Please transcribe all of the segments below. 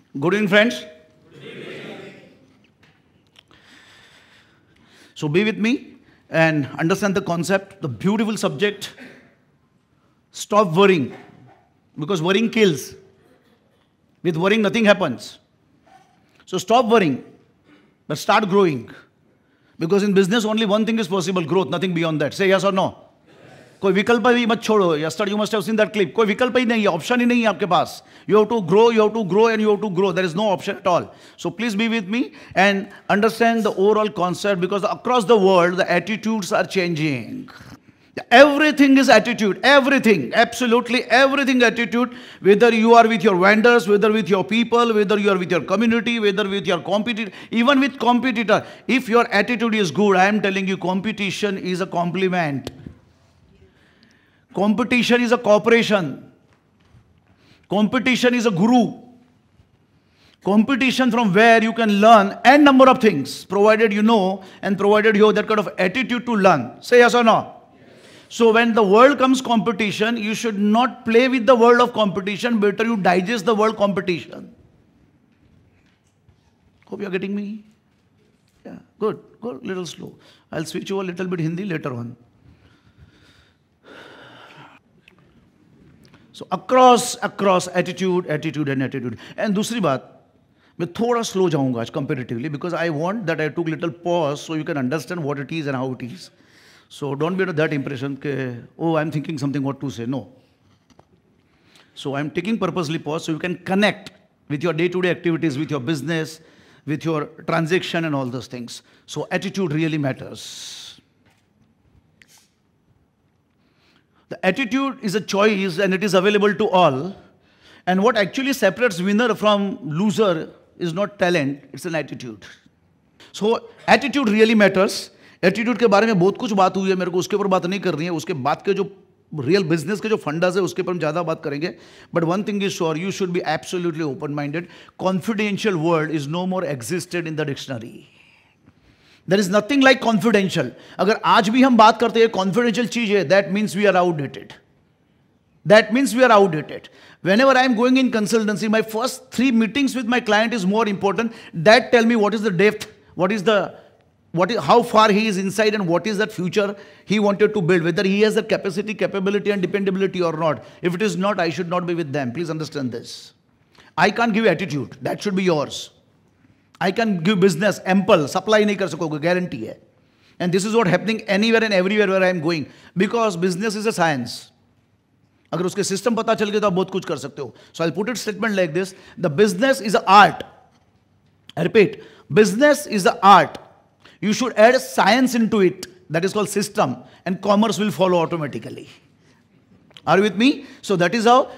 Good evening, friends. So be with me and understand the concept, the beautiful subject. Stop worrying, because worrying kills. With worrying, nothing happens. So stop worrying, but start growing. Because in business, only one thing is possible, growth, nothing beyond that. Say yes or no. कोई विकल्प भी मत छोड़ो. Yesterday you must have seen that clip. कोई विकल्प ही नहीं है, option ही नहीं है आपके पास. You have to grow, you have to grow, and you have to grow. There is no option at all. So please be with me and understand the overall concept, because across the world the attitudes are changing. Everything is attitude. Everything, absolutely everything attitude. Whether you are with your vendors, whether with your people, whether you are with your community, whether with your competitor, even with competitor. If your attitude is good, I am telling you, competition is a compliment. Competition is a cooperation. Competition is a guru. Competition from where you can learn n number of things, provided you know and provided you have that kind of attitude to learn. Say yes or no. So when the world comes competition, you should not play with the world of competition. Better you digest the world competition. Hope you are getting me. Yeah, good. Go a little slow. I'll switch over a little bit Hindi later on. So across attitude and attitude. And दूसरी बात, मैं थोड़ा slow जाऊँगा आज comparatively, because I want that I took little pause so you can understand what it is and how it is. So don't be under that impression that, oh, I'm thinking something what to say. No. So I'm taking purposely pause so you can connect with your day-to-day activities, with your business, with your transaction and all those things. So attitude really matters. The attitude is a choice and it is available to all. And what actually separates winner from loser is not talent, it's an attitude. So attitude really matters. Attitude के बारे में बहुत कुछ बात हुई है, मेरे को उसके ऊपर बात नहीं करनी है. उसके बाद के जो रियल बिजनेस के जो फंडास है उसके ऊपर हम ज़्यादा बात करेंगे. But one thing is sure, you should be absolutely open minded. Confidential word is no more existed in the dictionary. There is nothing like confidential. अगर आज भी हम बात करते हैं कॉन्फिडेंशियल चीज है, that means we are outdated. That means we are outdated. Whenever I am going in consultancy, my first 3 meetings with my client is more important. That tell me what is the depth, how far he is inside, and what is that future he wanted to build, whether he has the capacity, capability and dependability or not. If it is not, I should not be with them. Please understand this. I can't give attitude. That should be yours. I can give business, ample, supply nahi kar sakoge, guarantee hai. And this is what happening anywhere and everywhere where I am going. Because business is a science. अगर उसके system पता चल गया तो आप बहुत कुछ कर सकते हो. So I'll put it statement like this. The business is an art. I repeat, business is an art. You should add science into it. That is called system. And commerce will follow automatically. Are you with me? So that is how,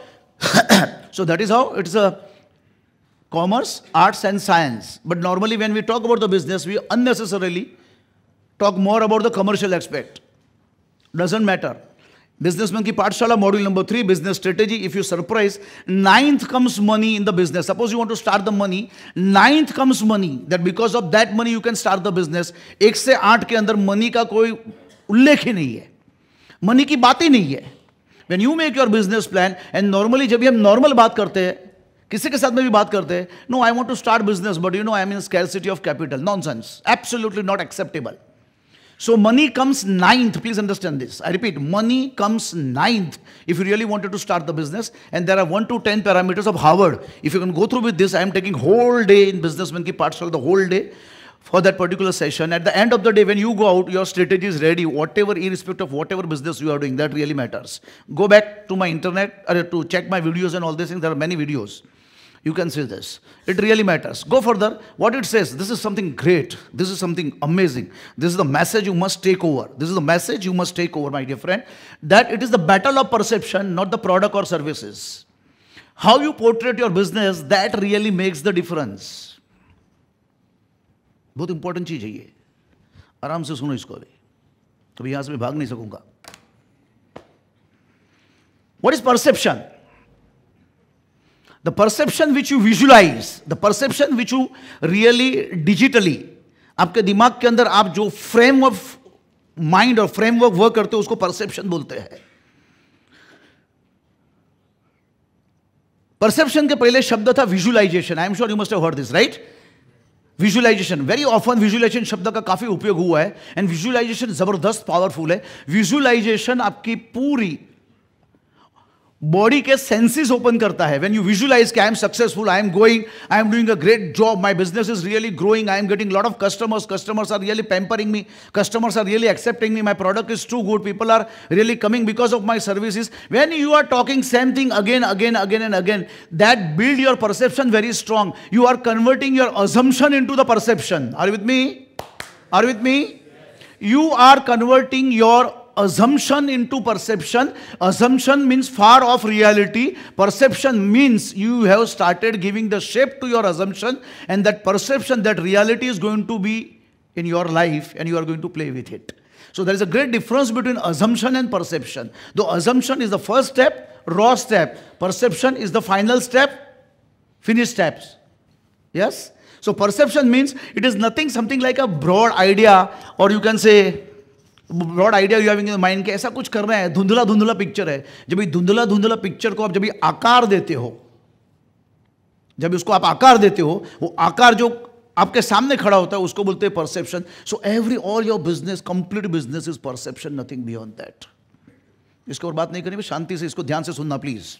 it's a commerce, arts and science. But normally when we talk about the business, we unnecessarily talk more about the commercial aspect. Doesn't matter. Businessmen की पाठशाला module number 3, business strategy. If you surprise, 9th comes money in the business. Suppose you want to start the money, 9th comes money. That because of that money you can start the business. 1 से 8 के अंदर money का कोई उल्लेख ही नहीं है. Money की बात ही नहीं है. When you make your business plan, and normally जब भी हम normal बात करते हैं, किसी के साथ में भी बात करते हैं, no, I want to start business, but you know I am in scarcity of capital. Nonsense. Absolutely not acceptable. So money comes 9th. Please understand this. I repeat, money comes 9th if you really wanted to start the business. And there are 1 to 10 parameters of Harvard. If you can go through with this, I am taking whole day in Businessmen ki Pathshala, the whole day for that particular session. At the end of the day, when you go out, your strategy is ready. Whatever, irrespective of whatever business you are doing, that really matters. Go back to my internet to check my videos and all these things. There are many videos. You can see this. It really matters. Go further. What it says, this is something great. This is something amazing. This is the message you must take over. This is the message you must take over, my dear friend. That it is the battle of perception, not the product or services. How you portray your business, that really makes the difference. बहुत important चीज है ये. आराम से सुनो इसको भी. कभी यहाँ से मैं भाग नहीं सकूंगा. What is perception? The perception which you visualize, the perception which you really digitally, आपके दिमाग के अंदर आप जो फ्रेम ऑफ माइंड और फ्रेमवर्क वर्क करते हो उसको परसेप्शन बोलते हैं. परसेप्शन के पहले शब्द था visualisation. I am sure you must have heard this, right? Visualisation, very often visualisation शब्द का काफी उपयोग हुआ है, एंड विजुअलाइजेशन जबरदस्त पावरफुल है. विजुअलाइजेशन आपकी पूरी बॉडी के सेंसेस ओपन करता है. व्हेन यू विजुअलाइज कि I am successful, I am going, I am doing a great job, my business is really growing, I am getting lot of customers, customers are really pampering me, customers are really accepting me, my product is too good, people are really coming because of my services. When you are talking same thing again again again and again, that build your perception very strong. You are converting your assumption into the perception. Are you with me? Are you with me? You are converting your assumption into perception. Assumption means far off reality. Perception means you have started giving the shape to your assumption, and that perception, that reality is going to be in your life, and you are going to play with it. So there is a great difference between assumption and perception. Though assumption is the first step, raw step, perception is the final step, finished steps. Yes? So perception means it is nothing, something like a broad idea, or you can say broad idea you having in mind के ऐसा कुछ कर रहे हैं, धुंधला धुंधला picture है. जब ये धुंधला धुंधला पिक्चर को आप जब आकार देते हो, जब उसको आप आकार देते हो, वो आकार जो आपके सामने खड़ा होता है उसको बोलते हैं perception. So every all your business, complete business is perception, nothing beyond that. इसके और बात नहीं करनी, शांति से इसको ध्यान से सुनना प्लीज.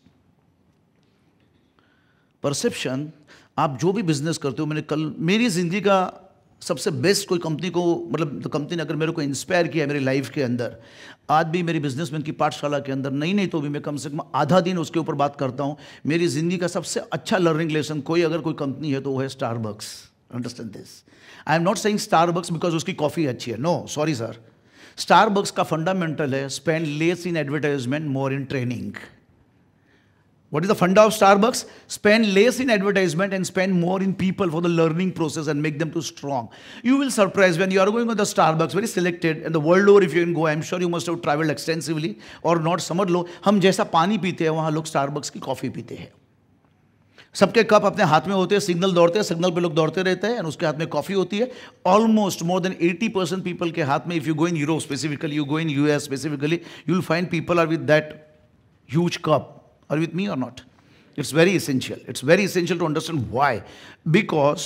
परसेप्शन, आप जो भी बिजनेस करते हो, मैंने कल मेरी जिंदगी का सबसे बेस्ट कोई कंपनी को, मतलब कंपनी ने अगर मेरे को इंस्पायर किया मेरी लाइफ के अंदर, आज भी मेरी बिजनेसमैन की पाठशाला के अंदर नहीं तो भी मैं कम से कम आधा दिन उसके ऊपर बात करता हूँ. मेरी जिंदगी का सबसे अच्छा लर्निंग लेसन कोई अगर कोई कंपनी है तो वो है Starbucks. Understand this. I am not saying Starbucks because उसकी कॉफ़ी अच्छी है, नो, सॉरी सर. स्टारबक्स का फंडामेंटल है spend less in advertisement, more in training. What is the funda of Starbucks? Spend less in advertisement and spend more in people for the learning process and make them too strong. You will surprise when you are going on the Starbucks, very selected, and the world over if you can go, I'm sure you must have traveled extensively or not. समझ लो, हम जैसा पानी पीते हैं वहाँ लोग Starbucks की coffee पीते हैं. सबके कप अपने हाथ में होते हैं, सिग्नल दौड़ते हैं, सिग्नल पे लोग दौड़ते रहते हैं, और उसके हाथ में कॉफ़ी होती है. ऑलमोस्ट मोर देन 80% पीपल के हाथ में, if you go in Europe specifically, you go in US specifically, you will find people are with that huge cup. Are you with me or not? It's very essential. It's very essential to understand why. Because,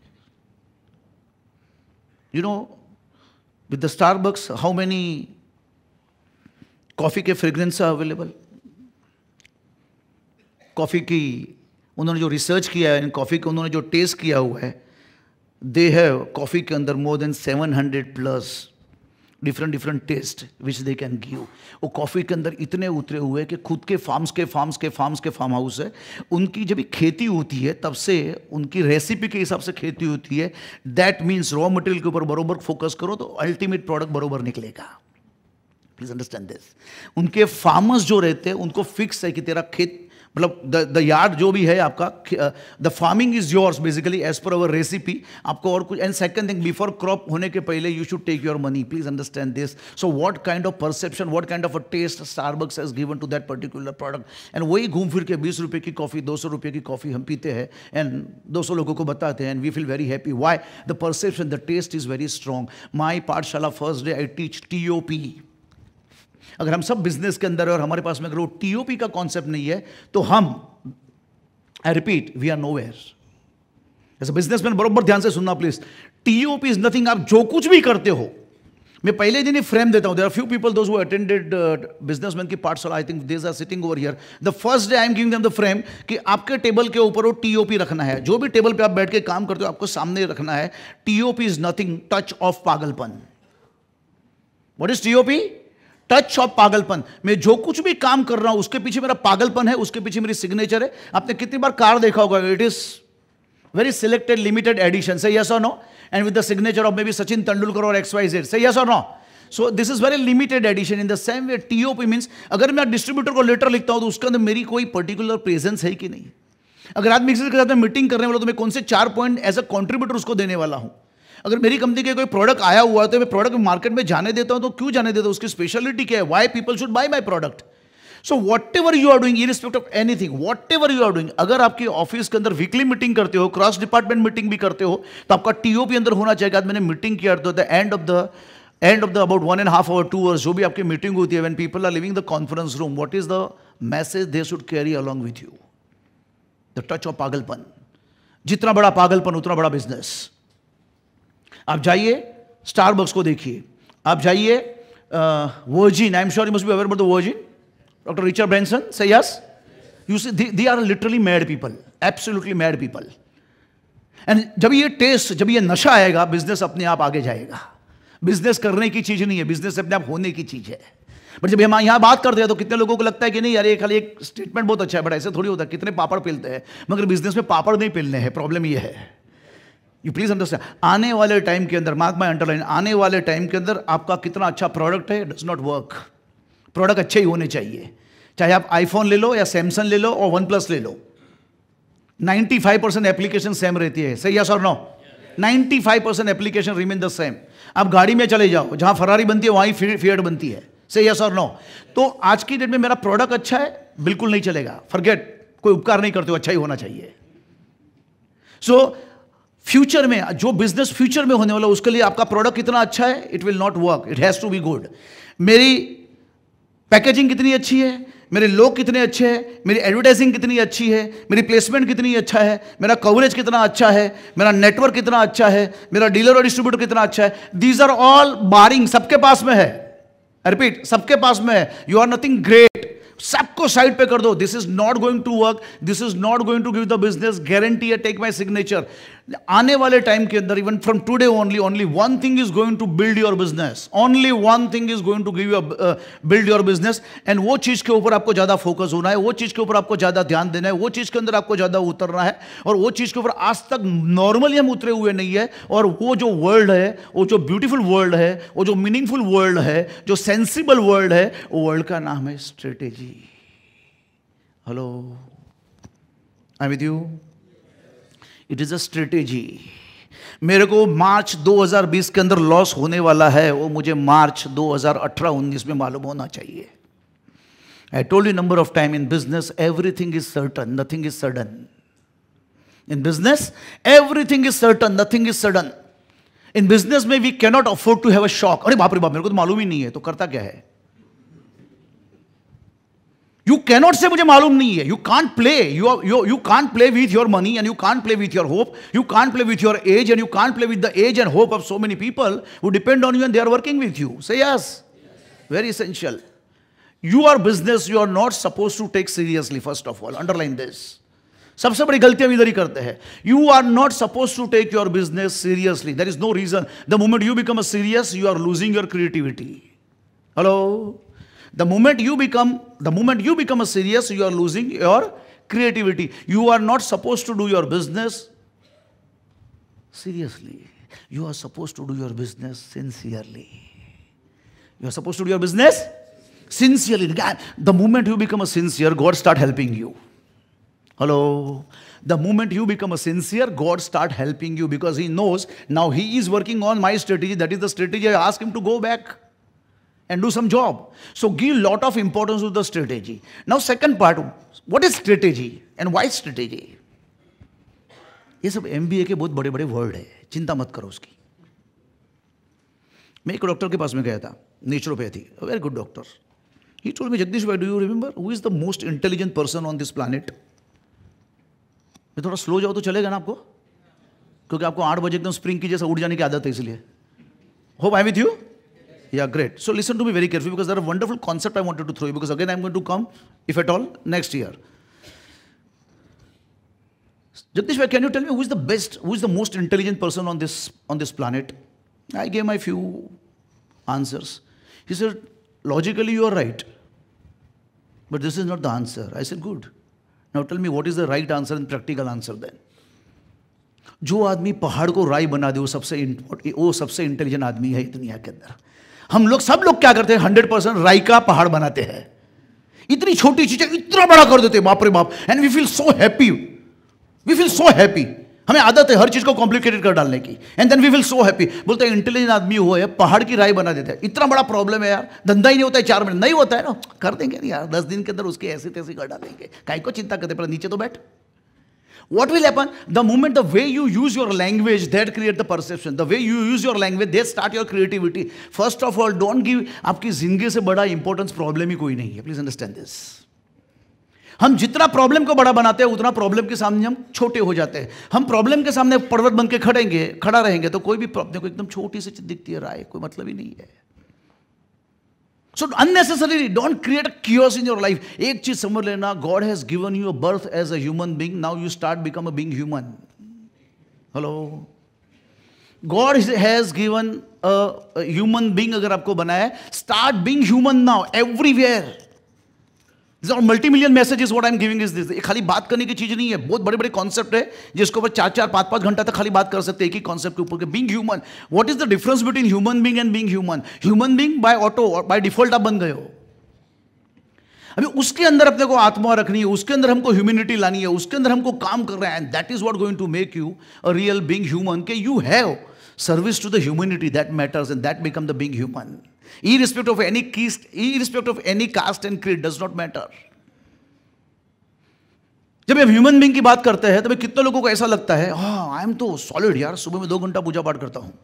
you know, with the Starbucks, how many coffee के fragrance are available? Coffee की उन्होंने जो research किया है, इन coffee को उन्होंने जो test किया हुआ है, they have कॉफ़ी के अंदर more than 700 plus different taste which they can give. वो कॉफ़ी के अंदर इतने उतरे हुए कि खुद के फार्म हाउस है, उनकी जब खेती होती है तब से उनकी रेसिपी के हिसाब से खेती होती है. दैट मीन्स रॉ मटेरियल के ऊपर बरोबर फोकस करो तो अल्टीमेट प्रोडक्ट बरोबर निकलेगा. Please understand this. उनके फार्मर्स जो रहते हैं उनको फिक्स है कि तेरा खेत, मतलब द यार्ड जो भी है आपका, the farming is yours basically as per our recipe. आपको और कुछ, and second thing, before crop होने के पहले you should take your money. Please understand this. So what kind of perception, what kind of a taste Starbucks has given to that particular product. And वही घूम फिर के 20 रुपये की coffee, 200 रुपये की कॉफ़ी हम पीते हैं एंड 200 लोगों को बताते हैं, and we feel very happy. Why? The perception, the taste is very strong. My Pathshala first day I teach TOP. अगर हम सब बिजनेस के अंदर है और हमारे पास में अगर वो TOP का कॉन्सेप्ट नहीं है तो हम, I repeat, we are nowhere. As a businessman बरोबर ध्यान से सुनना प्लीज. TOP is nothing. आप जो कुछ भी करते हो, मैं पहले दिन ही फ्रेम देता हूं. There are few people those who attended businessman की Pathshala, I think these are sitting over here. The first day I am giving them the frame कि आपके टेबल के ऊपर वो TOP रखना है. जो भी टेबल पे आप बैठ के काम करते हो आपको सामने रखना है. TOP is nothing, touch of पागलपन. What is TOP? Touch of पागलपन. मैं जो कुछ भी काम कर रहा हूं उसके पीछे मेरा पागलपन है, उसके पीछे मेरी सिग्नेचर है. आपने कितनी बार कार देखा होगा, it is very selected limited edition. Say yes और नो? And with the signature of maybe Sachin Tendulkar और XYZ. से यस और no? So this is very limited edition. In the same way TOP means, अगर मैं distributor को letter लिखता हूं तो उसके अंदर मेरी कोई पर्टिकुलर प्रेजेंस है कि नहीं. अगर आज मिक्सर के साथ में मीटिंग करने वाला तो मैं कौन से 4 पॉइंट एज अ कॉन्ट्रीब्यूटर उसको देने वाला हूं. अगर मेरी कंपनी के कोई प्रोडक्ट आया हुआ है तो मैं प्रोडक्ट मार्केट में जाने देता हूं, तो क्यों जाने देता हूं? उसकी स्पेशलिटी क्या है? Why people should buy my product. So whatever you are doing, irrespective of anything, whatever you are doing, अगर आपके ऑफिस के अंदर वीकली मीटिंग करते हो, क्रॉस डिपार्टमेंट मीटिंग भी करते हो, तो आपका TOP अंदर होना चाहिए. आज मैंने मीटिंग किया तो the end of the about 1.5 hour 2 hours जो भी आपकी मीटिंग होती है, when people are living the conference room, what is the message they should carry along with you. The touch of पागलपन। जितना बड़ा पागलपन उतना बड़ा बिजनेस। आप जाइए स्टारबक्स को देखिए, आप जाइए Virgin, I am sure you must be aware about the Virgin, doctor Richard Branson, say yes, you see they are literally mad people, absolutely mad people. And जब ये टेस्ट, जब ये नशा आएगा, बिजनेस अपने आप आगे जाएगा। बिजनेस करने की चीज नहीं है, बिजनेस अपने आप होने की चीज है। बट जब हम यहाँ बात करते हैं तो कितने लोगों को लगता है कि नहीं यार ये खाली एक स्टेटमेंट बहुत अच्छा है, बट ऐसे थोड़ी होता है। कितने पापड़ पेलते हैं, मगर बिजनेस में पापड़ नहीं पेलने हैं। प्रॉब्लम ये है, यू प्लीज अंडरस्टैंड। आने वाले टाइम के अंदर, मार्क माय अंडरलाइन, आने वाले टाइम के अंदर आपका कितना अच्छा प्रोडक्ट है डज नॉट वर्क। प्रोडक्ट अच्छे ही होने चाहिए, चाहे आप आईफोन ले लो या सैमसंग ले लो और वन प्लस ले लो, 95% एप्लीकेशन सेम रहती है। सही यस और नो? 95% एप्लीकेशन रिमेन द सेम। आप गाड़ी में चले जाओ, जहां फरारी बनती है वहीं फिएट बनती है। सही यस और नो? तो आज की डेट में मेरा प्रोडक्ट अच्छा है, बिल्कुल नहीं चलेगा। फॉरगेट, कोई उपकार नहीं करते हो, अच्छा ही होना चाहिए। सो फ्यूचर में जो बिजनेस फ्यूचर में होने वाला, उसके लिए आपका प्रोडक्ट कितना अच्छा है, it will not work, it has to be good. मेरी पैकेजिंग कितनी अच्छी है, मेरे लोग कितने अच्छे हैं, मेरी एडवर्टाइजिंग कितनी अच्छी है, मेरी प्लेसमेंट कितनी अच्छा है, मेरा कवरेज कितना अच्छा है, मेरा नेटवर्क कितना अच्छा है, मेरा डीलर और डिस्ट्रीब्यूटर कितना अच्छा है, दीज आर ऑल बारिंग, सबके पास में है। रिपीट, सबके पास में है। यू आर नथिंग ग्रेट, सबको साइड पे कर दो। This is not going to work, this is not going to give the business guarantee है, टेक माई सिग्नेचर। आने वाले टाइम के अंदर, even from today only one thing is going to build your business, only one thing is going to give you build your business. And वो चीज के ऊपर आपको ज्यादा फोकस होना है, वो चीज के ऊपर आपको ज्यादा ध्यान देना है, वो चीज के अंदर आपको ज्यादा उतरना है। और वो चीज के ऊपर आज तक नॉर्मली हम उतरे हुए नहीं है। और वो जो वर्ल्ड है, वो जो ब्यूटीफुल वर्ल्ड है, वो जो मीनिंगफुल वर्ल्ड है, जो सेंसिबल वर्ल्ड है, वो वर्ल्ड का नाम है strategy. Hello, I am with you? It is a strategy. मेरे को मार्च 2020 के अंदर लॉस होने वाला है, वो मुझे मार्च 2018-19 में मालूम होना चाहिए। I told you number of time, in business everything is certain, nothing is sudden. In business everything is certain, nothing is sudden. In business में we cannot afford to have a shock. अरे बाप रे बाप, मेरे को तो मालूम ही नहीं है, तो करता क्या है? You cannot say मुझे मालूम नहीं है. You can't play. You can't play with your money and you can't play with your hope. You can't play with your age and you can't play with the age and hope of so many people who depend on you and they are working with you. Say yes. Very essential. You are business. You are not supposed to take seriously. First of all, underline this. सबसे बड़ी गलती हम इधर ही करते हैं. You are not supposed to take your business seriously. There is no reason. The moment you become a serious, you are losing your creativity. Hello. The moment you become a serious, you are losing your creativity. You are not supposed to do your business seriously. You are supposed to do your business sincerely. You are supposed to do your business sincerely. The moment you become a sincere, God start helping you. Hello. The moment you become a sincere, God start helping you because He knows now He is working on my strategy. That is the strategy I ask Him to go back and do some job. So give lot of importance to the strategy. Now second part, what is strategy and why strategy? ये सब MBA के बहुत बड़े बड़े word है, चिंता मत करो उसकी. मैं एक डॉक्टर के पास में गया था, naturopathy, a very good doctor. He told me, Jagdish, do you remember who is the most intelligent person on this planet? मैं थोड़ा स्लो जाओ तो चलेगा ना आपको, क्योंकि आपको 8 बजे एकदम स्प्रिंग की जैसा उठ जाने की आदत है, इसलिए. Hope I'm with you? Yeah, great. So listen to me very carefully because there are wonderful concept I wanted to throw you because again I'm going to come, if at all, next year. Jagdish, can you tell me who is the best, who is the most intelligent person on this planet? I gave my few answers. He said, logically you are right, but this is not the answer. I said, good. Now tell me what is the right answer and practical answer then. जो आदमी पहाड़ को राई बना दे वो सबसे intelligent आदमी है दुनिया के अंदर. हम लोग सब लोग क्या करते हैं? 100% राई का पहाड़ बनाते हैं. इतनी छोटी चीजें इतना बड़ा कर देते हैं, बाप रे बाप. And we feel so happy. We feel so happy. हमें आदत है हर चीज को कॉम्प्लिकेटेड कर डालने की. And then we feel so happy. बोलते हैं इंटेलिजेंट आदमी वो है, पहाड़ की राई बना देता है. इतना बड़ा प्रॉब्लम है यार, धंधा ही नहीं होता है 4 महीने. नहीं होता है ना, कर देंगे यार 10 दिन के अंदर उसके ऐसे तैसे कर डालेंगे. काहे को चिंता करते, पर नीचे तो बैठ. What will happen? The moment the way you use your language, that create the perception. The way you use your language, they start your creativity. First of all, don't give, आपकी जिंदगी से बड़ा importance problem ही कोई नहीं है. Please understand this. हम जितना problem को बड़ा बनाते हैं उतना प्रॉब्लम के सामने हम छोटे हो जाते हैं। हम प्रॉब्लम के सामने पर्वत बन के खड़ा रहेंगे तो कोई भी प्रॉब्लम को एकदम छोटी सी चीज दिखती है, राय कोई मतलब ही नहीं है। So unnecessary don't create a chaos in your life. एक चीज समझ लेना, God has given you a birth as a human being, now you start become a being human. Hello, God has given a human being, अगर आपको बनाया है, start being human now everywhere. Multi-million messages what I am giving is this. ये खाली बात करने की चीज नहीं है, बहुत बड़े बड़े कॉन्सेप्ट है जिसके ऊपर 4-4, 5-5 घंटा तक खाली बात कर सकते हैं एक ही कॉन्सेप्ट के ऊपर। Being human, what is the difference between human being and being human? Human being by auto और बाय डिफॉल्ट आप बन गए हो। अभी उसके अंदर अपने को आत्मा रखनी है, उसके अंदर हमको ह्यूमैनिटी लानी है, उसके अंदर हमको काम कर रहे हैं, and that is what going to make you a real being human. के you have service to the humanity, that matters and that become the being human. irrespective of any caste and creed, does not matter। जब हम human being की बात करते हैं तो कितने लोगों को ऐसा लगता है, हाँ आई एम तो सॉलिड यार, सुबह में 2 घंटा पूजा पाठ करता हूं,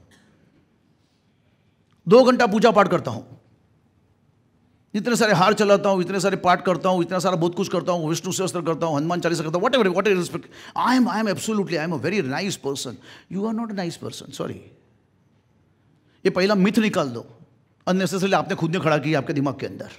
2 घंटा पूजा पाठ करता हूं, इतने सारे हार चलाता हूं, इतने सारे पाठ करता हूं, इतना सारा बहुत कुछ करता हूं, विष्णु सहस्त्र करता हूं, हनुमान चालीसा करता हूं, whatever respect, I am absolutely, I am a very nice person. You are not a nice person, sorry. ये पहला मिथ निकाल दो, अननेसेसरली आपने खुद ने खड़ा किया आपके दिमाग के अंदर।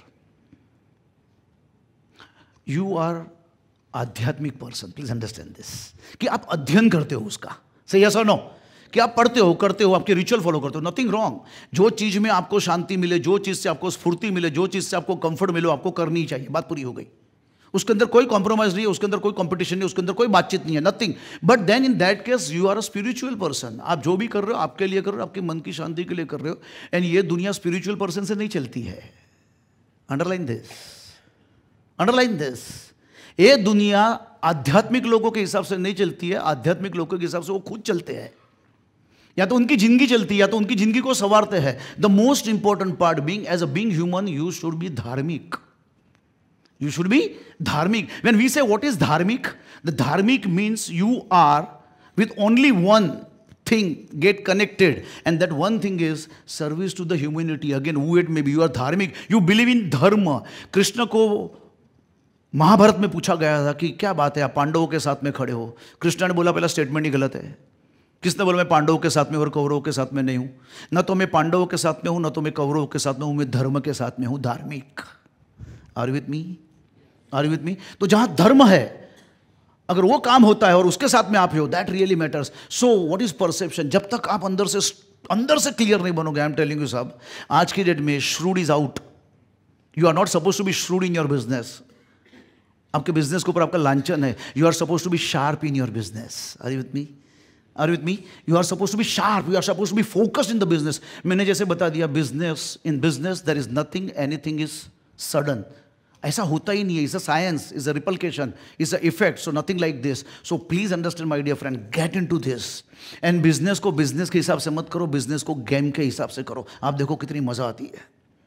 यू आर आध्यात्मिक पर्सन, प्लीज अंडरस्टैंड दिस, कि आप अध्ययन करते हो उसका, सही यस और नो, कि आप पढ़ते हो, करते हो, आपके रिचुअल फॉलो करते हो, नथिंग रॉन्ग। जो चीज में आपको शांति मिले, जो चीज से आपको स्फूर्ति मिले, जो चीज से आपको कंफर्ट मिले, आपको करनी चाहिए, बात पूरी हो गई। उसके अंदर कोई कॉम्प्रोमाइज नहीं है, उसके अंदर कोई कंपटीशन नहीं, उसके अंदर कोई बातचीत नहीं है, nothing. But then in that case you are a spiritual person. आप जो भी कर रहे हो आपके लिए कर रहे हो, आपके मन की शांति के लिए कर रहे हो, एंड ये दुनिया स्पिरिचुअल पर्सन से नहीं चलती है। Underline this, underline this. ये दुनिया आध्यात्मिक लोगों के हिसाब से नहीं चलती है, आध्यात्मिक लोगों के हिसाब से वो खुद चलते हैं, या तो उनकी जिंदगी चलती है या तो उनकी जिंदगी को संवारते हैं। The most important part being as a being human, you should be धार्मिक, you should be dharmic. When we say what is dharmic, the dharmic means you are with only one thing get connected, and that one thing is service to the humanity. Again, who it may be, you are dharmic, you believe in dharma. Krishna को महाभारत में पूछा गया था कि क्या बात है आप पांडवों के साथ में खड़े हो। कृष्ण ने बोला पहला स्टेटमेंट ही गलत है। किसने बोला मैं पांडवों के साथ में और कौरवों के साथ में नहीं हूं? न तो मैं पांडवों के साथ में हूं, न तो मैं कौरवों के साथ में हूं, मैं धर्म के साथ में हूं, धार्मिक। Are you with me? Are you with me? तो जहां धर्म है, अगर वो काम होता है और उसके साथ में आप हो, that really matters. So what is perception? जब तक आप अंदर से क्लियर नहीं बनोगे, आई एम टेलिंग यू साहब, आज की डेट में shrewd is out. You are not suppose to be shrewd in your business. आपके बिजनेस के ऊपर आपका लांछन है। You are suppose to be sharp in your business. Are you with me? Are you with me? You are suppose to be sharp, you are suppose to be focused in the business. मैंने जैसे बता दिया, business, in business there is nothing, anything is sudden. ऐसा होता ही नहीं है। Is a science, is a replication, is a effect, so nothing like this. So please understand my dear friend, get into this. And business को business के हिसाब से मत करो, बिजनेस को गेम के हिसाब से करो। आप देखो कितनी मजा आती है।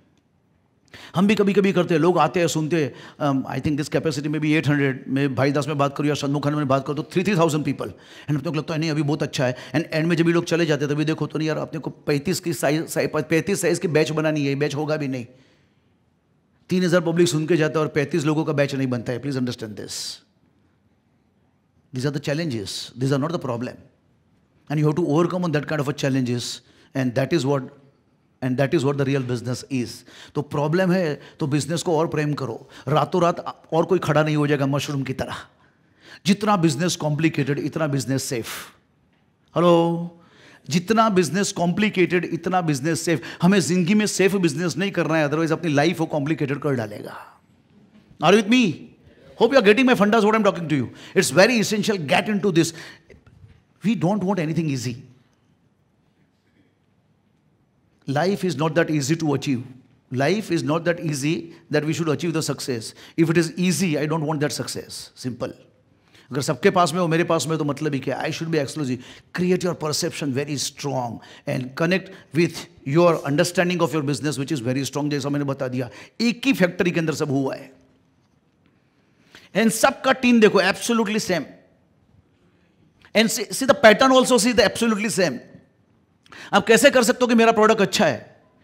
हम भी कभी कभी करते हैं, लोग आते हैं, सुनते हैं, आई थिंक दिस कैपेसिटी में भी 800, मैं भाईदास में बात करूँ या षणमुखानंद में बात करूँ तो 3000 पीपल, एंड अपने को लगता है नहीं अभी बहुत अच्छा है, एंड में जब भी लोग चले जाते हैं तभी देखो तो नहीं यार, अपने को 35 साइज की बैच बनानी है, बैच होगा भी नहीं। 3000 पब्लिक सुन के जाता है और 35 लोगों का बैच नहीं बनता है। Please understand this. These are the challenges, these are not the problem, and you have to overcome on that kind of a challenges, and that is what the real business is. तो problem है तो business को और प्रेम करो। रातों रात और कोई खड़ा नहीं हो जाएगा मशरूम की तरह। जितना बिजनेस कॉम्प्लिकेटेड इतना बिजनेस सेफ। हेलो, जितना बिजनेस कॉम्प्लिकेटेड इतना बिजनेस सेफ। हमें जिंदगी में सेफ बिजनेस नहीं करना है, अदरवाइज अपनी लाइफ को कॉम्प्लिकेटेड कर डालेगा। Are with me? Hope you are getting my fundas, what I am talking to you. It's very essential, get into this. We don't want anything easy. Life is not that easy to achieve. Life is not that easy that we should achieve the success. If it is easy, I don't want that success. Simple. अगर सबके पास में हो, मेरे पास में, तो मतलब ही क्या? I should be exclusive. Create your perception very strong and connect with your understanding of your business, which is very strong. जैसा मैंने बता दिया, एक ही फैक्ट्री के अंदर सब हुआ है, एंड सबका टीम देखो absolutely same. And see the pattern also, see the absolutely same. आप कैसे कर सकते हो कि मेरा प्रोडक्ट अच्छा है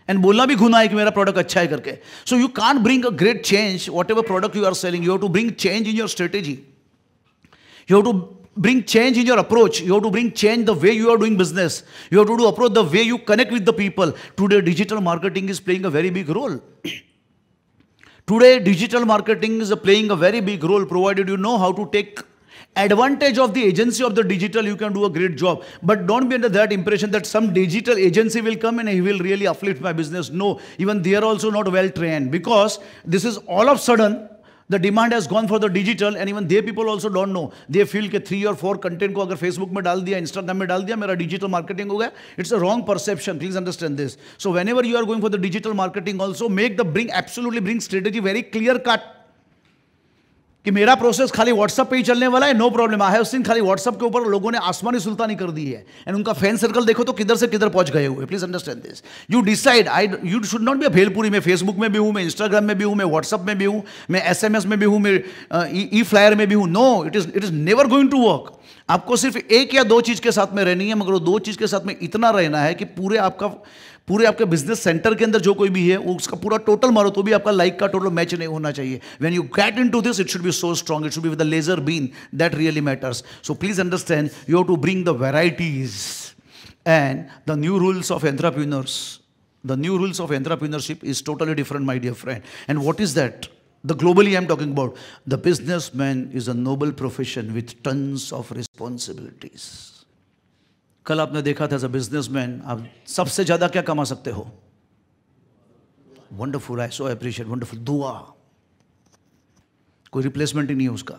एंड बोलना भी गुनाह है कि मेरा प्रोडक्ट अच्छा है करके. So you can't bring a great change whatever product you are selling. You have to bring change in your strategy. You have to bring change in your approach. You have to bring change the way you are doing business. You have to do approach the way you connect with the people. Today, digital marketing is playing a very big role. Today, digital marketing is playing a very big role, provided you know how to take advantage of the agency of the digital. You can do a great job. But don't be under that impression that some digital agency will come and he will really uplift my business. No, even they are also not well trained, because this is all of a sudden the demand has gone for the digital, and even they people also don't know. They feel कि 3 or 4 content को अगर Facebook में डाल दिया, Instagram में डाल दिया, मेरा डिजिटल मार्केटिंग हो गया. It's a wrong perception. Please understand this. So whenever you are going for the digital marketing also make the bring absolutely bring strategy very clear cut कि मेरा प्रोसेस खाली WhatsApp पे ही चलने वाला है. No problem. I have seen खाली WhatsApp के ऊपर लोगों ने आसमानी सुल्तानी कर दी है, एंड उनका फैन सर्कल देखो तो किधर से किधर पहुंच गए हुए. Please understand this. You decide. You should not be a bhelpuri. मैं फेसबुक में भी हूं, मैं इंस्टाग्राम में भी हूं, मैं व्हाट्सएप में भी हूं, मैं एसएमएस में भी हूं, मैं ई फ्लायर में भी हूं. No, it is never going to work. आपको सिर्फ एक या दो चीज के साथ में रहनी है, मगर वो दो चीज के साथ में इतना रहना है कि पूरे आपके बिजनेस सेंटर के अंदर जो कोई भी है वो उसका पूरा टोटल मारो तो भी आपका लाइक का टोटल मैच नहीं होना चाहिए. When you get into this, it should be so strong. It should be with the laser beam. That really matters. So please understand, you have to bring the varieties and the new rules of entrepreneurs. The new rules of entrepreneurship is totally different, my dear friend. And what is that? The globally I am talking about. The businessman is a noble profession with tons of responsibilities. कल आपने देखा था, as a businessman आप सबसे ज्यादा क्या कमा सकते हो? Wonderful. I so appreciate. Wonderful. दुआ. कोई रिप्लेसमेंट ही नहीं है उसका,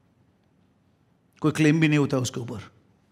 कोई क्लेम भी नहीं होता उसके ऊपर.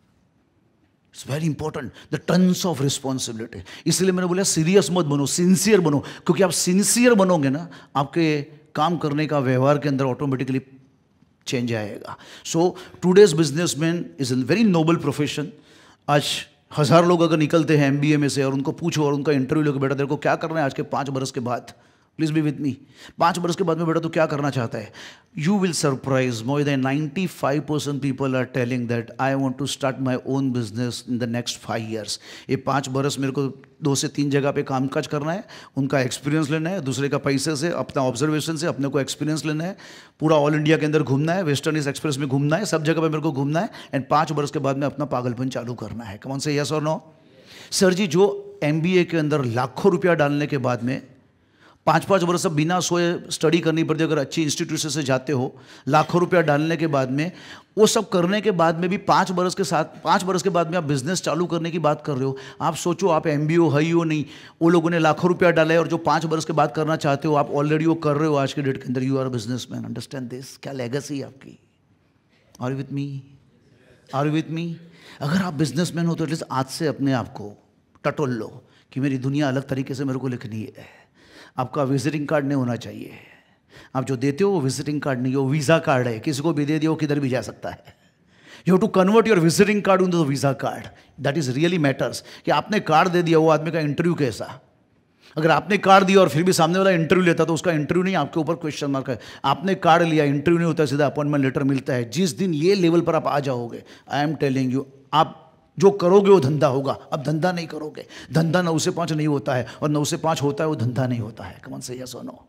It's very important. The tons of responsibility. इसलिए मैंने बोला सीरियस मत बनो, सिंसियर बनो. क्योंकि आप सिंसियर बनोगे ना, आपके काम करने का व्यवहार के अंदर ऑटोमेटिकली चेंज आएगा. So today's businessman is a very noble profession. आज 1000 लोग अगर निकलते हैं एमबीए में से और उनको पूछो और उनका इंटरव्यू लोगे, बेटा तेरे को क्या करना है आज के 5 बरस के बाद? प्लीज बी विथ मी. 5 बरस के बाद में बेटा तू क्या करना चाहता है? You will surprise. More than 95% people are telling that I want to start my own business in the next 5 years. ये 5 बरस मेरे को 2 से 3 जगह पे कामकाज करना है, उनका एक्सपीरियंस लेना है, दूसरे का पैसे से, अपना ऑब्जर्वेशन से अपने को एक्सपीरियंस लेना है, पूरा ऑल इंडिया के अंदर घूमना है, वेस्टर्न ईस्ट एक्सप्रेस में घूमना है, सब जगह पे मेरे को घूमना है, एंड 5 बरस के बाद में अपना पागलपन चालू करना है. कौन से यस और नो? सर जी, जो एमबीए के अंदर लाखों रुपया डालने के बाद में 5-5 बरस सब बिना सोए स्टडी करनी पड़ती है, अगर अच्छी इंस्टीट्यूशन से जाते हो, लाखों रुपया डालने के बाद में, वो सब करने के बाद में भी 5 बरस के बाद में आप बिजनेस चालू करने की बात कर रहे हो. आप सोचो, आप एमबीओ है ही हो नहीं, वो लोगों ने लाखों रुपया डाला है, और जो 5 बरस के बाद करना चाहते हो आप ऑलरेडी वो कर रहे हो आज के डेट के अंदर. You are businessman. Understand this. क्या लेगेसी है आपकी? Are you with me? Are you with me? अगर आप बिजनेसमैन हो तो एटलीस्ट आज से अपने आप को टटोल लो कि मेरी दुनिया अलग तरीके से मेरे को लिखनी है. आपका विजिटिंग कार्ड नहीं होना चाहिए. आप जो देते हो वो विजिटिंग कार्ड नहीं, वो वीज़ा कार्ड है. किसी को भी दे दिया वो किधर भी जा सकता है. You have to convert your visiting card into the visa card. That is really matters. कि आपने कार्ड दे दिया, वो आदमी का इंटरव्यू कैसा? अगर आपने कार्ड दिया और फिर भी सामने वाला इंटरव्यू लेता तो उसका इंटरव्यू नहीं, आपके ऊपर क्वेश्चन मार्क है. आपने कार्ड लिया, इंटरव्यू नहीं होता, सीधा अपॉइंटमेंट लेटर मिलता है. जिस दिन ये लेवल पर आप आ जाओगे, आई एम टेलिंग यू, आप जो करोगे वो धंधा होगा. अब धंधा नहीं करोगे, धंधा 9 से 5 नहीं होता है, और 9 से 5 होता है वो धंधा नहीं होता है. कौन से यस और नो?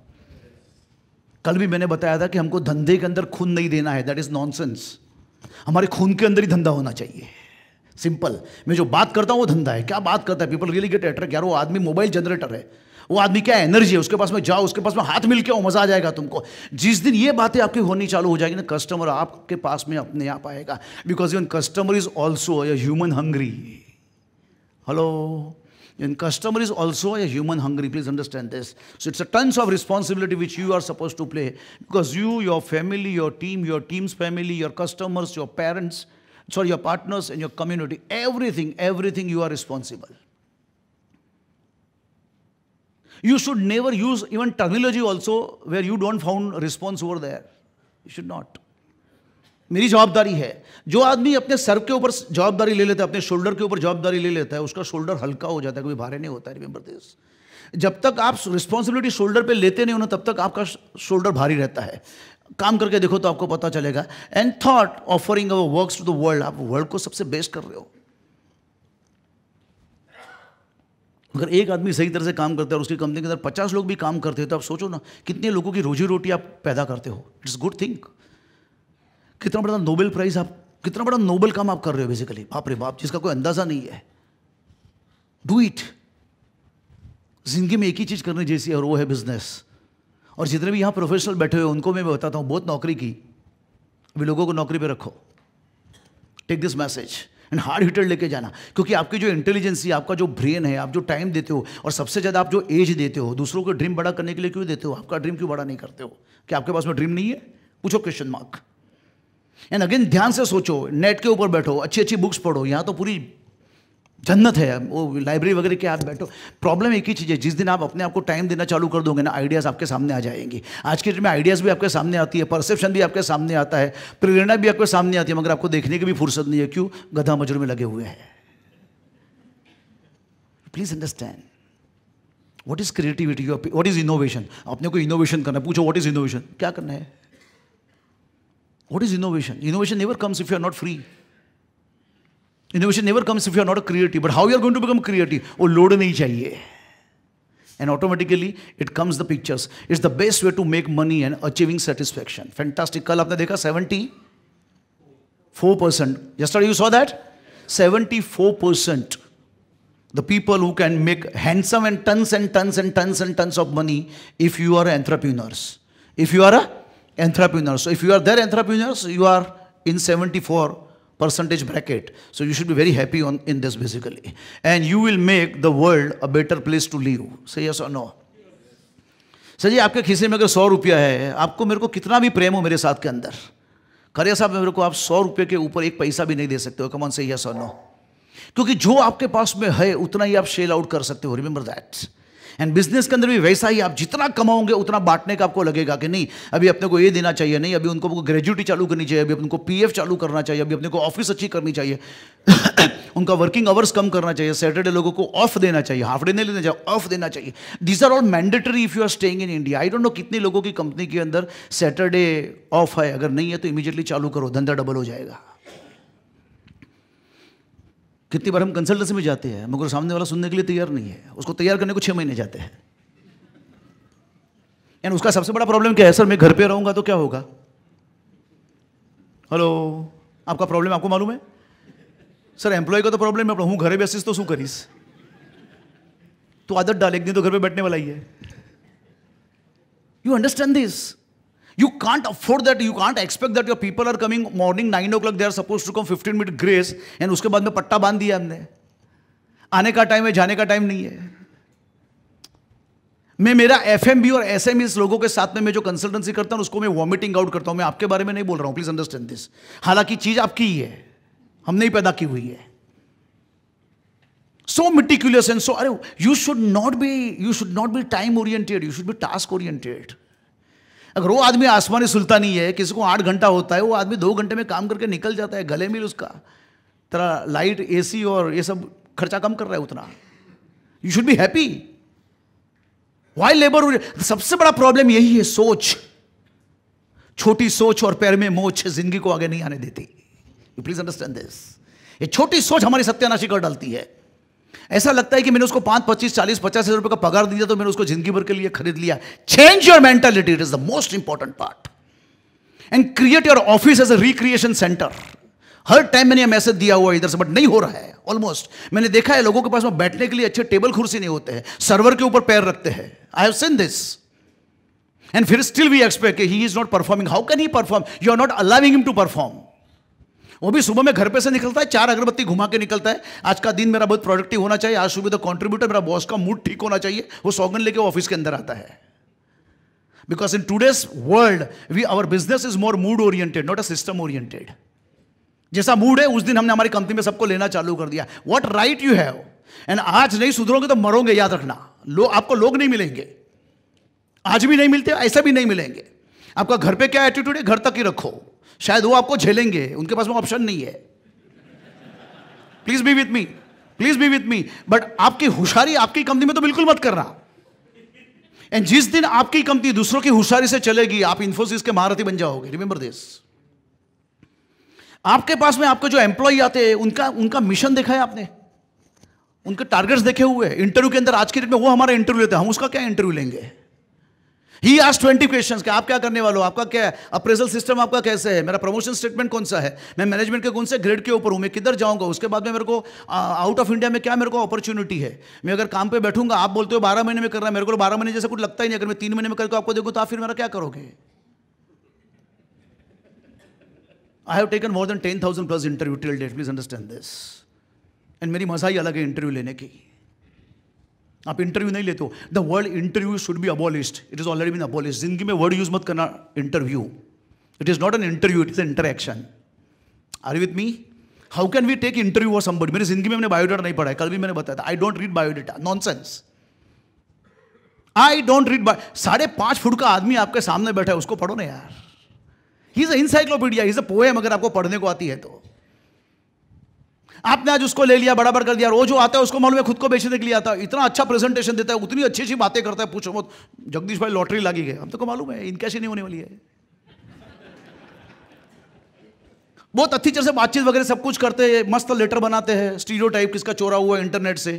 कल भी मैंने बताया था कि हमको धंधे के अंदर खून नहीं देना है. That is nonsense. हमारे खून के अंदर ही धंधा होना चाहिए. सिंपल. मैं जो बात करता हूँ वो धंधा है. क्या बात करता है? People really get attract. यार वो आदमी मोबाइल जनरेटर है, वो आदमी क्या एनर्जी है, उसके पास में जाओ, उसके पास में हाथ मिल के आओ, मजा आ जाएगा तुमको. जिस दिन ये बातें आपकी होनी चालू हो जाएगी ना, कस्टमर आपके पास में अपने आप आएगा. Because even customer is also a human hungry. Hello, even customer is also a human hungry. Please understand this. So it's a tons of responsibility which you are suppose to play, because you, your family, your teams family, your customers, your parents, sorry, your partners and your community, everything you are responsible. You should never use even terminology also where you don't found response over there. You should not. मेरी जवाबदारी है. जो आदमी अपने sir के ऊपर जवाबदारी ले लेता है, अपने शोल्डर के ऊपर जवाबदारी ले लेता है, उसका शोल्डर हल्का हो जाता है, कोई भारी नहीं होता है. Remember this. जब तक आप रिस्पॉन्सिबिलिटी शोल्डर पे लेते नहीं हो ना, तब तक आपका शोल्डर भारी रहता है. काम करके देखो तो आपको पता चलेगा. And thought offering our works to the world. आप वर्ल्ड को सबसे बेस्ट कर रहे हो. अगर एक आदमी सही तरह से काम करता है और उसकी कंपनी के अंदर 50 लोग भी काम करते हैं तो आप सोचो ना कितने लोगों की रोजी रोटी आप पैदा करते हो. It's good thing. कितना बड़ा नोबेल प्राइज आप, कितना बड़ा नोबेल काम आप कर रहे हो बेसिकली. बाप रे बाप, जिसका कोई अंदाजा नहीं है. Do it. जिंदगी में एक ही चीज करने जैसी है और वो है बिजनेस. और जितने भी यहाँ प्रोफेशनल बैठे हुए उनको मैं बताता हूँ, बहुत नौकरी की, अभी लोगों को नौकरी पे रखो. Take this message and hard hitter लेके जाना. क्योंकि आपकी जो इंटेलिजेंसी, आपका जो ब्रेन है, आप जो टाइम देते हो और सबसे ज़्यादा आप जो एज देते हो, दूसरों को ड्रीम बड़ा करने के लिए क्यों देते हो? आपका ड्रीम क्यों बड़ा नहीं करते हो? क्या आपके पास में ड्रीम नहीं है? पूछो क्वेश्चन मार्क. एंड अगेन ध्यान से सोचो, नेट के ऊपर बैठो, अच्छी अच्छी बुक्स पढ़ो. यहाँ तो पूरी जन्नत है, वो लाइब्रेरी वगैरह के आप बैठो. प्रॉब्लम एक ही चीज़ है, जिस दिन आप अपने आप को टाइम देना चालू कर दोगे ना, आइडियाज़ आपके सामने आ जाएंगी. आज के डेट में आइडियाज़ भी आपके सामने आती है, परसेप्शन भी आपके सामने आता है, प्रेरणा भी आपके सामने आती है, मगर आपको देखने की भी फुर्सत नहीं है. क्यों? गधा मजूर में लगे हुए हैं. Please understand what is creativity, what is innovation. अपने को इनोवेशन करना है. पूछो व्हाट इज इनोवेशन, क्या करना है? What is innovation? Innovation never comes if you are not free. Innovation never comes if you are not a creative. But how you are going to become creative? वो load नहीं चाहिए. And automatically it comes the pictures. It's the best way to make money and achieving satisfaction. Fantastic. कल आपने देखा 74%. Yesterday you saw that? 74%. The people who can make handsome and tons and tons and tons and tons of money if you are entrepreneurs. If you are a entrepreneur. So if you are their entrepreneurs, you are in 74% bracket. So you should be very happy in this basically. And you will make the world a better place to live. Say yes or no? Sir ji, आपके खीसे में अगर 100 रुपया है, आपको मेरे को कितना भी प्रेम हो मेरे साथ के अंदर, खरिया साहब मेरे को आप 100 रुपये के ऊपर एक पैसा भी नहीं दे सकते हो. कम ऑन से यस और नो. क्योंकि जो आपके पास में है उतना ही आप शेल आउट कर सकते हो. Remember that. एंड बिजनेस के अंदर भी वैसा ही, आप जितना कमाओगे उतना बांटने का आपको लगेगा कि नहीं अभी अपने को ये देना चाहिए, नहीं अभी उनको ग्रेजुएटी चालू करनी चाहिए, अभी अपने को पीएफ चालू करना चाहिए, अभी अपने को ऑफिस अच्छी करनी चाहिए, उनका वर्किंग आवर्स कम करना चाहिए, सैटरडे लोगों को ऑफ देना चाहिए, हाफ डे नहीं लेना चाहिए, ऑफ देना चाहिए. These are all mandatory if you are staying in India. I don't know कितने लोगों की कंपनी के अंदर सैटरडे ऑफ है. अगर नहीं है तो इमीडिएटली चालू करो, धंधा डबल हो जाएगा. कितनी बार हम कंसल्टेंसी में जाते हैं मगर सामने वाला सुनने के लिए तैयार नहीं है. उसको तैयार करने को 6 महीने जाते हैं. एंड उसका सबसे बड़ा प्रॉब्लम क्या है? सर मैं घर पे रहूंगा तो क्या होगा? हेलो, आपका प्रॉब्लम आपको मालूम है? सर एम्प्लॉय का तो प्रॉब्लम है, हूँ घरे बेसिस तो शू करीस. तो आदत डाल, एक दिन तो घर पे बैठने वाला ही है. You understand this? You can't afford that. You can't expect that your people are coming morning 9 o'clock. They are supposed to come 15-minute grace and उसके बाद में पट्टा बांध दिया हमने. आने का टाइम है, जाने का टाइम नहीं है. मैं मेरा एफएमबी और एसएमई लोगों के साथ में मैं जो कंसल्टेंसी करता हूं उसको मैं वॉमिटिंग आउट करता हूं. मैं आपके बारे में नहीं बोल रहा हूं, प्लीज अंडरस्टैंड दिस. हालांकि चीज आपकी ही है, हमने ही पैदा की हुई है. So meticulous and so, अरे you should not be time oriented. You should be task oriented. अगर वो आदमी आसमानी सुल्तानी है, किसी को 8 घंटा होता है, वो आदमी 2 घंटे में काम करके निकल जाता है. गले मिल उसका तेरा लाइट, एसी और ये सब खर्चा कम कर रहा है उतना. You should be happy. Why labour? सबसे बड़ा प्रॉब्लम यही है, सोच. छोटी सोच और पैर में मोच जिंदगी को आगे नहीं आने देती. You please understand this. ये छोटी सोच हमारी सत्यानाशी कर डालती है. ऐसा लगता है कि मैंने उसको 5, 25, 40, 50 हज़ार रुपए का पगार दिया तो मैंने उसको जिंदगी भर के लिए खरीद लिया. Change your mentality. It is the most important part. And create your office as a recreation centre. हर टाइम मैंने मैसेज दिया हुआ इधर से, बट नहीं हो रहा है. ऑलमोस्ट मैंने देखा है लोगों के पास में बैठने के लिए अच्छे टेबल कुर्सी नहीं होते हैं, सर्वर के ऊपर पैर रखते हैं. I have seen this. And फिर still we expect he is not performing. How can he perform? You are not allowing him to perform. वो भी सुबह में घर पे से निकलता है, 4 अगरबत्ती घुमा के निकलता है. आज का दिन मेरा बहुत प्रोडक्टिव होना चाहिए, आज सुबह द कंट्रीब्यूटर, मेरा बॉस का मूड ठीक होना चाहिए. वो सौगन लेके ऑफिस के अंदर आता है. Because in today's world our business is more mood oriented, not a system oriented. जैसा मूड है उस दिन हमने हमारी कंपनी में सबको लेना चालू कर दिया. What right you have? And आज नहीं सुधरोगे तो मरोगे, याद रखना. आपको लोग नहीं मिलेंगे, आज भी नहीं मिलते, ऐसा भी नहीं मिलेंगे. आपका घर पे क्या एटीट्यूड है, घर तक ही रखो. शायद वो आपको झेलेंगे, उनके पास में ऑप्शन नहीं है. Please be with me, please be with me. But आपकी होशियारी आपकी कंपनी में तो बिल्कुल मत करना. एंड जिस दिन आपकी कंपनी दूसरों की होशियारी से चलेगी, आप इन्फोसिस के महारथी बन जाओगे. Remember this. आपके पास में आपके जो एम्प्लॉय आते हैं उनका मिशन देखा है आपने? उनके टारगेट्स देखे हुए हैं। इंटरव्यू के अंदर आज के डेट में वो हमारा इंटरव्यू लेते हैं, हम उसका क्या इंटरव्यू लेंगे? ही आस्क्ड 20 क्वेश्चंस कि आप क्या करने वाले हो, आपका क्या है, अप्रेजल सिस्टम आपका कैसे है, मेरा प्रमोशन स्टेटमेंट कौन सा है, मैं मैनेजमेंट के कौन से ग्रेड के ऊपर हूं, मैं किधर जाऊंगा, उसके बाद में मेरे को आउट ऑफ इंडिया में क्या मेरे को अपॉर्चुनिटी है, मैं अगर काम पे बैठूंगा, आप बोलते हो 12 महीने में कर रहा है, मेरे को 12 महीने जैसा कुछ लगता ही नहीं, अगर मैं 3 महीने में करके आपको देखूं तो आप फिर मेरा क्या करोगे? I have taken more than 10,000 plus interview till date, please understand this. And मेरी मजा ही अलग है इंटरव्यू लेने की। आप इंटरव्यू नहीं लेते हो। The word interview should be abolished, it is already been abolished. जिंदगी में वर्ड यूज मत करना interview. It is not an interview, it is an interaction. Are you with me? How can we take interview for somebody? मेरी जिंदगी में मैंने biodata नहीं पढ़ा है, कल भी मैंने बताया था, I don't read biodata, nonsense. I don't read 5.5 foot का आदमी आपके सामने बैठा है, उसको पढ़ो ना यार। He is encyclopedia, he is a poem, अगर आपको पढ़ने को आती है तो। आपने आज उसको ले लिया, बराबर कर दिया, वो जो आता है उसको मालूम है खुद को बेचने के लिए आता है, इतना अच्छा प्रेजेंटेशन देता है, उतनी अच्छी अच्छी बातें करता है, पूछो मत। जगदीश भाई लॉटरी लगी गई, हम तो को मालूम है इनकी ऐसी नहीं होने वाली है। बहुत अच्छी तरह से बातचीत वगैरह सब कुछ करते हैं, मस्त लेटर बनाते हैं, स्टीरियोटाइप किसका चोरा हुआ इंटरनेट से।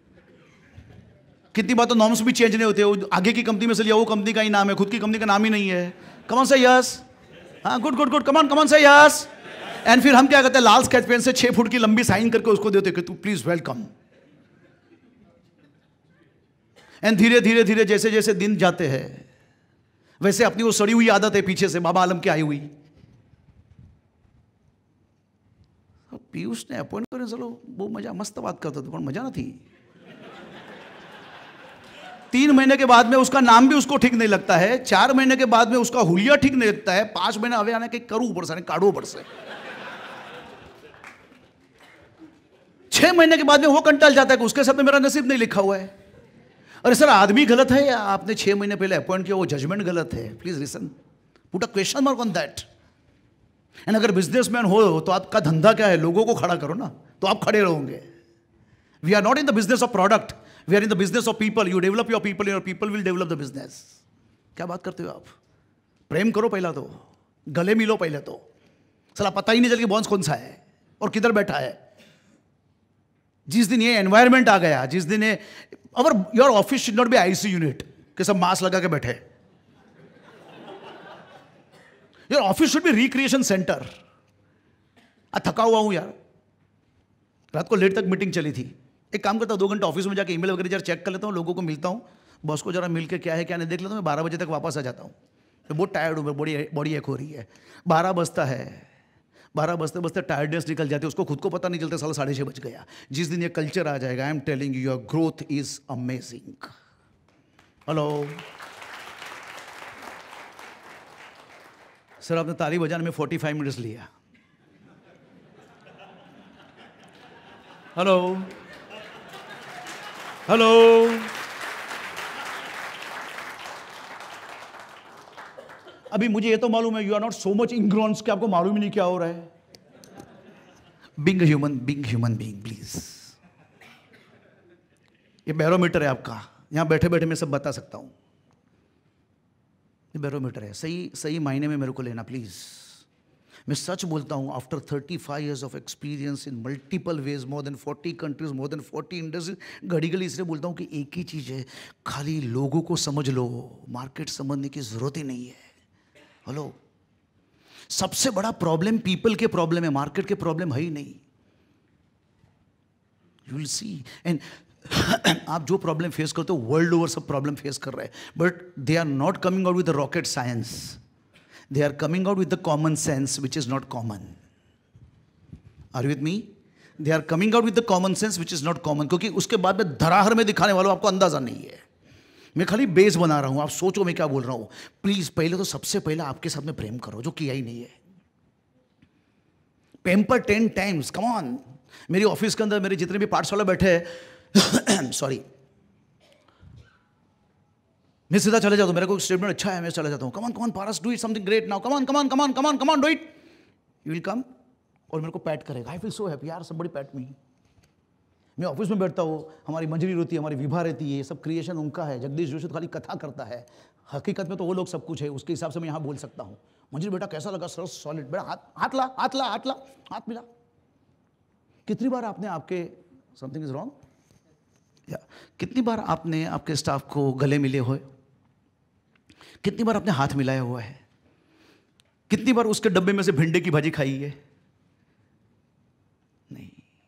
कितनी बार तो नॉर्म्स भी चेंज नहीं होते, वो आगे की कंपनी में से लिया, वो कंपनी का ही नाम है, खुद की कंपनी का नाम ही नहीं है। कमन से यस, हाँ गुड गुड गुड, कमन से यस। एंड फिर हम क्या करते हैं, लाल स्केच पेन से 6 फुट की लंबी साइन करके उसको देते कि तू प्लीज वेलकम। एंड धीरे धीरे धीरे जैसे जैसे दिन जाते हैं वैसे अपनी वो सड़ी हुई आदत है पीछे से बाबा आलम की आई हुई। पीयूष ने अपॉइंट करे, चलो वो मजा, मस्त बात करता था, पर मजा ना थी। 3 महीने के बाद में उसका नाम भी उसको ठीक नहीं लगता है, 4 महीने के बाद में उसका हुलिया ठीक नहीं लगता है, 5 महीने अवे आने के करूं ऊपर से, काढ़ो ऊपर से, 6 महीने के बाद में वो कंटाल जाता है कि उसके साथ में मेरा नसीब नहीं लिखा हुआ है। अरे सर आदमी गलत है या आपने 6 महीने पहले अपॉइंट किया वो जजमेंट गलत है? Please listen, put a question mark on that. And अगर बिजनेसमैन हो तो आपका धंधा क्या है? लोगों को खड़ा करो ना, तो आप खड़े रहोगे। We are not in the business of product, we are in the business of people. You develop your people, your people will develop the business. क्या बात करते हो आप? प्रेम करो पहला तो, गले मिलो पहले तो, साला पता ही नहीं चल कि बॉन्स कौन सा है और किधर बैठा है। जिस दिन ये एनवायरमेंट आ गया, जिस दिन ये our your office should not be IC unit कि सब मास्क लगा के बैठे। Your office should be recreation centre. थका हुआ हूं यार, रात को लेट तक मीटिंग चली थी। एक काम करता हूं, 2 घंटे ऑफिस में जाके ईमेल वगैरह जरा चेक कर लेता हूं, लोगों को मिलता हूं, बॉस को जरा मिल के क्या है क्या नहीं देख लेता हूं। मैं 12 बजे तक वापस आ जाता हूं। मैं बहुत टायर्ड हूं, बॉडी एक हो रही है। 12 बजता है, 12 बजते बजते टायर्डनेस निकल जाती है, उसको खुद को पता नहीं चलता, साला 6:30 बज गया। जिस दिन ये कल्चर आ जाएगा, I am telling you, your growth is amazing. Hello sir, आपने ताली बजाने में 45 मिनट्स लिया। हेलो हेलो, अभी मुझे ये तो मालूम है you are not so much engrossed कि आपको मालूम ही नहीं क्या हो रहा है। Being human being please. ये बैरोमीटर है आपका, यहां बैठे बैठे मैं सब बता सकता हूं। ये बैरोमीटर है, सही मायने में मेरे को लेना प्लीज। मैं सच बोलता हूं, after 35 years of experience in multiple ways, more than 40 countries, more than 40 industries, घड़ी घड़ी इसलिए बोलता हूं कि एक ही चीज है, खाली लोगों को समझ लो, मार्केट समझने की जरूरत ही नहीं है। हेलो, सबसे बड़ा प्रॉब्लम पीपल के प्रॉब्लम है, मार्केट के प्रॉब्लम है ही नहीं। You will see. एंड आप जो प्रॉब्लम फेस करते हो, वर्ल्ड ओवर सब प्रॉब्लम फेस कर रहे हैं, but they are not coming out with the rocket science, they are coming out with the common sense which is not common. Are you with me? They are coming out with the common sense which is not common, क्योंकि उसके बाद में धराहर में दिखाने वालों आपको अंदाजा नहीं है। मैं खाली बेस बना रहा हूं, आप सोचो मैं क्या बोल रहा हूं। प्लीज पहले तो सबसे पहले आपके साथ में प्रेम करो, जो किया ही नहीं है। Pamper 10 times, come on. मेरी ऑफिस के अंदर मेरे जितने भी पाठशाला बैठे हैं सॉरी, मैं सीधा चले जाता हूं, मेरे को स्टेटमेंट अच्छा है, मैं चला जाता हूं। Come on Paras, do it something great now, come on do it. You will come और मेरे को पैट करेगा। आई फील सो हैप्पी यार, somebody पैट मी। मैं ऑफिस में बैठता हूँ, हमारी मंजरी रहती है, हमारी विभा रहती है, ये सब क्रिएशन उनका है। जगदीश जोशी तो खाली कथा करता है, हकीकत में तो वो लोग सब कुछ है। उसके हिसाब से मैं यहाँ बोल सकता हूँ। मंजरी बेटा कैसा लगा? Sir solid. बेटा हाथ मिला। कितनी बार आपने आपके समथिंग इज रॉन्ग, या कितनी बार आपने आपके स्टाफ को गले मिले हुए, कितनी बार आपने हाथ मिलाया हुआ है, कितनी बार उसके डब्बे में से भिंडे की भाजी खाई है? नहीं।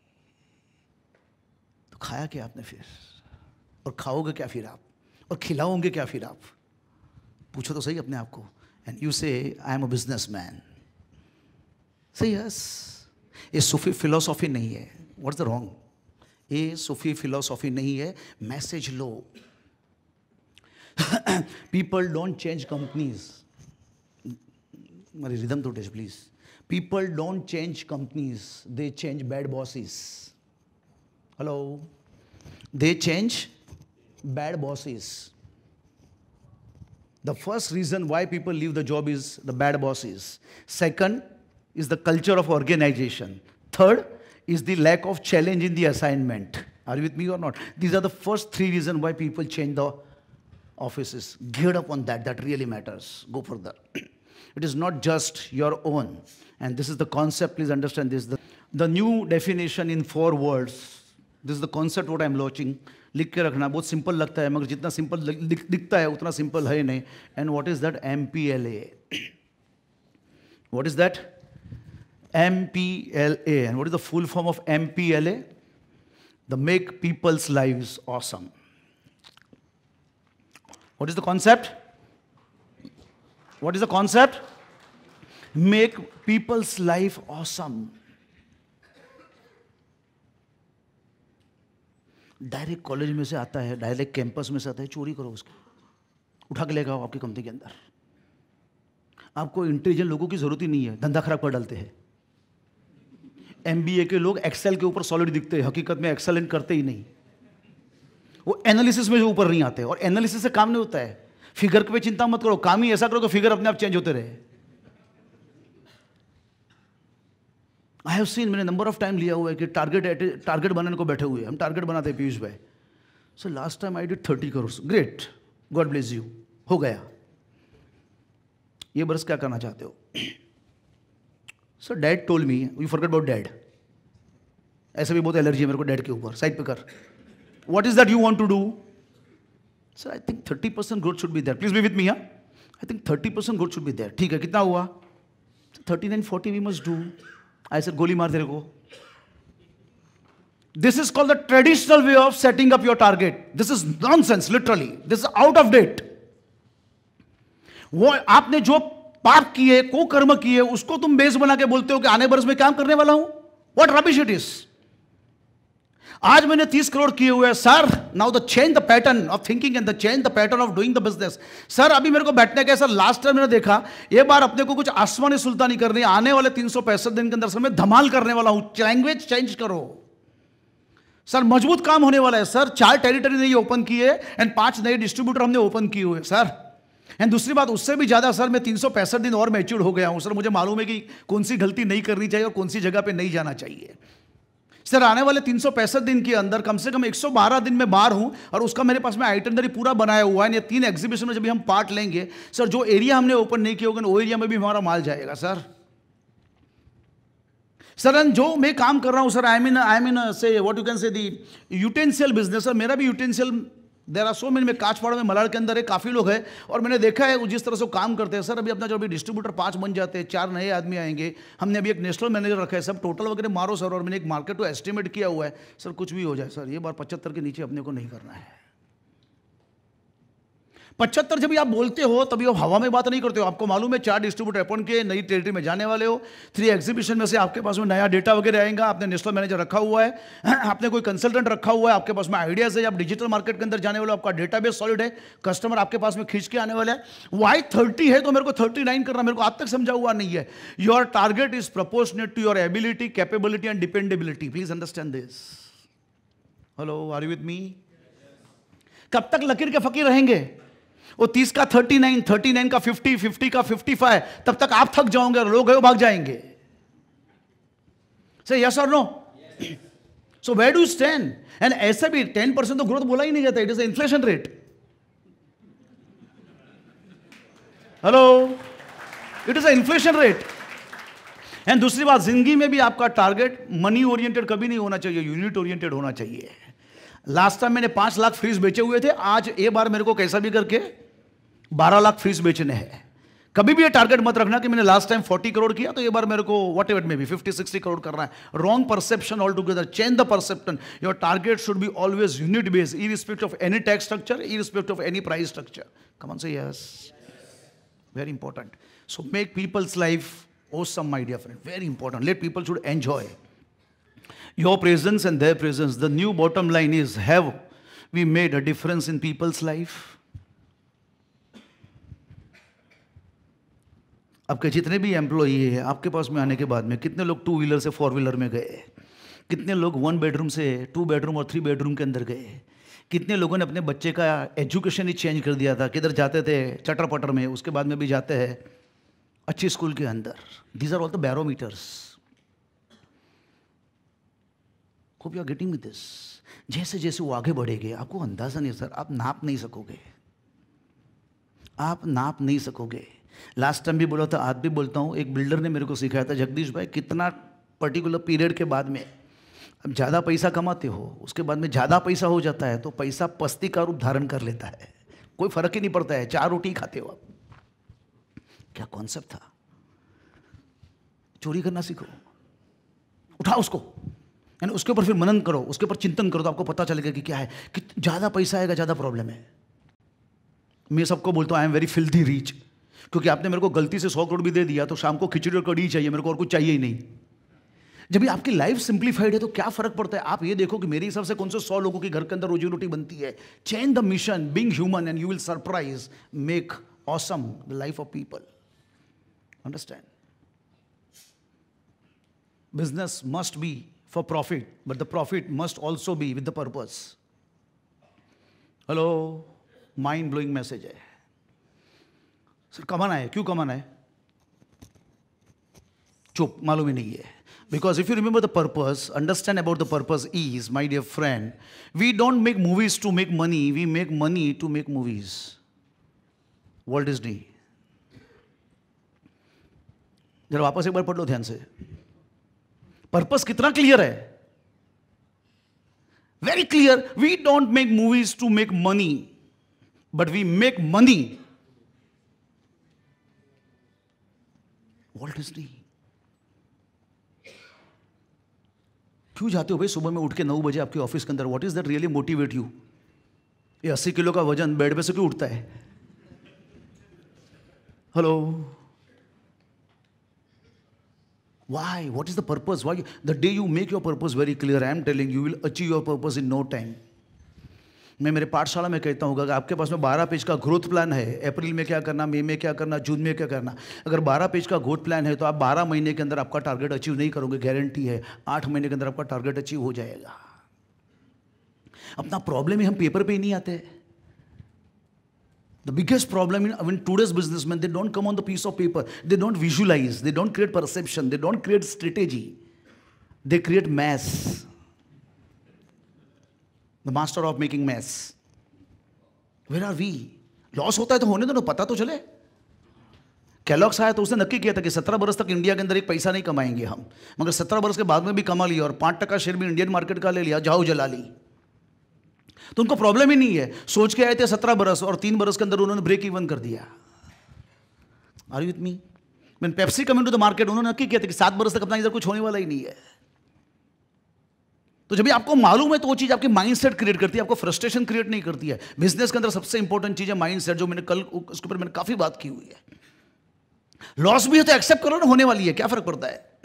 तो खाया क्या आपने फिर, और खाओगे क्या फिर आप, और खिलाओगे क्या फिर आप? पूछो तो सही अपने आप को। And you say I am a businessman. Say yes, ये सूफी फिलोसॉफी नहीं है। What's the wrong? ये सूफी फिलोसॉफी नहीं है। मैसेज लो। People don't change companies. मेरी रिदम तो test please. People don't change companies, they change bad bosses. Hello, they change bad bosses. The first reason why people leave the job is the bad bosses. Second is the culture of organization. Third is the lack of challenge in the assignment. Are you with me or not? These are the first three reasons why people change the offices. Geared up on that. That really matters. Go further. It is not just your own. And this is the concept. Please understand this. The new definition in 4 words. This is the concept what I am launching. लिख के रखना। बहुत simple लगता है, मगर जितना simple दिखता है उतना सिंपल है नहीं। And what is that? MPLA. What is that? MPLA. And what is the full form of MPLA? The make people's lives awesome. What is the concept? What is the concept? Make people's life awesome. Direct college में से आता है, direct campus में से आता है, चोरी करो उसको, उठा के लेकर आओ आपकी कंपनी के अंदर। आपको इंटेलिजेंट लोगों की जरूरत ही नहीं है, धंधा खराब कर डालते हैं। MBA के लोग एक्सेल के ऊपर सॉलिड दिखते हैं, हकीकत में एक्सेलेंट करते ही नहीं। वो एनालिसिस में जो ऊपर नहीं आते, और एनालिसिस से काम नहीं होता है। फिगर पे चिंता मत करो, काम ही ऐसा करो कि फिगर अपने आप चेंज होते रहे। आई हैव सीन, मैंने नंबर ऑफ टाइम लिया हुआ है कि टारगेट बनाने को बैठे हुए, हम टारगेट बनाते हैं पीयूष भाई। So last time I did 30 crore. Great, god bless you, हो गया। ये बरस क्या करना चाहते हो? So dad told me, you forget about dad. ऐसे भी बहुत एलर्जी है मेरे को डैड के ऊपर, साइड पे कर। What is that you want to do? Sir I think 30% growth should be there. Please be with me. I think 30% growth should be there. ठीक है, कितना हुआ? 39-40 वी मस्ट डू। ऐसे गोली मार तेरे को। This is called the traditional way of setting up your target. This is nonsense, literally this is out of date. वो आपने जो पाप किए, को कर्म किए, उसको तुम बेस बना के बोलते हो कि आने बरस में काम करने वाला हूं। What rubbish it is. आज मैंने 30 करोड़ किए हुए हैं sir. Now the change the pattern of thinking and the change the pattern of doing the business. Sir अभी मेरे को बैठने का, सर लास्ट टाइम मैंने देखा, ये बार अपने को कुछ आसमानी सुल्तानी करनी, आने वाले 365 दिन के अंदर सर मैं धमाल करने वाला हूं। लैंग्वेज चेंज करो सर, मजबूत काम होने वाला है सर। 4 टेरिटरी नहीं ओपन किए एंड 5 नए डिस्ट्रीब्यूटर हमने ओपन किए हुए सर। एंड दूसरी बात उससे भी ज्यादा सर, मैं 365 दिन और मैच्योर हो गया हूं सर। मुझे मालूम है कि कौन सी गलती नहीं करनी चाहिए और कौन सी जगह पे नहीं जाना चाहिए। सर आने वाले 365 दिन के अंदर कम से कम 112 दिन में बाहर हूं, और उसका मेरे पास में आइटनरी पूरा बनाया हुआ है। ये 3 एग्जीबिशन में जब भी हम पार्ट लेंगे सर, जो एरिया हमने ओपन नहीं किया होगा वो एरिया में भी हमारा माल जाएगा सर। सर जो मैं काम कर रहा हूं सर, आई एम इन से what you can say the यूटेंशियल business. Sir मेरा भी यूटेंशियल, देर आर सो मेनी, में कांचपाड़ा में मलाड के अंदर है, काफ़ी लोग हैं, और मैंने देखा है जिस तरह से काम करते हैं सर। अभी अपना जो अभी डिस्ट्रीब्यूटर 5 बन जाते हैं, 4 नए आदमी आएंगे। हमने अभी एक नेशनल मैनेजर रखा है। सब टोटल वगैरह मारो सर, और मैंने एक मार्केट को एस्टिमेट किया हुआ है सर। कुछ भी हो जाए सर, ये बार 75 के नीचे अपने को नहीं करना है। 75 जब भी आप बोलते हो तभी आप हवा में बात नहीं करते हो। आपको मालूम है 4 डिस्ट्रीब्यूटर अपन के नई टेरिटरी में जाने वाले हो, 3 एग्जीबिशन में से आपके पास में नया डेटा वगैरह आएगा। आपने नेशनल मैनेजर रखा हुआ है, आपने कोई कंसल्टेंट रखा हुआ है, आपके पास में आइडियाज है, आप डिजिटल मार्केट के अंदर जाने वाले हो, आपका डेटाबेस सॉलिड है, कस्टमर आपके पास में खींच के आने वाला है। वाई 30 है तो मेरे को 39 करना, मेरे को आज तक समझा हुआ नहीं है। Your target is proportionate to your ability, capability and dependability. Please understand this. Hello, are you with me? कब तक लकीर के फकीर रहेंगे? वो 30 का 39, 39 का 50, 50 का 55, तब तक आप थक जाओगे और लोग भाग जाएंगे। से यस और no? So where do you stand? And ऐसे भी 10% तो ग्रोथ बोला ही नहीं जाता, it is inflation rate. Hello, it is inflation rate. And दूसरी बात, जिंदगी में भी आपका टारगेट मनी ओरिएंटेड कभी नहीं होना चाहिए, यूनिट ओरिएंटेड होना चाहिए। लास्ट टाइम मैंने 5 लाख फ्रिज बेचे हुए थे, आज एक बार मेरे को कैसा भी करके 12 लाख फ्रिज बेचने हैं। कभी भी ये टारगेट मत रखना कि मैंने लास्ट टाइम 40 करोड़ किया तो ये बार मेरे को वॉट एवर में भी 50-60 करोड़ करना है। Wrong perception altogether, change the perception. Your target should be always unit based, irrespective of any tax structure, irrespective of any price structure. Come on, say yes. Very important. So make people's life awesome, my dear friend. Very important. Let people should enjoy your presence and their presence. The new bottom line is, have we made a difference in people's life? आपके जितने भी employee है, आपके पास में आने के बाद में कितने लोग 2 व्हीलर से 4 व्हीलर में गए, कितने लोग 1 बेडरूम से 2 बेडरूम और 3 बेडरूम के अंदर गए, कितने लोगों ने अपने बच्चे का एजुकेशन ही चेंज कर दिया था, किधर जाते थे चटर पटर में, उसके बाद में भी जाते हैं अच्छी स्कूल के अंदर। These are all the barometers. Hope you are getting with this. जैसे जैसे वो आगे बढ़ेंगे, आपको अंदाजा नहीं सर, आप नाप नहीं सकोगे, आप नाप नहीं सकोगे। लास्ट टाइम भी बोला था, आज भी बोलता हूँ, एक बिल्डर ने मेरे को सिखाया था, जगदीश भाई कितना पर्टिकुलर पीरियड के बाद में अब ज़्यादा पैसा कमाते हो, उसके बाद में ज़्यादा पैसा हो जाता है तो पैसा पस्ती का रूप धारण कर लेता है, कोई फर्क ही नहीं पड़ता है, 4 रोटी खाते हो आप। क्या कॉन्सेप्ट था? चोरी करना सीखो, उठाओ उसको, यानी उसके ऊपर फिर मनन करो, उसके ऊपर चिंतन करो, तो आपको पता चलेगा कि क्या है, कि ज़्यादा पैसा आएगा ज़्यादा प्रॉब्लम है। मैं सबको बोलता हूँ I am very filthy rich, क्योंकि आपने मेरे को गलती से 100 करोड़ भी दे दिया तो शाम को खिचड़ी और कड़ी चाहिए, मेरे को और कुछ चाहिए ही नहीं। जब भी आपकी लाइफ सिंप्लीफाइड है तो क्या फर्क पड़ता है? आप ये देखो कि मेरे हिसाब से कौन से 100 लोगों के घर के अंदर रोजी रोटी बनती है। Change the mission, being human, and you will surprise, make awesome the life of people. Understand? Business must be for profit, but the profit must also be with the purpose. Hello, mind blowing message है sir. कमाना है, क्यों कमाना है? चुप, मालूम ही नहीं है। Because if you remember the purpose, understand about the purpose is, my dear friend, we don't make movies to make money, we make money to make movies. Walt Disney. जरा वापस एक बार पढ़ लो ध्यान से। पर्पस कितना क्लियर है? Very clear. We don't make movies to make money, but we make money. Walt Disney. क्यों जाते हो भाई सुबह में उठ के 9 बजे आपके ऑफिस के अंदर? What is that really motivate you? ये 80 किलो का वजन बेड पे से क्यों उठता है? Hello, why? What is the purpose? Why? The day you make your purpose very clear, I am telling you will achieve your purpose in no time. मैं मेरे पाठशाला में कहता हूँ, अगर आपके पास में 12 पेज का ग्रोथ प्लान है, अप्रैल में क्या करना, मई में क्या करना, जून में क्या करना, अगर 12 पेज का ग्रोथ प्लान है तो आप 12 महीने के अंदर आपका टारगेट अचीव नहीं करोगे, गारंटी है। 8 महीने के अंदर आपका टारगेट अचीव हो जाएगा। अपना प्रॉब्लम ही हम पेपर पे ही नहीं आते। The biggest problem in today's businessman, they don't come on the piece of paper, they don't visualise, they don't create perception, they don't create strategy, they create mess. The master of making mess. Where are we? Loss होता है तो होने दो ना, पता तो चले। Kellogg's आया तो उसने नक्की किया था कि 17 बरस तक इंडिया के अंदर एक पैसा नहीं कमाएंगे हम, मगर 17 बरस के बाद में भी कमा लिया और 5% शेयर भी इंडियन मार्केट का ले लिया, जाओ जला ली। तो उनको प्रॉब्लम ही नहीं है। सोच के आए थे 17 बरस और 3 बरस के अंदर उन्होंने ब्रेक इवन कर दिया। Are you with me? When Pepsi come into the market, उन्होंने नक्की किया था कि 7 बरस तक अपना इधर कुछ होने वाला ही नहीं है। तो जब भी आपको मालूम है तो वो चीज आपकी माइंडसेट क्रिएट करती है, आपको फ्रस्ट्रेशन क्रिएट नहीं करती है। बिजनेस के अंदर सबसे इंपॉर्टेंट चीज है माइंडसेट, जो मैंने कल उसके ऊपर मैंने काफी बात की हुई है। लॉस भी है तो एक्सेप्ट करो ना, होने वाली है, क्या फर्क पड़ता है?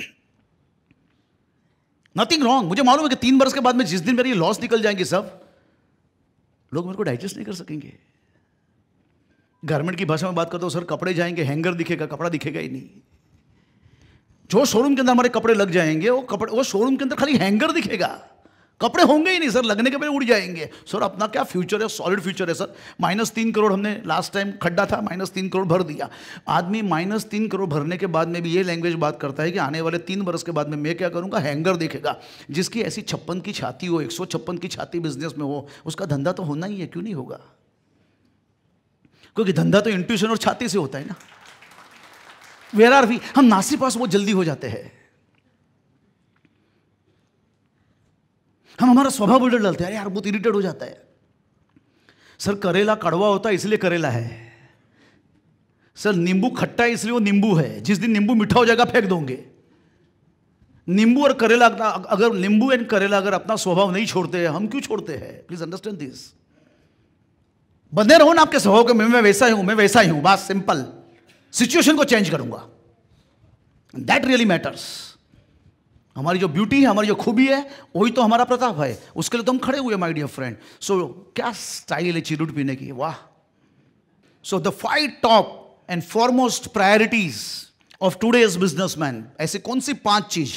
Nothing wrong. मुझे मालूम है कि 3 बरस के बाद में जिस दिन मेरे लॉस निकल जाएंगे, सब लोग मेरे को डाइजेस्ट नहीं कर सकेंगे। गारमेंट की भाषा में बात करता हूं, सर कपड़े जाएंगे, हैंगर दिखेगा, कपड़ा दिखेगा ही नहीं। जो शोरूम के अंदर हमारे कपड़े लग जाएंगे, वो शोरूम के अंदर खाली हैंगर दिखेगा, कपड़े होंगे ही नहीं सर, लगने के पहले उड़ जाएंगे। सर अपना क्या फ्यूचर है? सॉलिड फ्यूचर है सर। -3 करोड़ हमने लास्ट टाइम खड्डा था, -3 करोड़ भर दिया। आदमी -3 करोड़ भरने के बाद में भी ये लैंग्वेज बात करता है कि आने वाले 3 बरस के बाद में मैं क्या करूंगा, हैंगर देखेगा। जिसकी ऐसी 56 की छाती हो, 156 की छाती बिजनेस में हो, उसका धंधा तो होना ही है, क्यों नहीं होगा? क्योंकि धंधा तो इंट्यूशन और छाती से होता है ना। Where are we? हम नासिर पास वो जल्दी हो जाते हैं। हम हमारा स्वभाव बदल डालते हैं, यार बहुत इरिटेट हो जाता है। सर करेला कड़वा होता है इसलिए करेला है, सर नींबू खट्टा है इसलिए वो नींबू है, जिस दिन नींबू मीठा हो जाएगा फेंक दोगे। नींबू और करेला, अगर नींबू एंड करेला अगर अपना स्वभाव नहीं छोड़ते हैं, हम क्यों छोड़ते हैं? Please understand this. बंधे रहो ना आपके स्वभाव के, मैं वैसा ही हूं, मैं वैसा ही हूं, बस सिंपल। सिचुएशन को चेंज करूंगा, दैट रियली मैटर्स। हमारी जो ब्यूटी है, हमारी जो खूबी है, वही तो हमारा प्रताप है, उसके लिए तो हम खड़े हुए माय डियर फ्रेंड। सो क्या स्टाइल है चिरूट पीने की, वाह। So the 5 top and foremost priorities of today's businessman, ऐसी कौन सी 5 चीज,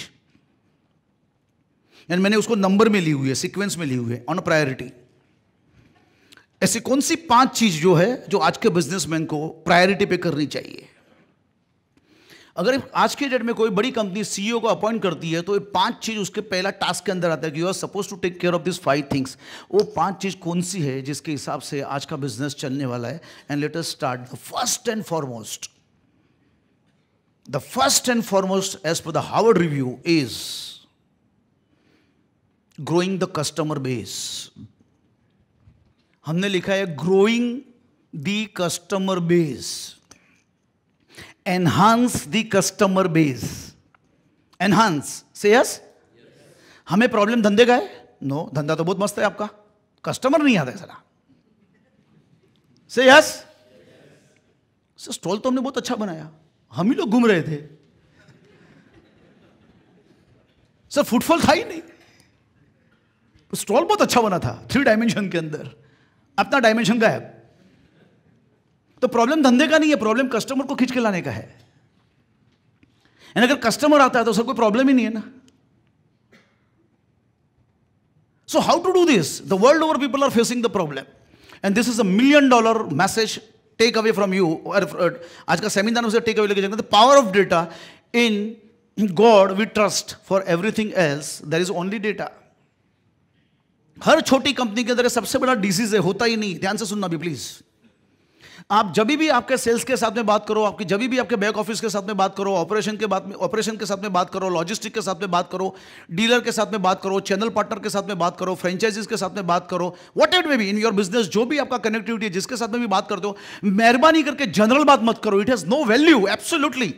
एंड मैंने उसको नंबर में ली हुई है, सीक्वेंस में ली हुई है, ऑन प्रायोरिटी। ऐसी कौन सी 5 चीज जो है जो आज के बिजनेसमैन को प्रायोरिटी पे करनी चाहिए। अगर आज के डेट में कोई बड़ी कंपनी सीईओ को अपॉइंट करती है तो ये 5 चीज उसके पहला टास्क के अंदर आता है कि you are suppose to take care of this 5 things. वो 5 चीज कौन सी है जिसके हिसाब से आज का बिजनेस चलने वाला है। And let us start. The first and foremost, the first and foremost as per the Harvard review is growing the customer base. हमने लिखा है growing the customer base, enhance the customer base. Enhance say yes. हमें problem धंधे का है? No, धंधा तो बहुत मस्त है आपका, कस्टमर नहीं आता है साला। से यस। सर स्टॉल तो हमने बहुत अच्छा बनाया, हम ही लोग घूम रहे थे सर, फुटफॉल था ही नहीं, स्टॉल बहुत अच्छा बना था 3 डायमेंशन के अंदर, अपना डायमेंशन का है। तो प्रॉब्लम धंधे का नहीं है, प्रॉब्लम कस्टमर को खींच के लाने का है। अगर कस्टमर आता है तो सर कोई प्रॉब्लम ही नहीं है ना। So how to do this? The world over people are facing the problem, and this is $1 million message take away from you. आज का सेमिनार में से टेक अवे लेके जाएंगे। The power of data in God we trust, for everything else there is only data. हर छोटी company के अंदर सबसे बड़ा डिसीज है, होता ही नहीं। ध्यान से सुनना भी प्लीज। आप जब भी आपके सेल्स के साथ में बात करो, आपकी जब भी आपके बैक ऑफिस के साथ में बात करो, ऑपरेशन के साथ में बात करो, लॉजिस्टिक के साथ में बात करो, डीलर के साथ में बात करो, चैनल पार्टनर के साथ में बात करो, फ्रेंचाइजीज के साथ में बात करो, whatever may be in your business, जो भी आपका कनेक्टिविटी है, जिसके साथ में भी बात करते हो, मेहरबानी करके जनरल बात मत करो। It has no value, absolutely.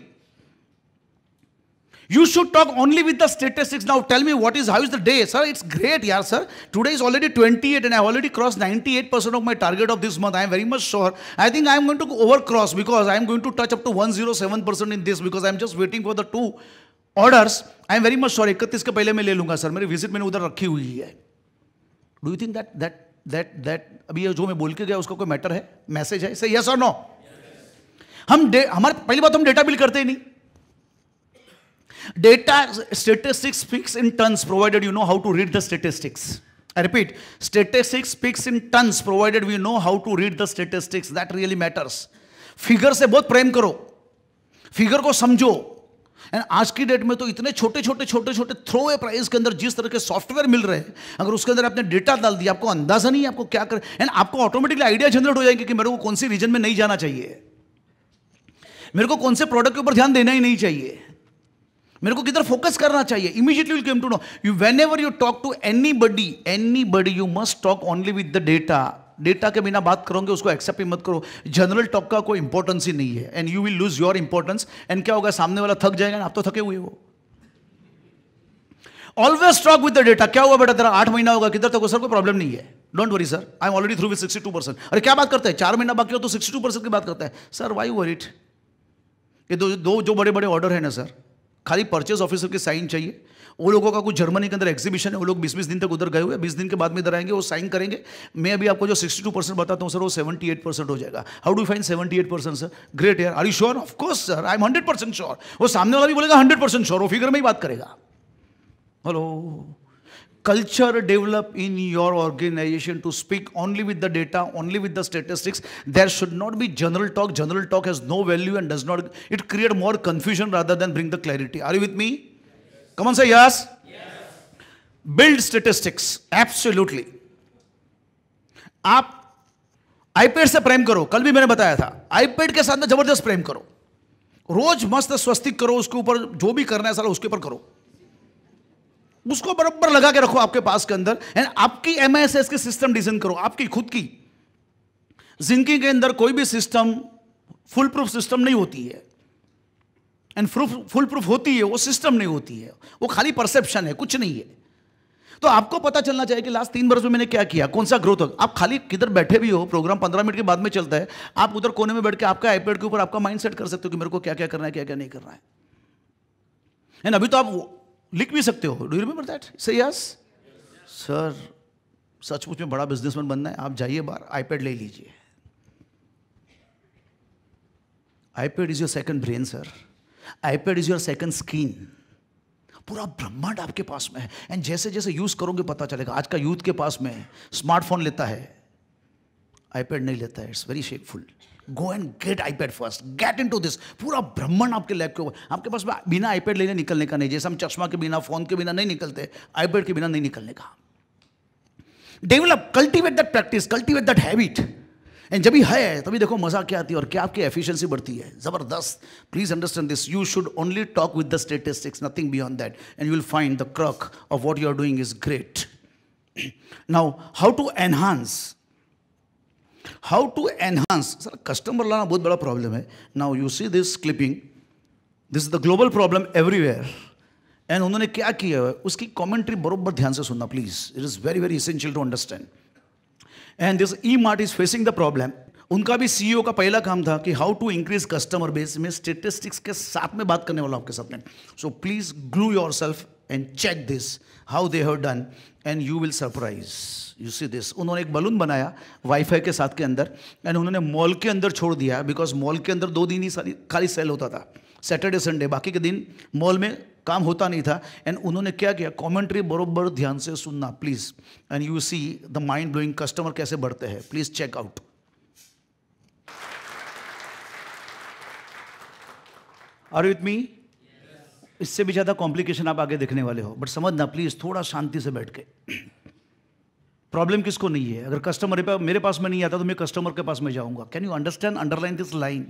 You should talk only with the statistics. Now tell me how is the day? Sir, it's great, yeah, sir. Today is already 28 and I have already crossed 98% of my target of this month. I am very much sure. I think I am going to overcross because I am going to touch up to 107% in this because I am just waiting for the 2 orders. I am very much sure. 31 के पहले मैं ले लूंगा sir, मेरी visit मैंने उधर रखी हुई है। Do you think that अभी जो मैं बोल के गया उसका कोई मैटर है, मैसेज है? Say yes or no? हमारे पहली बात हम डेटा बिल करते ही नहीं। Data statistics speaks in tons provided you know how to read the statistics. I repeat, statistics speaks in tons provided we know how to read the statistics. That really matters. Figure से बहुत प्रेम करो, figure को समझो। And आज की date में तो इतने छोटे छोटे थ्रो ए प्राइस के अंदर जिस तरह के सॉफ्टवेयर मिल रहे हैं, अगर उसके अंदर आपने डेटा डाल दिया, आपको अंदाजा नहीं है आपको क्या कर, एंड आपको ऑटोमेटिकली आइडिया जनरेट हो जाएंगे कि मेरे को कौन सी रीजन में नहीं जाना चाहिए, मेरे को कौन से प्रोडक्ट के ऊपर ध्यान देना ही नहीं चाहिए, मेरे को किधर फोकस करना चाहिए। Immediately will come to know. You whenever you talk to anybody you must talk only with the data. Data के बिना बात करोगे उसको एक्सेप्ट ही मत करो। जनरल टॉक का कोई इंपॉर्टेंस ही नहीं है, and you will lose your importance. And क्या होगा, सामने वाला थक जाएगा ना, आप तो थके हुए हो। Always talk with the data. क्या हुआ बेटा तेरा 8 महीना होगा, किधर तक हो? सर कोई प्रॉब्लम नहीं है, don't worry sir, I am already through with 62%। अरे क्या बात करते हैं, 4 महीना बाकी हो तो 62% की बात करता है। Sir why worried? ये दो जो बड़े बड़े ऑर्डर है ना सर, खाली परचेज ऑफिसर की साइन चाहिए। वो लोगों का कुछ जर्मनी के अंदर एग्जीबिशन है, वो लोग 20-20 दिन तक उधर गए हुए, 20 दिन के बाद में इधर आएंगे, वो साइन करेंगे। मैं अभी आपको जो 62% बताता हूँ सर, वो 78% हो जाएगा। How do find 78% sir? Great यार, are you sure? Of course sir, I am 100% sure. वो सामने वाला भी बोलेगा 100% श्योर, वो फिगर में ही बात करेगा। Hello, culture develop in your organization to speak only with the data, only with the statistics. There should not be general talk. General talk has no value and does not, it create more confusion rather than bring the clarity. Are you with me? Come on, say yes. Yes. Build statistics. Absolutely. आप iPad से प्रेम करो, कल भी मैंने बताया था। iPad के साथ में जबरदस्त प्रेम करो, रोज मस्त स्वस्तिक करो, उसके ऊपर जो भी करना है सारा उसके ऊपर करो। उसको बराबर लगा के रखो आपके पास के अंदर, एंड आपकी एमआईएसएस के सिस्टम डिजाइन करो, आपकी खुद की जिंदगी के अंदर कोई भी सिस्टम फुल प्रूफ सिस्टम नहीं होती है, एंड फुल प्रूफ होती है वो सिस्टम नहीं होती है, वो खाली परसेप्शन है, कुछ नहीं है। तो आपको पता चलना चाहिए कि लास्ट 3 वर्ष में मैंने क्या किया, कौन सा ग्रोथ हो। आप खाली किधर बैठे भी हो, प्रोग्राम 15 मिनट के बाद में चलता है, आप उधर कोने में बैठ के आपका आईपैड के ऊपर आपका माइंड सेट कर सकते हो कि मेरे को क्या क्या करना है, क्या क्या नहीं करना है। एंड अभी तो आप लिख भी सकते हो, do you remember that, say yes sir सचमुच में बड़ा बिजनेसमैन बनना है, आप जाइए बाहर, आईपैड ले लीजिए। IPad is your second brain sir, iPad is your second screen. पूरा ब्रह्मांड आपके पास में है, एंड जैसे जैसे यूज करोगे पता चलेगा। आज का यूथ के पास में स्मार्टफोन लेता है, आईपैड नहीं लेता है, it's very shameful. Go and get iPad first, get into this. पूरा ब्रह्मांड आपके लैब के ऊपर, आपके पास में बिना आईपैड लेने निकलने का नहीं। जैसे हम चश्मा के बिना, फोन के बिना नहीं निकलते, आईपैड के बिना नहीं निकलने का। Develop, cultivate that practice, cultivate that habit, and जब भी है तभी देखो मजा क्या आती है और क्या आपकी एफिशिएंसी बढ़ती है, जबरदस्त। Please understand this, you should only talk with the statistics, nothing beyond that, and you will find the crux of what you are doing is great. Now how to enhance, how to enhance. Sir customer लाना बहुत बड़ा problem है। Now you see this clipping, this is the global problem everywhere, and उन्होंने क्या किया है उसकी commentary बरोबर ध्यान से सुनना please, it is very very essential to understand. And this E mart is facing the problem. उनका भी सीईओ का पहला काम था कि how to increase customer base, में स्टेटिस्टिक्स के साथ में बात करने वाला आपके साथ में। So please glue yourself and check this how they have done, and you will surprise. You see this, उन्होंने एक बलून बनाया वाईफाई के साथ के अंदर, एंड उन्होंने मॉल के अंदर छोड़ दिया, बिकॉज मॉल के अंदर 2 दिन ही खाली सेल होता था, सैटरडे संडे, बाकी के दिन मॉल में काम होता नहीं था। एंड उन्होंने क्या किया, कमेंट्री बरोबर ध्यान से सुनना please, and you see the mind blowing customer कैसे बढ़ते हैं। Please check out. Are you with me? इससे भी ज्यादा कॉम्प्लिकेशन आप आगे देखने वाले हो, बट समझना प्लीज थोड़ा शांति से बैठ के। प्रॉब्लम किसको नहीं है? अगर कस्टमर मेरे पास में नहीं आता तो मैं कस्टमर के पास में जाऊंगा। Can you understand, underline this line.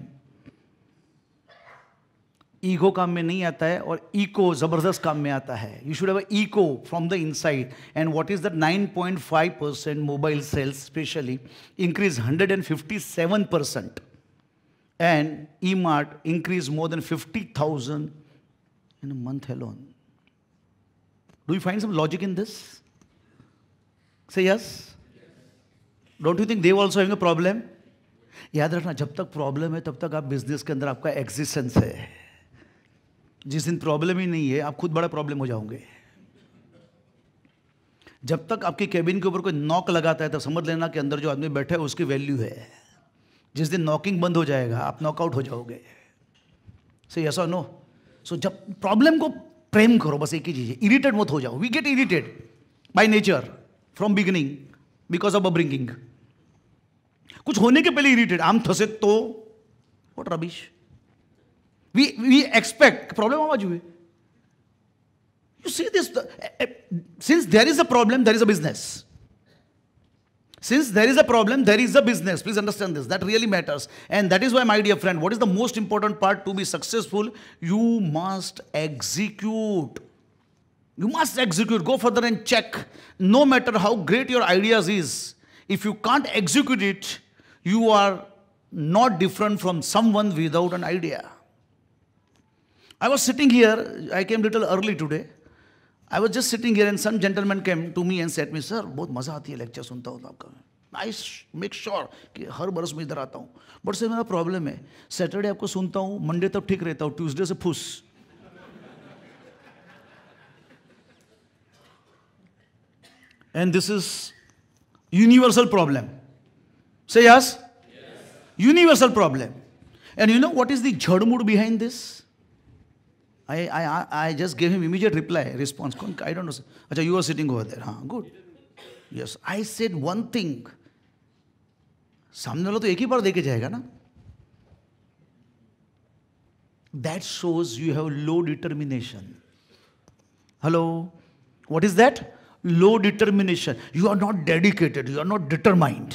Ego काम में नहीं आता है और इको जबरदस्त काम में आता है। You should have echo from the inside, and what is the 9.5% mobile sales specially increase 157%, and e mart increase more than 50,000 in a month alone. Do you find some logic in this? Say yes. Don't you think they were also having a problem? याद रखना, जब तक problem है तब तक आप business के अंदर आपका एग्जिस्टेंस है। जिस दिन प्रॉब्लम ही नहीं है आप खुद बड़ा प्रॉब्लम हो जाओगे। जब तक आपकी कैबिन के ऊपर कोई नॉक लगाता है तो समझ लेना कि अंदर जो आदमी बैठा है उसकी वैल्यू है। जिस दिन नॉकिंग बंद हो जाएगा आप नॉकआउट हो जाओगे। से यस और नो? सो जब प्रॉब्लम को प्रेम करो, बस एक ही चीज है, इरिटेट मत हो जाओ। We get irritated by nature from beginning because of upbringing. कुछ होने के पहले इरिटेट, आम थसे तो what rubbish. We expect problem आवाज हुए। You see this, since there is a problem there is a business. Since there is a problem, there is a business. Please understand this. That really matters. And that is why, my dear friend, what is the most important part to be successful? You must execute. You must execute. Go further and check. No matter how great your ideas is, if you can't execute it, you are not different from someone without an idea. I was sitting here. I came little early today. I was just sitting here and some gentleman came to me and said to me, sir, बहुत मज़ा आती है lecture सुनता हूँ आपका। I make sure कि हर बरस में इधर आता हूँ, बट सर मेरा प्रॉब्लम है, सैटरडे आपको सुनता हूँ, मंडे तक ठीक रहता हूँ, ट्यूसडे से फुस। And this is universal problem. Say yes? Yes. Universal problem. And you know what is the jhad mood behind this? I just gave him immediate response. I don't know. Achha, you are sitting over there. हाँ, good. Yes, I said one thing. सामने वाला तो एक ही बार देके जाएगा ना. That shows you have low determination. Hello? What is that? Low determination. You are not dedicated. You are not determined.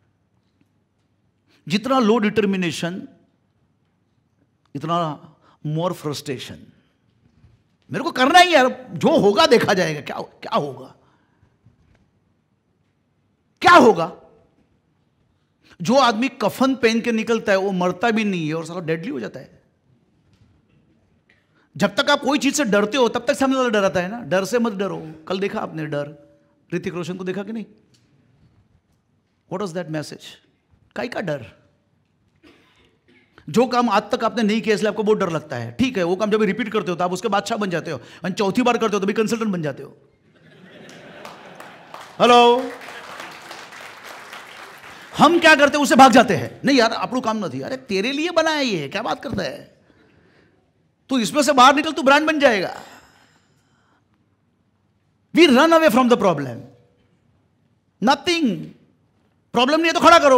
जितना low determination, इतना more frustration. मेरे को करना ही यार, जो होगा देखा जाएगा। क्या क्या होगा, क्या होगा? जो आदमी कफन पहन के निकलता है वो मरता भी नहीं है और सारा डेडली हो जाता है। जब तक आप कोई चीज से डरते हो तब तक सामने वाला डराता है ना। डर से मत डरो। कल देखा आपने डर, ऋतिक रोशन को देखा कि नहीं? What was that message? काई का डर? जो काम आज तक आपने नहीं किया इसलिए आपको बहुत डर लगता है। ठीक है, वो काम जब रिपीट करते हो तो आप उसके बादशाह बन जाते हो, और चौथी बार करते हो तो भी कंसल्टेंट बन जाते हो। हेलो, हम क्या करते हैं? उससे भाग जाते हैं। नहीं यार आपको काम ना थी, अरे तेरे लिए बनाया ये, क्या बात करता है तू? इसमें से बाहर निकल, तू ब्रांड बन जाएगा। We run away from the problem. Nothing, problem नहीं है तो खड़ा करो,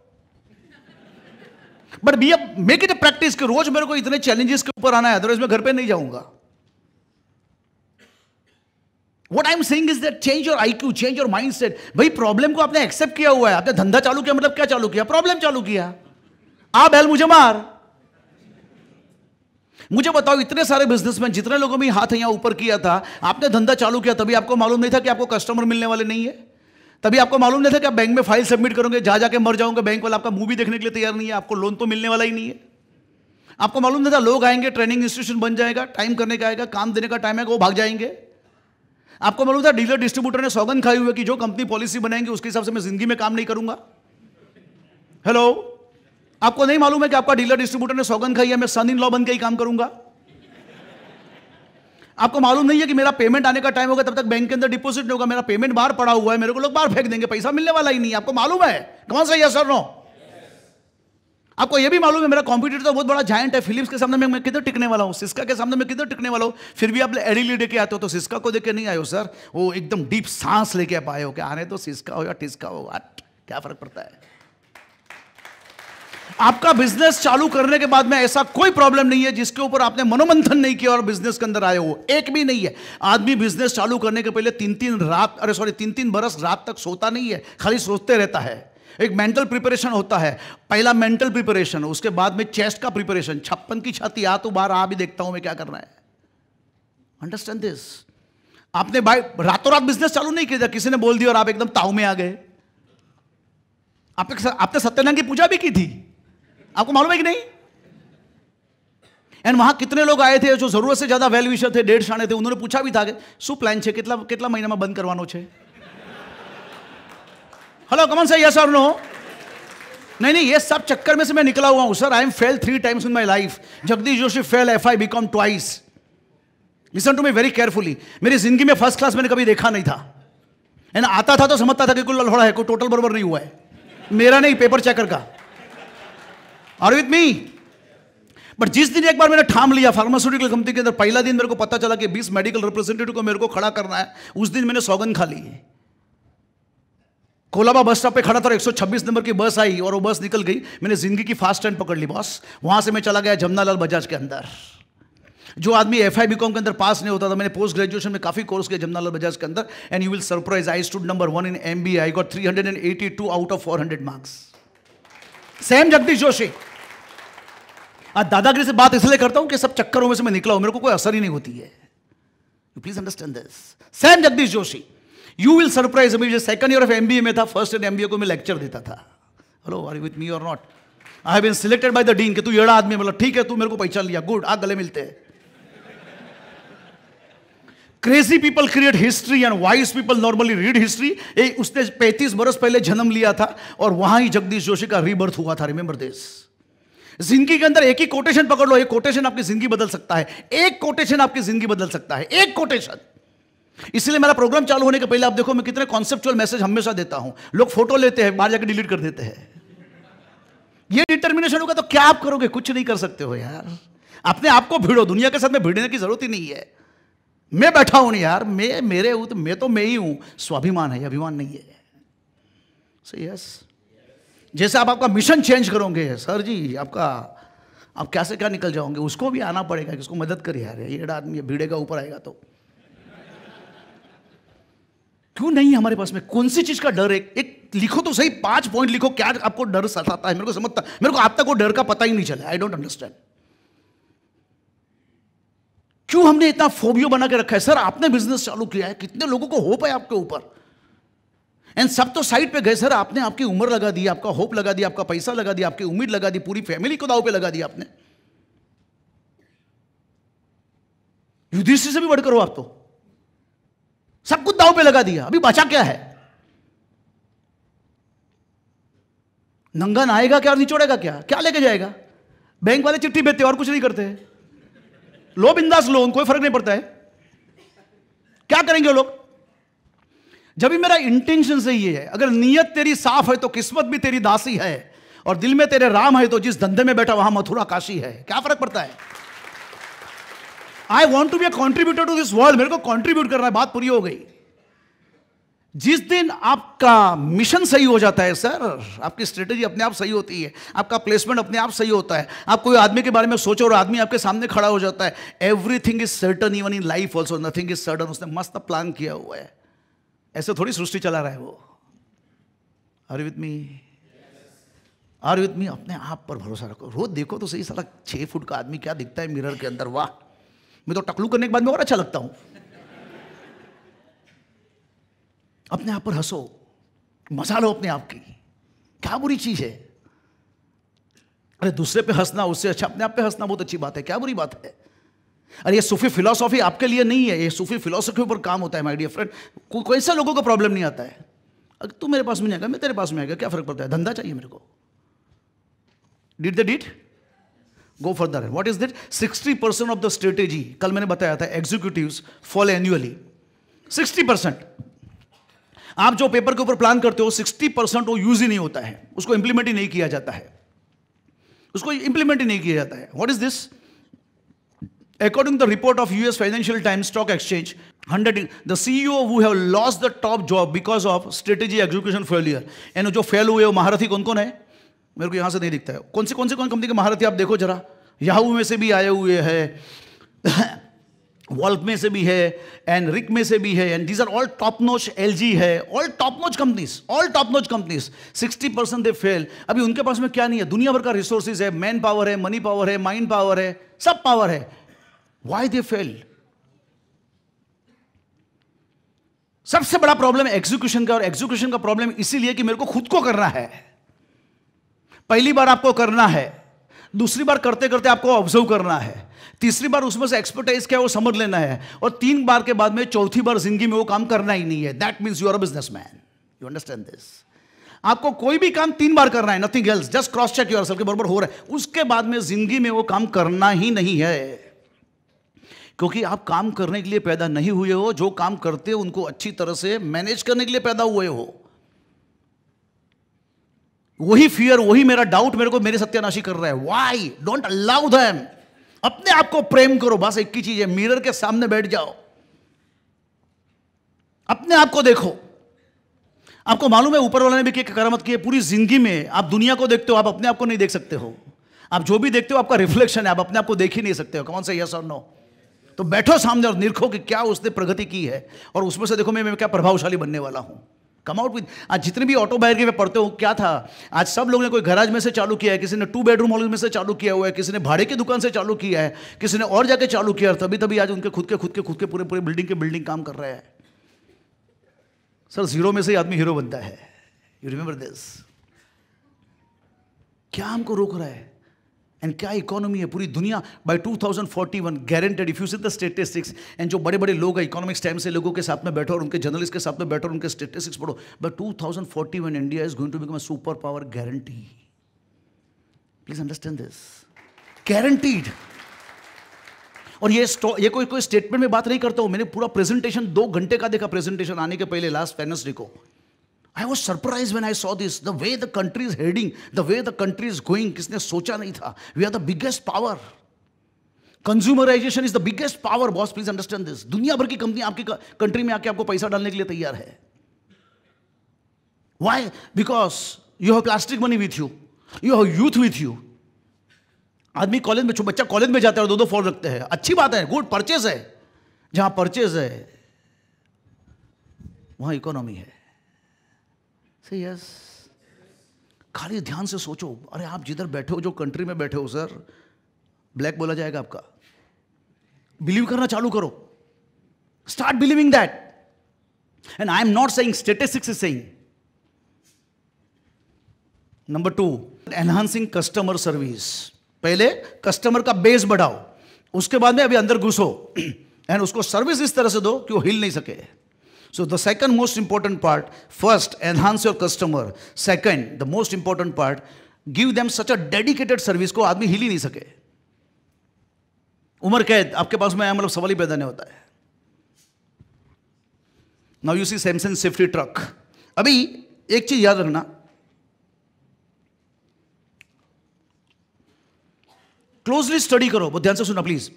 but be make it a practice कि रोज मेरे को इतने चैलेंजेस के ऊपर आना है, अदरवाइज मैं घर पे नहीं जाऊंगा। What I'm saying is that change your IQ, change your mindset। भाई प्रॉब्लम को आपने एक्सेप्ट किया हुआ है, आपने धंधा चालू किया, मतलब क्या चालू किया? प्रॉब्लम चालू किया। आ बैल मुझे मार। मुझे बताओ, इतने सारे बिजनेसमैन, जितने लोगों में हाथ यहां ऊपर किया था, आपने धंधा चालू किया तभी आपको मालूम नहीं था कि आपको कस्टमर मिलने वाले नहीं है? तभी आपको मालूम नहीं था कि आप बैंक में फाइल सबमिट करोगे, जा जाके मर जाओगे, बैंक वाला आपका मूवी देखने के लिए तैयार नहीं है, आपको लोन तो मिलने वाला ही नहीं है। आपको मालूम नहीं था लोग आएंगे, ट्रेनिंग इंस्टीट्यूशन बन जाएगा, टाइम करने का आएगा, काम देने का टाइम आएगा, वो भाग जाएंगे। आपको मालूम था डीलर डिस्ट्रीब्यूटर ने सौगंध खाई हुई है कि जो कंपनी पॉलिसी बनाएंगे उसके हिसाब से मैं जिंदगी में काम नहीं करूंगा। हेलो, आपको नहीं मालूम है कि आपका डीलर डिस्ट्रीब्यूटर ने सौगंध खाई है मैं सन इन लॉ बन के ही काम करूंगा। आपको मालूम नहीं है कि मेरा पेमेंट आने का टाइम होगा तब तक बैंक के अंदर डिपॉजिट नहीं होगा, मेरा पेमेंट बाहर पड़ा हुआ है, मेरे को लोग बाहर फेंक देंगे, पैसा मिलने वाला ही नहीं है। आपको मालूम है? कौन सा? यस और नो? आपको यह भी मालूम है मेरा कॉम्पिटिटर तो बहुत बड़ा जायंट है, फिलिप्स के सामने मैं किधर टिकने वाला हूं, सिस्का के सामने मैं किधर टिकने वाला हूं। फिर भी आप एडिली लेके आते हो तो सिस्का को देख के नहीं आए हो सर, वो एकदम डीप सांस लेके आप आए हो कि आने तो सिस्का हो या टिस्का हो, क्या फर्क पड़ता है? आपका बिजनेस चालू करने के बाद में ऐसा कोई प्रॉब्लम नहीं है जिसके ऊपर आपने मनोमंथन नहीं किया और बिजनेस के अंदर आए हो, एक भी नहीं है। आदमी बिजनेस चालू करने के पहले तीन तीन बरस रात तक सोता नहीं है, खाली सोचते रहता है। एक मेंटल प्रिपरेशन होता है, पहला मेंटल प्रिपरेशन, उसके बाद में चेस्ट का प्रिपरेशन, 56 की छाती, आ तो बाहर आ भी देखता हूं मैं क्या करना है। Understand this. आपने रातों रात बिजनेस चालू नहीं किया, किसी ने बोल दिया और आप एकदम ताव में आ गए। आपने सत्यनारायण की पूजा भी की थी, आपको मालूम है कि नहीं? एंड वहां कितने लोग आए थे जो जरूरत से ज्यादा वेल विशर थे, 1.5 शाणे थे, उन्होंने पूछा भी था कि શું પ્લાન છે, કેટલા મહિનામાં બંધ કરવાનો છે? हेलो, कमन से यस और नो? नहीं, ये सब चक्कर में से मैं निकला हुआ हूं sir. I am fail 3 times in my life. Jagdish Joshi fail FI BCom twice. Listen to me very carefully. मेरी जिंदगी में फर्स्ट क्लास मैंने कभी देखा नहीं था, एंड आता था तो समझता था कि कोई लड़खड़ा है, कोई टोटल बराबर नहीं हुआ है। मेरा नहीं, पेपर चेकर का। Are with me? बट जिस दिन एक बार मैंने ठाम लिया फार्मास्यूटिकल कंपनी के अंदर, पहला दिन मेरे को पता चला कि 20 मेडिकल रिप्रेजेंटेटिव को मेरे को खड़ा करना है, उस दिन मैंने सौगंध खा ली। कोलाबा बस स्टॉप पे खड़ा था, 126 नंबर की बस आई और वो बस निकल गई। मैंने जिंदगी की फास्ट ट्रेन पकड़ ली बॉस। वहां से मैं चला गया जमनालाल बजाज के अंदर। जो आदमी FI BCom के अंदर पास नहीं होता था, मैंने पोस्ट ग्रेजुएशन में काफी कोर्स किया जमनालाल बजाज के अंदर, and you will surprise, I stood number 1 in MBA। I got 382 out of 400 marks. Same Jagdish Joshi. आज दादागिरी से बात इसलिए करता हूं कि सब चक्करों में से मैं निकला हूं, मेरे को कोई असर ही नहीं होती है। You please understand this. Same Jagdish Joshi. You will surprise. अभी जो सेकंड ईयर ऑफ MBA में था, फर्स्ट ईयर MBA को मैं लेक्चर देता था। Hello, are you with me और not? I have been selected by the dean कि तू येड़ा आदमी, मतलब ठीक है, तू मेरे को पहचान लिया, गुड, आ गले मिलते हैं। Crazy people create history and wise people normally read history. उसने 35 बरस पहले जन्म लिया था और वहां ही जगदीश जोशी का रीबर्थ हुआ था। Remember this. जिंदगी के अंदर एक ही कोटेशन पकड़ लो, एक कोटेशन आपकी जिंदगी बदल सकता है। एक कोटेशन आपकी जिंदगी बदल सकता है, एक कोटेशन। इसलिए मेरा प्रोग्राम चालू होने के पहले आप देखो मैं कितने कॉन्सेप्चुअल मैसेज हमेशा देता हूं। लोग फोटो लेते हैं, बाहर जाकर डिलीट कर देते हैं। ये डिटर्मिनेशन होगा तो क्या आप करोगे? कुछ नहीं कर सकते हो यार। अपने आप को भिड़ो, दुनिया के साथ में भिड़ने की जरूरत ही नहीं है। मैं बैठा हूं नहीं यार, मेरे हूं तो मैं ही हूं। स्वाभिमान है, अभिमान नहीं है। सही यस। जैसे आप आपका मिशन चेंज करोगे, सर जी आपका आप कैसे क्या निकल जाओगे, उसको भी आना पड़ेगा कि उसको मदद कर यार, ये आदमी भिड़ेगा, ऊपर आएगा तो। क्यों नहीं हमारे पास में? कौन सी चीज का डर है? एक लिखो तो सही, 5 पॉइंट लिखो, क्या आपको डर सताता है। मेरे को अब तक वो डर का पता ही नहीं चला। I don't understand. क्यों हमने इतना फोबियो बना के रखा है? सर आपने बिजनेस चालू किया है, कितने लोगों को होप है आपके ऊपर, एंड सब तो साइड पे गए। सर आपने आपकी उम्र लगा दी, आपका होप लगा दिया, आपका पैसा लगा दिया, आपकी उम्मीद लगा दी, पूरी फैमिली को दाव पे लगा दिया आपने। युधिष्ठिर से भी बढ़कर हो आप तो, सब कुछ दाव पे लगा दिया, अभी बचा क्या है? नंगा नहाएगा क्या और निचोड़ेगा क्या? क्या लेके जाएगा? बैंक वाले चिट्ठी भेजते और कुछ नहीं करते, लो बिंदास लो, कोई फर्क नहीं पड़ता है। क्या करेंगे वो लोग? जब भी मेरा इंटेंशन सही है, अगर नीयत तेरी साफ है तो किस्मत भी तेरी दासी है, और दिल में तेरे राम है तो जिस धंधे में बैठा वहां मथुरा काशी है। क्या फर्क पड़ता है? I want to be a contributor to this world, मेरे को कॉन्ट्रीब्यूट करना है, बात पूरी हो गई। जिस दिन आपका मिशन सही हो जाता है सर, आपकी स्ट्रेटेजी अपने आप सही होती है, आपका प्लेसमेंट अपने आप सही होता है। आप कोई आदमी के बारे में सोचो और आदमी आपके सामने खड़ा हो जाता है। Everything is certain, even in life also nothing is certain. उसने मस्त प्लान किया हुआ है, ऐसे थोड़ी सृष्टि चला रहा है वो। Are you with me? Are you with me? अपने आप पर भरोसा रखो। रोज देखो तो सही, साला 6 फुट का आदमी क्या दिखता है मिरर के अंदर, वाह! मैं तो टकलू करने के बाद में और अच्छा लगता हूं। अपने आप पर हंसो, मजा लो अपने आप की, क्या बुरी चीज है? अरे दूसरे पे हंसना उससे अच्छा अपने आप पे हंसना बहुत अच्छी बात है, क्या बुरी बात है? अरे ये सूफी फिलॉसफी आपके लिए नहीं है, ये सूफी फिलॉसफी ऊपर काम होता है माय डियर फ्रेंड। कोई से लोगों को प्रॉब्लम नहीं आता है, अगर तू मेरे पास में नहीं आएगा मैं तेरे पास में आएगा, क्या फर्क पड़ता है? धंधा चाहिए मेरे को। Did they did go further. What is that? 60% of the strategy, कल मैंने बताया था, एग्जीक्यूटिव्स फॉलो एनुअली। 60% आप जो पेपर के ऊपर प्लान करते हो 60% वो यूज ही नहीं होता है, उसको इंप्लीमेंट ही नहीं किया जाता है, उसको इंप्लीमेंट ही नहीं किया जाता है। What is this? According to the report of US Financial Times Stock Exchange, 100 the CEO who have lost the top job because of strategy execution failure, and जो फेल हुए वो महारथी कौन कौन है? मेरे को यहां से नहीं दिखता है। कौन सी कंपनी के महारथी आप देखो जरा। याहू में से भी आए हुए हैं, वॉल्फ में से भी है, एंड रिक में से भी है, and these are all top notch. LG है, all top notch companies, all top notch companies. 60% they fail. अभी उनके पास में क्या नहीं है? दुनिया भर का रिसोर्सेज है, मैन पावर है, मनी पावर है, माइंड पावर है, सब पावर है। Why they fail? सबसे बड़ा प्रॉब्लम है एग्जीक्यूशन का, और एग्जीक्यूशन का प्रॉब्लम इसीलिए कि मेरे को खुद को करना है। पहली बार आपको करना है, दूसरी बार करते करते आपको ऑब्जर्व करना है, तीसरी बार उसमें से एक्सपर्टाइज क्या है वो समझ लेना है, और 3 बार के बाद में चौथी बार जिंदगी में वो काम करना ही नहीं है। That means you are a businessman. You understand this? आपको कोई भी काम 3 बार करना है, nothing else. Just cross check yourself के बराबर हो रहा है, उसके बाद में जिंदगी में वो काम करना ही नहीं है। क्योंकि आप काम करने के लिए पैदा नहीं हुए हो, जो काम करते हो उनको अच्छी तरह से मैनेज करने के लिए पैदा हुए हो। वही फियर, वही मेरा डाउट मेरे को मेरे सत्यानाशी कर रहा है। व्हाई? Don't allow them. अपने आप को प्रेम करो, बस एक ही चीज है, मिरर के सामने बैठ जाओ, अपने आप को देखो। आपको मालूम है ऊपर वाले ने भी क्या करामत की है? पूरी जिंदगी में आप दुनिया को देखते हो, आप अपने आप को नहीं देख सकते हो। आप जो भी देखते हो आपका रिफ्लेक्शन है, आप अपने आप को देख ही नहीं सकते हो। कौन सा यस और नो? तो बैठो सामने और निरखो कि क्या उसने प्रगति की है, और उसमें से देखो मैं क्या प्रभावशाली बनने वाला हूं। Come out with. आज जितने भी ऑटोबायोग्राफी में पढ़ते हो क्या था, आज सब लोग ने कोई गैराज में से चालू किया है, किसी ने 2 बेडरूम हाउस में से चालू किया हुआ है, किसी ने भाड़े की दुकान से चालू किया है, किसी ने और जाके चालू किया, और तभी आज उनके खुद के पूरे बिल्डिंग काम कर रहे हैं। सर जीरो में से ही आदमी हीरो बनता है। You remember this? क्या हमको रोक रहा है? एंड क्या इकोनॉमी है पूरी दुनिया by 2041 guaranteed. If you see the statistics, and जो बड़े बड़े लोग हैं इकोनॉमिक्स टाइम से लोगों के साथ में बैठो और उनके जर्नलिस्ट के साथ में बैठो और उनके स्टैटिस्टिक्स पढ़ो, by 2041 India is going to become a super power, guarantee. Please understand this, guaranteed. और ये कोई स्टेटमेंट में बात नहीं करता हूं, मैंने पूरा प्रेजेंटेशन 2 घंटे का देखा प्रेजेंटेशन आने के पहले, लास्ट वेडनेसडे को। I was surprised when I saw this, the way the country is heading, the way the country is going. किसने सोचा नहीं था? We are the biggest power. Consumerization is the biggest power, boss. Please understand this. दुनिया भर की company आपकी country में आके आपको पैसा डालने के लिए तैयार है। Why? Because you have plastic money with you, you have youth with you. आदमी कॉलेज में, बच्चा कॉलेज में जाता है और 2-2 फोन रखते हैं, अच्छी बात है, गुड, परचेज है। जहां परचेज है वहां इकोनॉमी है। Say yes. खाली ध्यान से सोचो। अरे आप जिधर बैठे हो, जो कंट्री में बैठे हो, सर ब्लैक बोला जाएगा आपका, बिलीव करना चालू करो. Start believing that. And I am not saying, statistics is saying. Number 2, enhancing customer service. पहले कस्टमर का बेस बढ़ाओ, उसके बाद में अभी अंदर घुसो एंड उसको सर्विस इस तरह से दो कि वो हिल नहीं सके. So the second most important part, first, enhance your customer. Second, the most important part, give them such a dedicated service को आदमी हिल ही नहीं सके. उम्र कैद आपके पास में मतलब सवाल ही पैदा नहीं होता है. Now you see Samsung safety truck. अभी एक चीज याद रखना, क्लोजली स्टडी करो, बहुत ध्यान से सुनना प्लीज.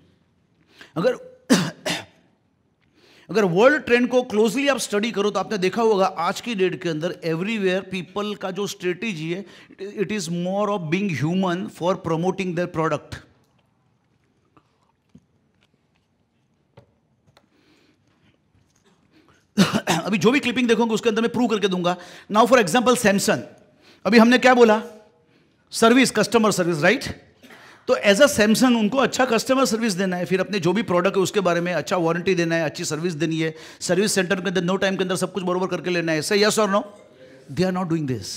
अगर वर्ल्ड ट्रेंड को क्लोजली आप स्टडी करो तो आपने देखा होगा आज की डेट के अंदर एवरीवेयर पीपल का जो स्ट्रेटेजी है, it is more of being human for promoting their product. अभी जो भी क्लिपिंग देखोगे उसके अंदर मैं प्रूव करके दूंगा. नाउ फॉर एग्जांपल सैमसंग, अभी हमने क्या बोला, सर्विस, कस्टमर सर्विस, राइट. तो एज अ सैमसंग उनको अच्छा कस्टमर सर्विस देना है, फिर अपने जो भी प्रोडक्ट है उसके बारे में अच्छा वारंटी देना है, अच्छी सर्विस देनी है, सर्विस सेंटर के अंदर नो टाइम के अंदर सब कुछ बरोबर करके लेना है. सही, यस और no? They are not doing this,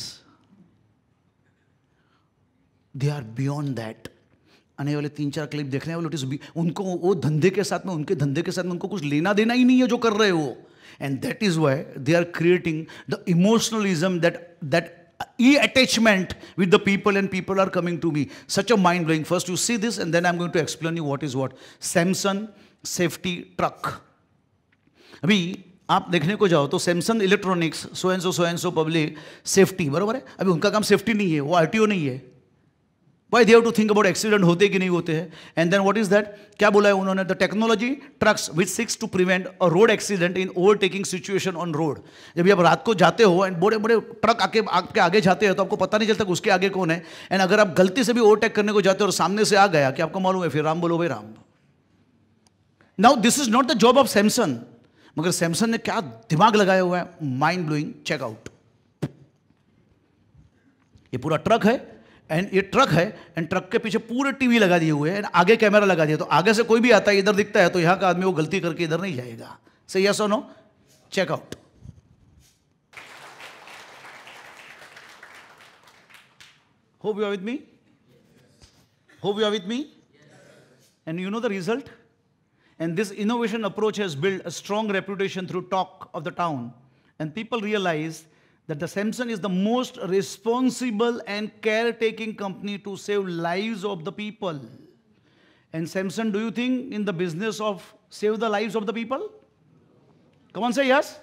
they are beyond that. आने वाले 3-4 क्लिप देखने वाले उनको वो धंधे के साथ में, उनके धंधे के साथ में उनको कुछ लेना देना ही नहीं है जो कर रहे हो. And that is why they are creating the emotionalism, that attachment with the people, and people are coming to me. Such a mind blowing. First you see this and then I'm going to explain you what is what. Samsung safety truck. अभी आप देखने को जाओ तो Samsung electronics so and so public safety, बरोबर है. अभी उनका काम सेफ्टी नहीं है, वो आरटीओ नहीं है. Why they have to think about accident होते कि नहीं होते हैं. And then what is that, क्या बोला है उन्होंने, the technology trucks which seeks to prevent a road accident in overtaking situation on road. जब आप रात को जाते हो एंड बड़े बड़े ट्रक आपके आगे जाते हैं तो आपको पता नहीं चलता कि उसके आगे कौन है. एंड अगर आप गलती से भी ओवरटेक करने को जाते हो और सामने से आ गया कि आपको मालूम है, फिर राम बोलो भाई Ram. Now this is not the job of Samsung, मगर सैमसंग ने क्या दिमाग लगाया हुआ है, माइंड ब्लोइंग. चेकआउट, ये पूरा ट्रक है एंड ये ट्रक है एंड ट्रक के पीछे पूरे टीवी लगा दिए हुए हैं एंड आगे कैमरा लगा दिया. तो आगे से कोई भी आता है, इधर दिखता है तो यहां का आदमी वो गलती करके इधर नहीं जाएगा. सही, यस और no? Check out. Hope you are with me? Hope you are with me? And you know the result. And this innovation approach has built a strong reputation through talk of the town. And people realize that the Samsung is the most responsible and caretaking company to save lives of the people. And Samsung, do you think in the business of save the lives of the people? Come on, say yes.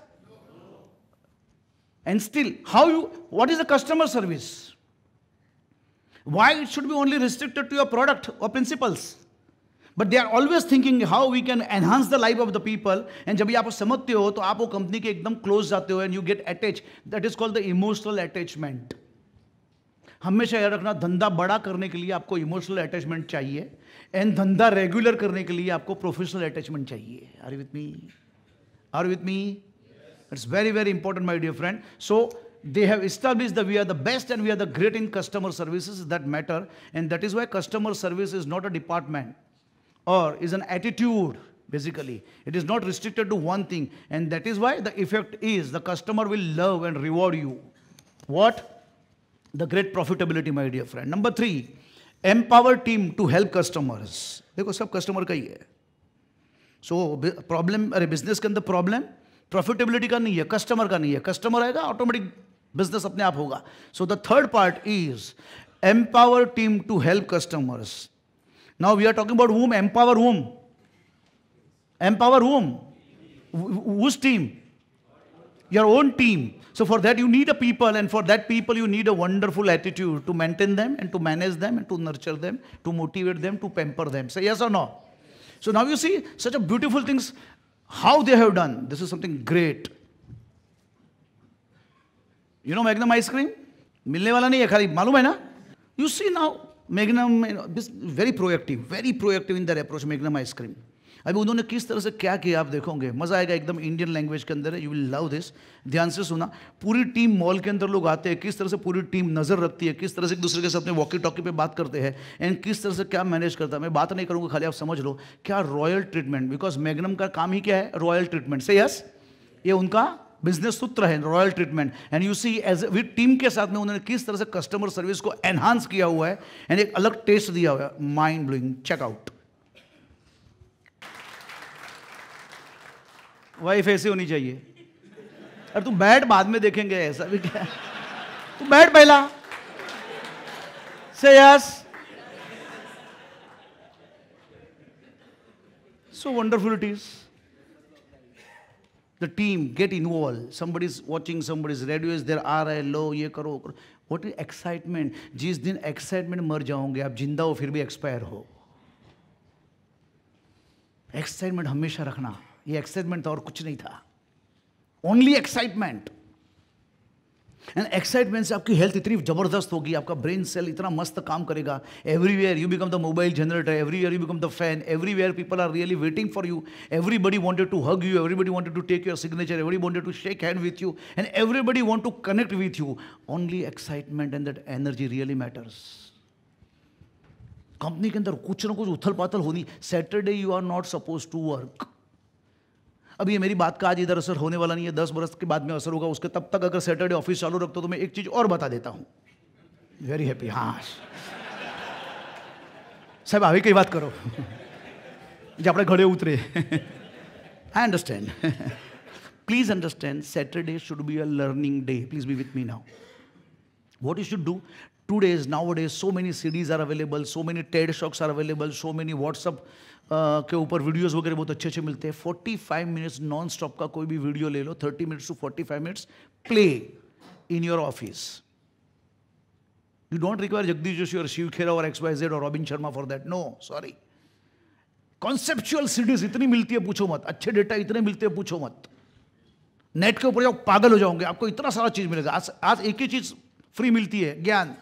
And still, what is the customer service? Why it should be only restricted to your product or principles? But they are always thinking how we can enhance the life of the people. And जब ये आप समझते हो तो आप वो company के एकदम क्लोज जाते हो and you get attached. That is called the emotional attachment. हमेशा याद रखना, धंधा बड़ा करने के लिए आपको इमोशनल अटैचमेंट चाहिए एंड धंधा रेगुलर करने के लिए आपको प्रोफेशनल अटैचमेंट चाहिए. Are you with me? Are you with me? It's very, very important, my dear friend. So they have established that we are the best and we are the great in customer services that matter. And that is why customer service is not a department or is an attitude. Basically, it is not restricted to one thing, and that is why the effect is the customer will love and reward you. What? The great profitability, my dear friend. Number 3, empower team to help customers. देखो सब customer का ही है. So problem, अरे business के अंदर problem profitability का नहीं है, कस्टमर का नहीं है. कस्टमर आएगा ऑटोमेटिक बिजनेस अपने आप होगा. So the third part is empower team to help customers. Now we are talking about whom? Empower whom? Empower whom? Whose team? Your own team. So for that you need a people, and for that people you need a wonderful attitude to maintain them and to manage them and to nurture them, to motivate them, to pamper them. Say yes or no? So now you see such a beautiful things, how they have done. This is something great. You know Magnum ice cream? मिलने वाला नहीं है, खाली मालूम है ना? You see now Magnum, very proactive in their approach, Magnum ice cream. अभी उन्होंने किस तरह से क्या किया आप देखोगे, मजा आएगा, एकदम इंडियन लैंग्वेज के अंदर है, यू विल लव दिस। ध्यान से सुना। पूरी टीम मॉल के अंदर लोग आते हैं, किस तरह से पूरी टीम नजर रखती है, किस तरह से एक दूसरे के साथ में वॉकी टॉकी पे बात करते हैं, एंड किस तरह से क्या मैनेज करता है। मैं बात नहीं करूंगा, खाली आप समझ लो क्या रॉयल ट्रीटमेंट, बिकॉज मैग्नम का काम ही क्या है, रॉयल ट्रीटमेंट से। यस, ये उनका बिजनेस सूत्र है, royal treatment. And you see as with team के साथ में उन्होंने किस तरह से कस्टमर सर्विस को एनहांस किया हुआ है, एंड एक अलग टेस्ट दिया हुआ है, माइंड ब्लोइंग। चेकआउट। वाइफ ऐसे होनी चाहिए। अरे तू बैठ, बाद में देखेंगे, ऐसा भी क्या, तू बैठ पहला। से yes, so wonderful it is. The team get involve, somebody is watching, somebody is radio is there, आ रहा है, लो ये करो। What is excitement. जिस दिन एक्साइटमेंट मर जाओगे आप, जिंदा हो फिर भी एक्सपायर हो। एक्साइटमेंट हमेशा रखना। ये एक्साइटमेंट था और कुछ नहीं था, ओनली एक्साइटमेंट। एंड एक्साइटमेंट से आपकी हेल्थ इतनी जबरदस्त होगी, आपका ब्रेन सेल इतना मस्त काम करेगा। Everywhere you become the mobile generator, everywhere you become the fan, everywhere people are really waiting for you, everybody wanted to hug you, everybody wanted to take your signature, everybody wanted to shake hand with you, and everybody want to connect with you. Only excitement and that energy really matters. Company के अंदर कुछ ना कुछ उथल पाथल होनी। Saturday you are not suppose to work. अब ये मेरी बात का आज इधर असर होने वाला नहीं है, 10 बरस के बाद में असर होगा उसके। तब तक अगर सैटरडे ऑफिस चालू रखते हो तो मैं एक चीज और बता देता हूं। Very happy. हाँ साहब, अभी कई बात करो जो अपने घड़े उतरे। I understand. Please understand, Saturday should be a learning day. Please be with me now. What you should do, 2 days, nowadays so many CDs are available, so many TED Talks are available, so many WhatsApp के ऊपर videos वगैरह बहुत अच्छे अच्छे मिलते हैं। 45 minutes non stop का कोई भी वीडियो ले लो, 30 minutes to 45 minutes, play in your office. You don't require Jagdish Joshi और शिव खेरा और XYZ और Robin Sharma for that, no sorry. Conceptual CDs इतनी मिलती है पूछो मत, अच्छे डेटा इतने मिलते हैं पूछो मत। नेट के ऊपर जाओ पागल हो जाओगे, आपको इतना सारा चीज मिलेगा। आज एक ही चीज फ्री मिलती है, ज्ञान।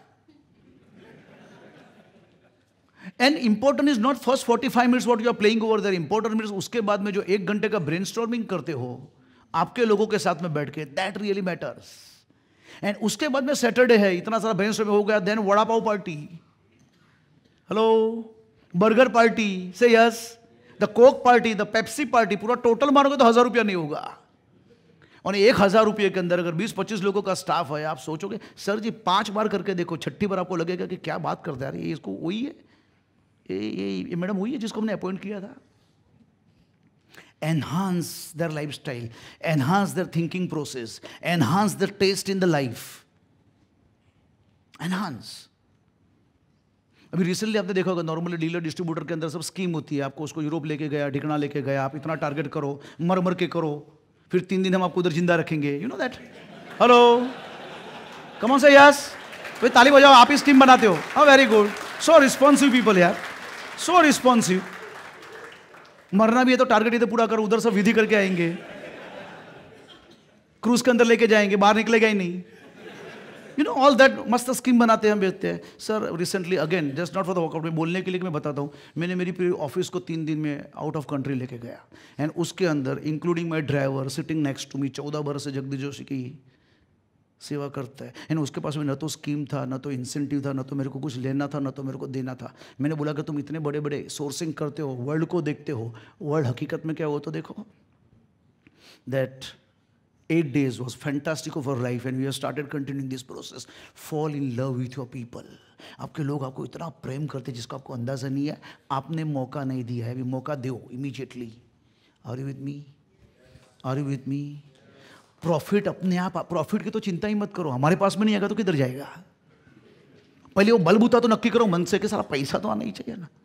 And important is not first 45 minutes what you are playing over there, important minutes उसके बाद में जो 1 घंटे का ब्रेनस्टॉर्मिंग करते हो आपके लोगों के साथ में बैठ के, दैट रियली मैटर्स। एंड उसके बाद में सैटरडे है, इतना सारा ब्रेनस्टॉर्मिंग हो गया, then vada pav party, hello, burger party, say yes, the Coke party, the Pepsi party, पूरा टोटल मारोगे तो 1000 रुपया नहीं होगा। और 1000 रुपये के अंदर अगर 20-25 लोगों का स्टाफ है, आप सोचोगे सर जी 5 बार करके देखो, 6ठी बार आपको लगेगा कि क्या बात करते हैं, ये इसको वही है, ये मैडम वही है जिसको हमने अपॉइंट किया था। Enhance their lifestyle, enhance their thinking process, enhance their taste in the life, enhance. अभी रिसेंटली आपने देखा होगा, नॉर्मली डीलर डिस्ट्रीब्यूटर के अंदर सब स्कीम होती है, आपको उसको यूरोप लेके गया, ठिकाना लेके गया, आप इतना टारगेट करो, मर मर के करो, फिर 3 दिन हम आपको उधर जिंदा रखेंगे, you know that. Hello, come on से यस, भाई ताली बजाओ, आप ही स्कीम बनाते हो। हाँ very good, so responsive people यार, सो रिस्पॉन्सिव। मरना भी है तो टारगेट इधर पूरा करो, उधर सब विधि करके आएंगे, क्रूज के अंदर लेके जाएंगे, बाहर निकलेगा ही नहीं, यू नो ऑल दैट। मस्त स्कीम बनाते हैं, हम बेचते हैं। Sir recently again, just not for the workout, में बोलने के लिए मैं बताता हूँ, मैंने मेरी पूरी ऑफिस को 3 दिन में आउट ऑफ कंट्री लेके गया, एंड उसके अंदर including my driver sitting next to me, 14 बरस से जगदीश जोशी की सेवा करता है, एंड उसके पास में न तो स्कीम था, न तो इंसेंटिव था, न तो मेरे को कुछ लेना था, न तो मेरे को देना था। मैंने बोला कि तुम इतने बड़े बड़े सोर्सिंग करते हो, वर्ल्ड को देखते हो, वर्ल्ड हकीकत में क्या हो तो देखो। That 8 days was fantastic of our life, and we have started continuing this process. Fall in love with your people. आपके लोग आपको इतना प्रेम करते हैं जिसका आपको अंदाजा नहीं है। आपने मौका नहीं दिया है, अभी मौका दो immediately. Are you with me? Are you with me? Profit अपने आप, प्रॉफिट की तो चिंता ही मत करो, हमारे पास में नहीं आएगा तो किधर जाएगा। पहले वो बलबूता तो नक्की करो मन से कि सारा पैसा तो आना ही चाहिए ना,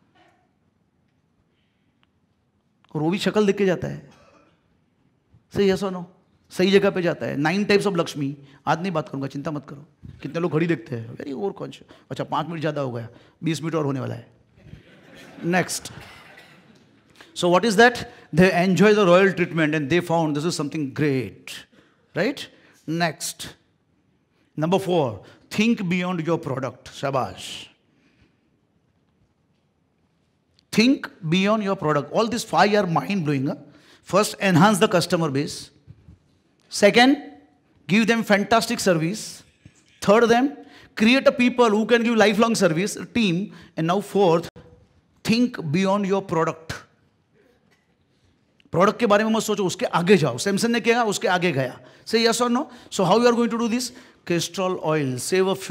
और वो भी शक्ल देख के जाता है, सही है सोनो, सही जगह पे जाता है। 9 टाइप्स ऑफ लक्ष्मी, आज नहीं बात करूंगा, चिंता मत करो। कितने लोग घड़ी देखते हैं, वेरी ओवर कॉन्शियस। अच्छा 5 मिनट ज़्यादा हो गया, 20 मिनट और होने वाला है। Next, so what is that? They enjoy the royal treatment and they found this is something great, right? Next, number 4, think beyond your product. शाबाश। Think beyond your product. All these 5 are mind blowing. First, enhance the customer base. Second, give them fantastic service. Third, them create a people who can give lifelong service, a team. And now fourth, think beyond your product. Product के बारे में मत सोचो, उसके आगे जाओ. Samsung ने किया, उसके आगे गया. Say yes or no? So how you are going to do this? Castrol oil, save a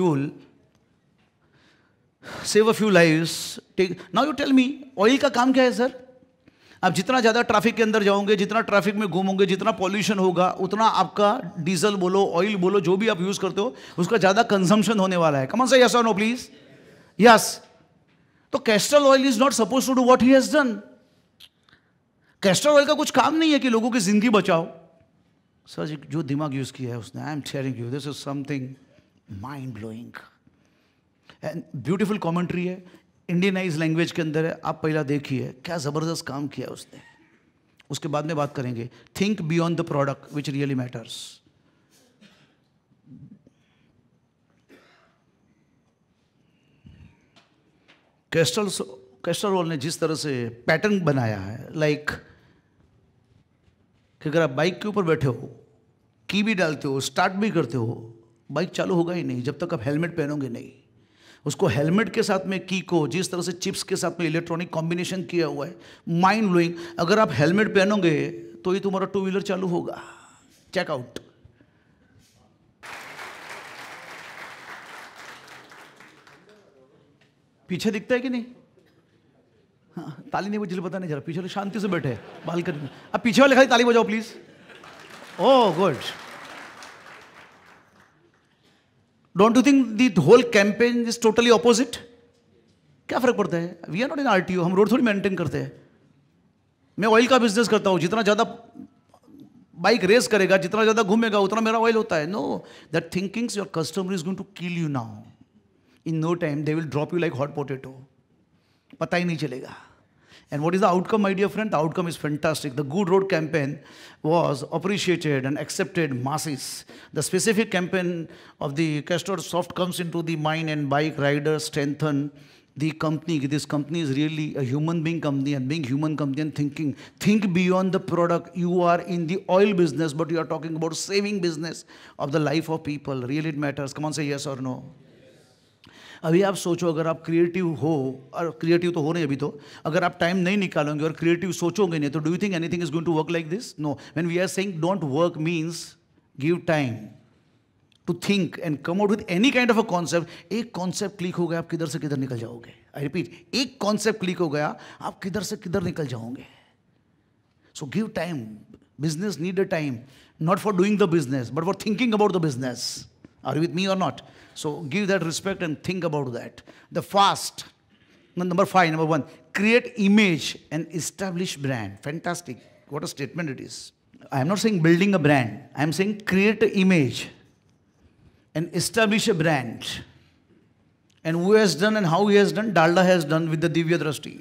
few lives. Now you tell me, oil का काम क्या है सर? आप जितना ज़्यादा ट्रैफिक के अंदर जाओगे, जितना ट्रैफिक में घूमोगे, जितना पॉल्यूशन होगा, उतना आपका डीजल बोलो, ऑयल बोलो, जो भी आप यूज करते हो, उसका ज़्यादा कंजम्पशन होने वाला है. कम से यस और नो प्लीज. यस. तो Castrol oil is not suppose to do what he has done. Castor oil का कुछ काम नहीं है कि लोगों की जिंदगी बचाओ. सर जी जो दिमाग यूज किया है उसने, I am sharing you, this is something mind blowing and beautiful commentary है, इंडियनाइज लैंग्वेज के अंदर है. आप पहला देखिए क्या जबरदस्त काम किया उसने. उसके बाद में बात करेंगे. Think beyond the product which really matters. Castor oil ने जिस तरह से पैटर्न बनाया है, लाइक कि अगर आप बाइक के ऊपर बैठे हो, की भी डालते हो, स्टार्ट भी करते हो, बाइक चालू होगा ही नहीं जब तक आप हेलमेट पहनोगे नहीं. उसको हेलमेट के साथ में की को जिस तरह से चिप्स के साथ में इलेक्ट्रॉनिक कॉम्बिनेशन किया हुआ है, माइंड ब्लोइंग. अगर आप हेलमेट पहनोगे तो ही तुम्हारा 2 व्हीलर चालू होगा. चेकआउट. पीछे दिखता है कि नहीं? हाँ, ताली नहीं बजी, पता नहीं जरा. पीछे शांति से बैठे बालकनी में. अब पीछे वाले खाली ताली बजाओ please. Oh good. Don't you think the whole campaign is totally opposite? क्या फर्क पड़ता है? We are not in RTO, हम रोड थोड़ी मेंटेन करते हैं. मैं ऑयल का बिजनेस करता हूं. जितना ज्यादा बाइक रेस करेगा, जितना ज्यादा घूमेगा, उतना मेरा ऑयल होता है. No, that thinkings your customer is going to kill you now. In no time they will drop you like hot potato. पता ही नहीं चलेगा. And what is the outcome, my dear friend? The outcome is fantastic. The Good Road campaign was appreciated and accepted masses. The specific campaign of the Castor Soft comes into the mind and bike riders strengthen the company. This company is really a human being company, and being human company and think beyond the product. You are in the oil business, but you are talking about saving business of the life of people. Really it matters. Come on, say yes or no. अभी आप सोचो, अगर आप creative हो, और creative तो हो नहीं अभी तो, अगर आप टाइम नहीं निकालोगे और क्रिएटिव सोचोगे नहीं, तो do you think anything is going to work like this? No. When we are saying don't work means give time to think and come out with any kind of a concept. एक concept click हो गया, आप किधर से किधर निकल जाओगे. I repeat, एक कॉन्सेप्ट क्लिक हो गया, आप किधर से किधर निकल जाओगे. So give time. Business need a time, not for doing the business but for thinking about the business. Are you with me or not? So give that respect and think about that. The fast. Number 5, number 1, create image and establish brand. Fantastic. What a statement it is. I am not saying building a brand. I am saying create an image and establish a brand. And who has done and how he has done? Dalda has done with the Divya Drashti.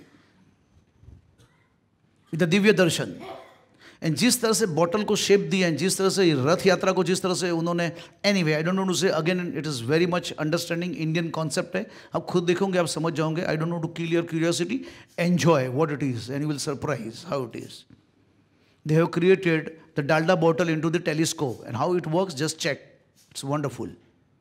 With the Divya Darshan. And जिस तरह से bottle को shape दिया है, जिस तरह से रथ यात्रा को जिस तरह से उन्होंने, anyway I don't know to say again, it is very much understanding Indian concept है. आप खुद देखोगे, आप समझ जाओगे. I don't know to kill your curiosity. Enjoy what it is and you will surprise how it is. They have created the Dalda bottle into the telescope and how it works, just check. It's wonderful.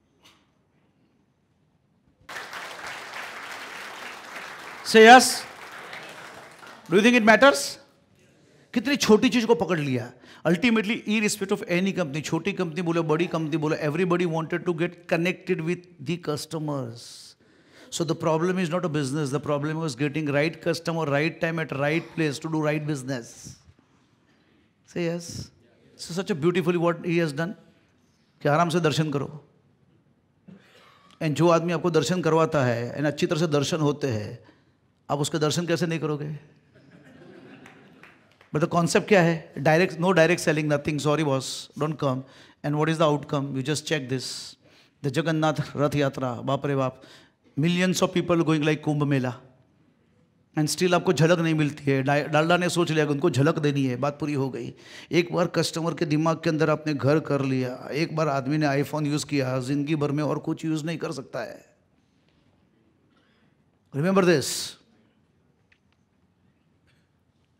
Say yes. Do you think it matters? कितनी छोटी चीज को पकड़ लिया. Ultimately irrespective of any company, छोटी company बोलो, बड़ी company बोलो, everybody wanted to get connected with the customers. So the problem is not a business, the problem was getting right customer, right time at right place to do right business. Say yes. So such a beautifully what he has done कि आराम से दर्शन करो. And जो आदमी आपको दर्शन करवाता है and अच्छी तरह से दर्शन होते हैं, आप उसके दर्शन कैसे नहीं करोगे? But the concept क्या है? Direct, no direct selling, nothing. Sorry boss, don't come. And what is the outcome? You just check this. The Jagannath Rath Yatra, बाप रे बाप, millions of people going like Kumbh Mela, and still आपको झलक नहीं मिलती है. डालडा ने सोच लिया कि उनको झलक देनी है, बात पूरी हो गई. एक बार कस्टमर के दिमाग के अंदर आपने घर कर लिया, एक बार आदमी ने आईफोन यूज किया, जिंदगी भर में और कुछ यूज नहीं कर सकता है. Remember this.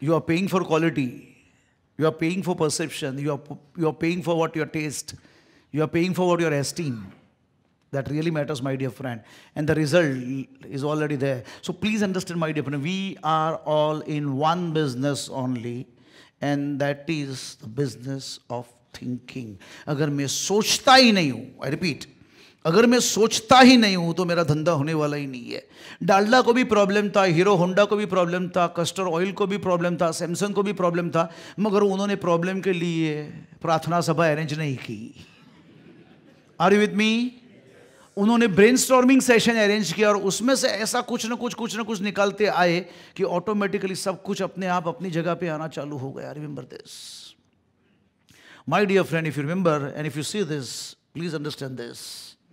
You are paying for quality. You are paying for perception. You are paying for what your taste. You are paying for what your esteem. That really matters, my dear friend. And the result is already there. So please understand, my dear friend, we are all in one business only. And that is the business of thinking. अगर मैं सोचता ही नहीं हूँ, I repeat, अगर मैं सोचता ही नहीं हूँ तो मेरा धंधा होने वाला ही नहीं है. डालडा को भी प्रॉब्लम था, हीरो होंडा को भी प्रॉब्लम था, कस्टर ऑयल को भी प्रॉब्लम था, सैमसंग को भी प्रॉब्लम था, मगर उन्होंने प्रॉब्लम के लिए प्रार्थना सभा अरेंज नहीं की. Are you with me? उन्होंने ब्रेनस्टॉर्मिंग सेशन अरेंज किया और उसमें से ऐसा कुछ ना कुछ निकालते आए कि ऑटोमेटिकली सब कुछ अपने आप अपनी जगह पे आना चालू हो गया. Remember this, my dear friend. If you remember and if you see this, please understand this.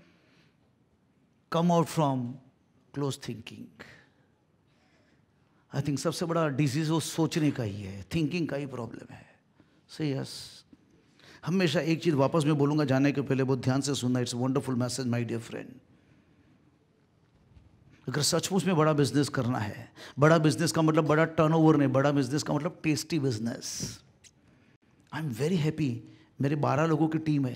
Come out from close thinking. I think सबसे बड़ा डिजीज वो सोचने का ही है, थिंकिंग का ही प्रॉब्लम है. से यस, हमेशा एक चीज वापस मैं बोलूंगा जाने के पहले, बहुत ध्यान से सुनना. It's wonderful message my dear friend. अगर सचमुच में बड़ा बिजनेस करना है, बड़ा बिजनेस का मतलब बड़ा टर्नओवर नहीं, बड़ा बिजनेस का मतलब tasty business. I am very happy, मेरे 12 लोगों की टीम है,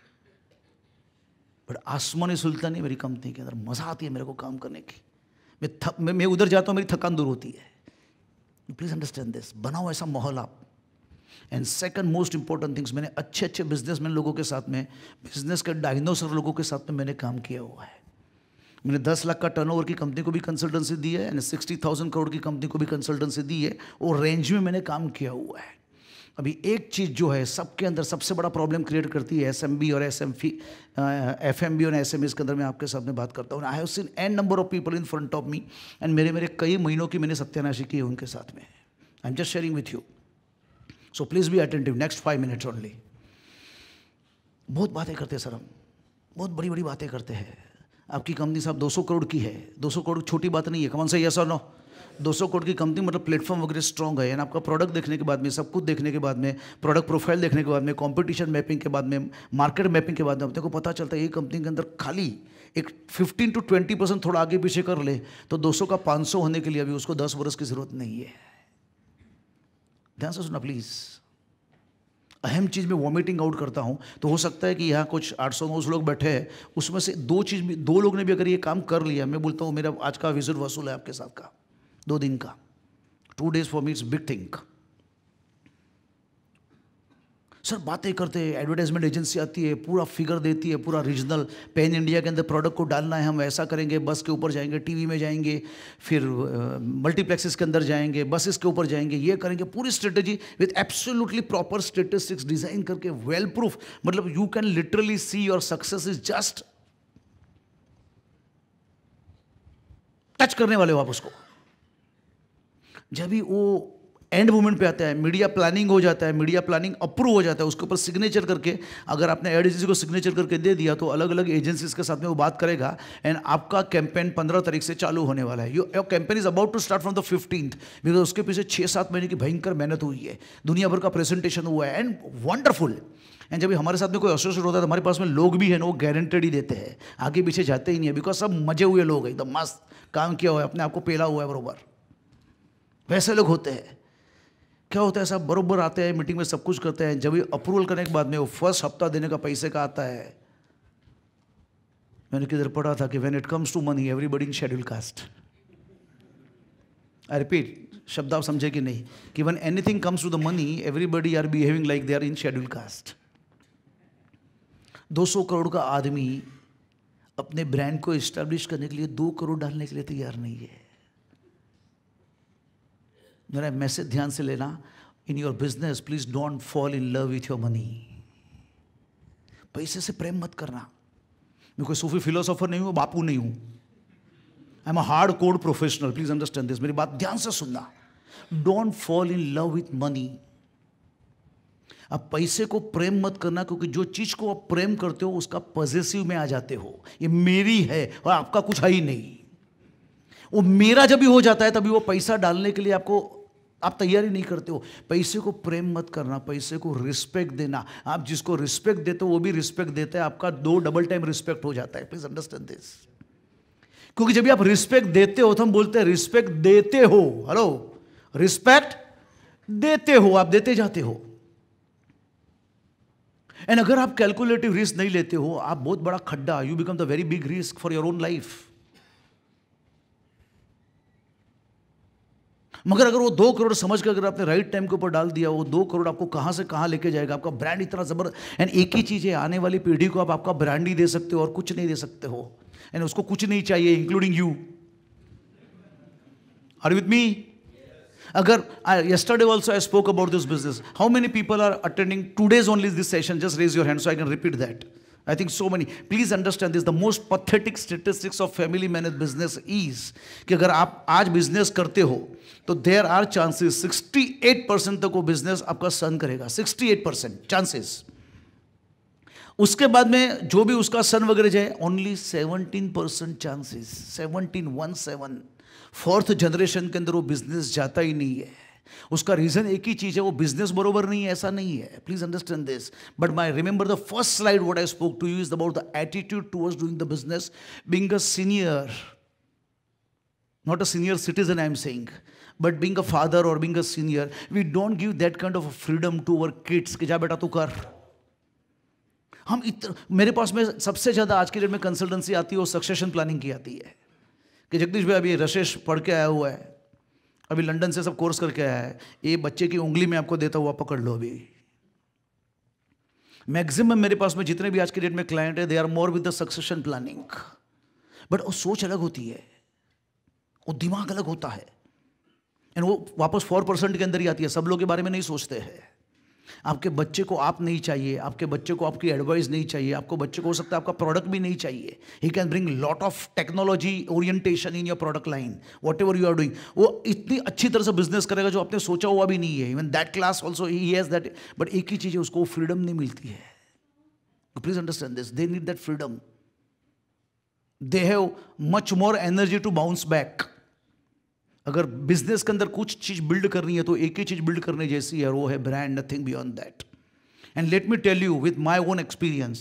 बट आसमानी सुल्तानी मेरी कंपनी के अंदर. मजा आती है मेरे को काम करने की. मैं उधर जाता हूँ, मेरी थकान दूर होती है. Please understand this. बनाओ ऐसा माहौल आप. And second most important things, मैंने अच्छे अच्छे बिजनेसमैन लोगों के साथ में, बिजनेस के डायनासोर लोगों के साथ में मैंने काम किया हुआ है. मैंने 10 लाख का टर्नओवर की कंपनी को भी कंसल्टेंसी दी है, एंड 60,000 करोड़ की कंपनी को भी कंसल्टेंसी दी है. और रेंज में मैंने काम किया हुआ है. अभी एक चीज़ जो है सबके अंदर सबसे बड़ा प्रॉब्लम क्रिएट करती है, एसएमबी और एफएमबी और एसएमई के अंदर मैं आपके साथ में बात करता हूँ. I have seen an number of people in front of me, and मेरे कई महीनों की मैंने सत्यानाशी की है उनके साथ में. I am just sharing with you. So please be attentive. Next 5 minutes only. बहुत बातें करते हैं सर हम, बहुत बड़ी बड़ी बातें करते हैं. आपकी कंपनी साहब 200 करोड़ की है. 200 करोड़ छोटी बात नहीं है. कौन सा यस और नो? 200 करोड़ की कंपनी मतलब प्लेटफॉर्म वगैरह स्ट्रॉन्ग है. एंड आपका प्रोडक्ट देखने के बाद में, सब कुछ देखने के बाद में, प्रोडक्ट प्रोफाइल देखने के बाद में, कंपटीशन मैपिंग के बाद में, मार्केट मैपिंग के बाद में अपने को पता चलता है ये कंपनी के अंदर खाली एक 15 to 20% थोड़ा आगे पीछे कर ले तो 200 का 500 होने के लिए अभी उसको 10 वर्ष की जरूरत नहीं है. ध्यान से सुना प्लीज. अहम चीज़ में वॉमिटिंग आउट करता हूं तो हो सकता है कि यहाँ कुछ 800-900 लोग बैठे हैं, उसमें से 2 लोग ने भी अगर ये काम कर लिया, मैं बोलता हूँ मेरा आज का विजिट वसूल है आपके साथ का, 2 दिन का. 2 days for me it's big thing. Sir बातें करते हैं, एडवर्टाइजमेंट एजेंसी आती है, पूरा फिगर देती है, पूरा रीजनल पैन इंडिया के अंदर प्रोडक्ट को डालना है, हम ऐसा करेंगे, बस के ऊपर जाएंगे, टीवी में जाएंगे, फिर मल्टीप्लेक्सेस के अंदर जाएंगे, बसेस के ऊपर जाएंगे, ये करेंगे. पूरी strategy with absolutely proper statistics design करके, वेल प्रूफ. मतलब you can literally see your success is just touch करने वाले हो आप उसको. जब भी वो एंड मोमेंट पे आता है, मीडिया प्लानिंग हो जाता है, मीडिया प्लानिंग अप्रूव हो जाता है, उसके ऊपर सिग्नेचर करके, अगर आपने एड एजेंसी को सिग्नेचर करके दे दिया तो अलग अलग एजेंसीज के साथ में वो बात करेगा. एंड आपका कैंपेन 15 तारीख से चालू होने वाला है. Your campaign is about to start from the 15th, because उसके पीछे 6-7 महीने की भयंकर मेहनत हुई है, दुनिया भर का प्रेजेंटेशन हुआ है, एंड वंडरफुल. एंड जब हमारे साथ में कोई एसोसिएट होता है तो हमारे पास में लोग भी हैं ना, वो गारंटेड ही देते हैं, आगे पीछे जाते ही नहीं है, बिकॉज सब मजे हुए लोग, एकदम मस्त काम किया हुआ है, अपने आप को पेला हुआ है बरोबर, वैसे लोग होते हैं. क्या होता है, सब बरोबर आते हैं मीटिंग में, सब कुछ करते हैं. जब ये अप्रूवल करने के बाद में वो फर्स्ट हफ्ता देने का पैसे का आता है, मैंने किधर पढ़ा था कि when it comes to money everybody in schedule caste. I repeat, शब्द आप समझे कि नहीं, कि when anything comes to the money everybody are behaving like they are in schedule caste. 200 crore का आदमी अपने ब्रांड को एस्टैब्लिश करने के लिए 2 करोड़ डालने के लिए तैयार नहीं है. मेरा मैसेज ध्यान से लेना. In your business please don't fall in love with your money. पैसे से प्रेम मत करना. मैं कोई सूफी फिलोसोफर नहीं हूं, बापू नहीं हूं. I am a hard code professional. Please understand this. मेरी बात ध्यान से सुनना. Don't fall in love with money. अब पैसे को प्रेम मत करना, क्योंकि जो चीज को आप प्रेम करते हो उसका पॉजेसिव में आ जाते हो. ये मेरी है और आपका कुछ है ही नहीं. वो मेरा जब भी हो जाता है तभी वो पैसा डालने के लिए आप तैयारी नहीं करते हो. पैसे को प्रेम मत करना, पैसे को रिस्पेक्ट देना. आप जिसको रिस्पेक्ट देते हो वो भी रिस्पेक्ट देता है, आपका 2 डबल टाइम रिस्पेक्ट हो जाता है. Please understand this. क्योंकि जब भी आप रिस्पेक्ट देते हो तो हम बोलते हैं रिस्पेक्ट देते हो. हेलो, रिस्पेक्ट देते हो, आप देते जाते हो। एंड अगर आप कैलकुलेटिव रिस्क नहीं लेते हो, आप बहुत बड़ा खड्डा, you become the very big risk for your own life. मगर अगर वो 2 करोड़ समझ के अगर आपने राइट टाइम के ऊपर डाल दिया, वो 2 करोड़ आपको कहां से कहां लेके जाएगा। आपका ब्रांड इतना जबरदस्त, एंड एक ही चीज है, आने वाली पीढ़ी को आप आपका ब्रांड ही दे सकते हो और कुछ नहीं दे सकते हो, एंड उसको कुछ नहीं चाहिए, including you. Are you with me? Agar yesterday also I spoke about this business. How many people are attending today's only this session? Just raise your hand so I can repeat that. I think so many. Please understand this. The most pathetic statistics of family managed business is कि अगर आप आज business करते हो तो there are chances 68% तक वो business आपका सन करेगा। 68% chances. उसके बाद में जो भी उसका सन वगैरह जाए, only 17% chances. 17 फोर्थ जनरेशन के अंदर वो बिजनेस जाता ही नहीं है। उसका रीजन एक ही चीज है, वो बिजनेस बरोबर नहीं है, ऐसा नहीं है। Please understand this. But my remember the first slide what I spoke to you is about the attitude towards doing the business, being a senior, not a senior citizen I am saying, but being a father और being a senior, we don't give that kind of freedom to our kids कि जा बेटा तू कर। हम मेरे पास में सबसे ज्यादा आज के डेट में कंसल्टेंसी आती है, वो सक्सेशन प्लानिंग की आती है कि जगदीश भाई अभी रशेश पढ़ के आया हुआ है, अभी लंदन से सब कोर्स करके आया है, ये बच्चे की उंगली में आपको देता हुआ पकड़ लो। अभी मैक्सिमम मेरे पास में जितने भी आज के डेट में क्लाइंट है, they are more with the succession planning. But वो सोच अलग होती है, वो दिमाग अलग होता है, एंड वो वापस 4% के अंदर ही आती है। सब लोग के बारे में नहीं सोचते हैं। आपके बच्चे को आप नहीं चाहिए, आपके बच्चे को आपकी एडवाइस नहीं चाहिए, आपको बच्चे को हो सकता है आपका प्रोडक्ट भी नहीं चाहिए। He can bring lot of technology orientation in your product line, whatever you are doing. वो इतनी अच्छी तरह से बिजनेस करेगा जो आपने सोचा हुआ भी नहीं है। Even that class also he has that. But एक ही चीज है, उसको फ्रीडम नहीं मिलती है। Please understand this, they need that freedom. They have much more energy to bounce back. अगर बिजनेस के अंदर कुछ चीज बिल्ड करनी है तो एक ही चीज बिल्ड करने जैसी है, वो है brand, nothing beyond that. And let me tell you with my own experience,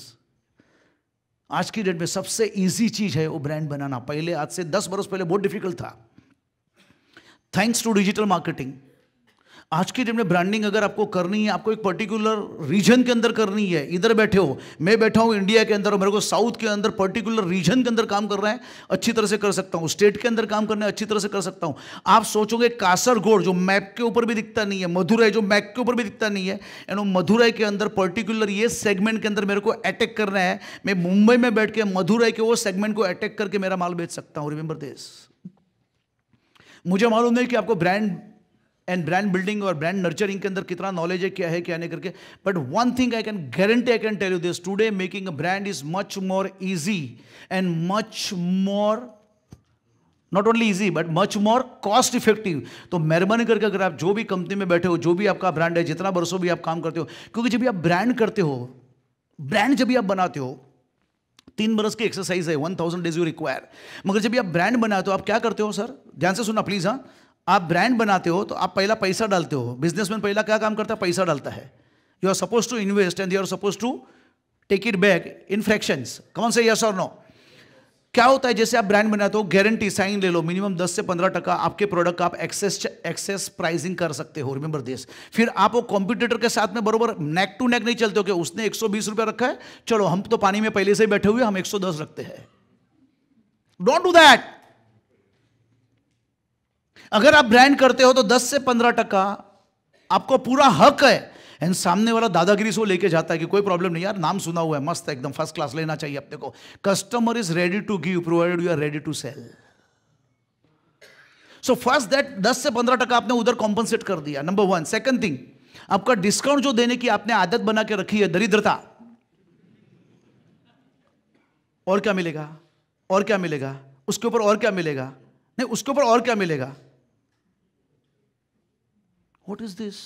आज की डेट में सबसे इजी चीज है वो ब्रांड बनाना। पहले आज से 10 बरस पहले बहुत डिफिकल्ट था। थैंक्स टू डिजिटल मार्केटिंग आज की डेट में ब्रांडिंग अगर आपको करनी है, आपको एक पर्टिकुलर रीजन के अंदर करनी है। इधर बैठे हो, मैं बैठा हूं इंडिया के अंदर और मेरे को साउथ के अंदर पर्टिकुलर रीजन के अंदर काम कर रहा है, अच्छी तरह से कर सकता हूं। स्टेट के अंदर काम करना है, अच्छी तरह से कर सकता हूं। आप सोचोगे कासरगोड जो मैप के ऊपर भी दिखता नहीं है, मदुरई जो मैप के ऊपर भी दिखता नहीं है, एंड मदुरई के अंदर पर्टिकुलर ये सेगमेंट के अंदर मेरे को अटैक करना है, मैं मुंबई में बैठ के मदुरई के वो सेगमेंट को अटैक करके मेरा माल बेच सकता हूं। Remember this. मुझे मालूम नहीं कि आपको ब्रांड एंड ब्रांड बिल्डिंग और ब्रांड नर्चरिंग के अंदर कितना नॉलेज है, क्या है क्या नहीं करके, but one thing I can guarantee, I can tell you this, today making a brand is much more easy and much more, not only easy but much more cost effective. तो मेहरबानी करके अगर आप जो भी कंपनी में बैठे हो, जो भी आपका ब्रांड है, जितना बरसों भी आप काम करते हो, क्योंकि जब भी आप ब्रांड करते हो, ब्रांड जब भी आप बनाते हो, 3 बरस की एक्सरसाइज है, 1000 डेज यू रिक्वायर। मगर जब भी आप ब्रांड बनाते हो, आप क्या करते हो सर, ध्यान से सुनना प्लीज। हाँ, आप ब्रांड बनाते हो तो आप पहला पैसा डालते हो। बिजनेसमैन पहला क्या काम करता है, पैसा डालता है। You are suppose to invest and you are suppose to take it back in fractions. कौन से यस और नो? क्या होता है, जैसे आप ब्रांड बनाते हो, गारंटी साइन ले लो, मिनिमम 10 से 15% आपके प्रोडक्ट का आप एक्सेस प्राइसिंग कर सकते हो। Remember this. फिर आप वो कॉम्पिटिटर के साथ में बरोबर नेक टू नेक नहीं चलते हो कि उसने 120 रुपया रखा है, चलो हम तो पानी में पहले से ही बैठे हुए, हम 110 रखते हैं। Don't do that. अगर आप ब्रांड करते हो तो 10 से 15% आपको पूरा हक है, एंड सामने वाला दादागिरी से लेके जाता है कि कोई प्रॉब्लम नहीं यार, नाम सुना हुआ है, मस्त है, एकदम फर्स्ट क्लास, लेना चाहिए अपने को। Customer is ready to give provided you are ready to sell. So first that 10 से 15% आपने उधर कॉम्पनसेट कर दिया, नंबर 1। सेकंड थिंग, आपका डिस्काउंट जो देने की आपने आदत बना के रखी है, दरिद्रता। और क्या मिलेगा, और क्या मिलेगा, उसके ऊपर और क्या मिलेगा, नहीं उसके ऊपर और क्या मिलेगा। What is this?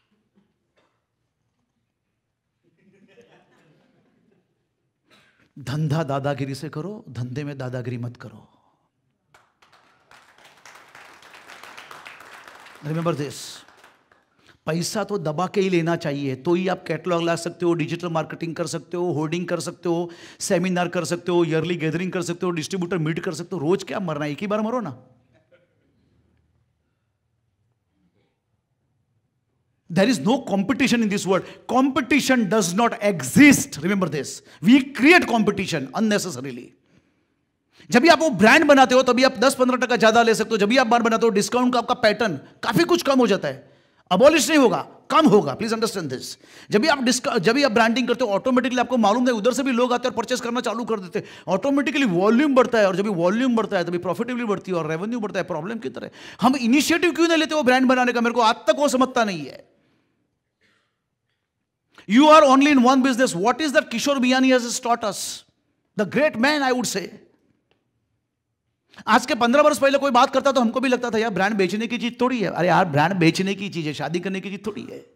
धंधा दादागिरी से करो, धंधे में दादागिरी मत करो। Remember this. पैसा तो दबा के ही लेना चाहिए, तो ही आप कैटलॉग ला सकते हो, डिजिटल मार्केटिंग कर सकते हो, होर्डिंग कर सकते हो, सेमिनार कर सकते हो, ईयरली गैदरिंग कर सकते हो, डिस्ट्रीब्यूटर मीट कर सकते हो। रोज क्या मरना है, एक ही बार मरो ना। There is no competition in this world. Competition does not exist. Remember this. We create competition unnecessarily. जब भी आप वो ब्रांड बनाते हो तभी आप 10-15% ज्यादा ले सकते हो. जब भी आप ब्रांड बनाते हो डिस्काउंट का आपका पैटर्न काफी कुछ कम हो जाता है. अबॉलिश नहीं होगा, कम होगा. Please understand this. जब भी आप ब्रांडिंग करते हो ऑटोमेटिकली आपको मालूम है उधर से भी लोग आते हैं और परचेस करना चालू कर देते हैं. ऑटोमेटिकली वॉल्यूम बढ़ता है और जब भी वॉल्यूम बढ़ता है तभी प्रॉफिटेबिलिटी बढ़ती है और रेवेन्यू बढ़ता है. प्रॉब्लम की तरह हम इनिशिएटिव क्यों नहीं लेते वो ब्रांड बनाने का? मेरे को आज तक वो समझता नहीं है. You are only in one business. What is that Kishore Biyani has taught us? The great man, I would say. आज के 15 वर्ष पहले कोई बात करता तो हमको भी लगता था यार ब्रांड बेचने की चीज थोड़ी है. अरे यार ब्रांड बेचने की चीज है, शादी करने की चीज थोड़ी है.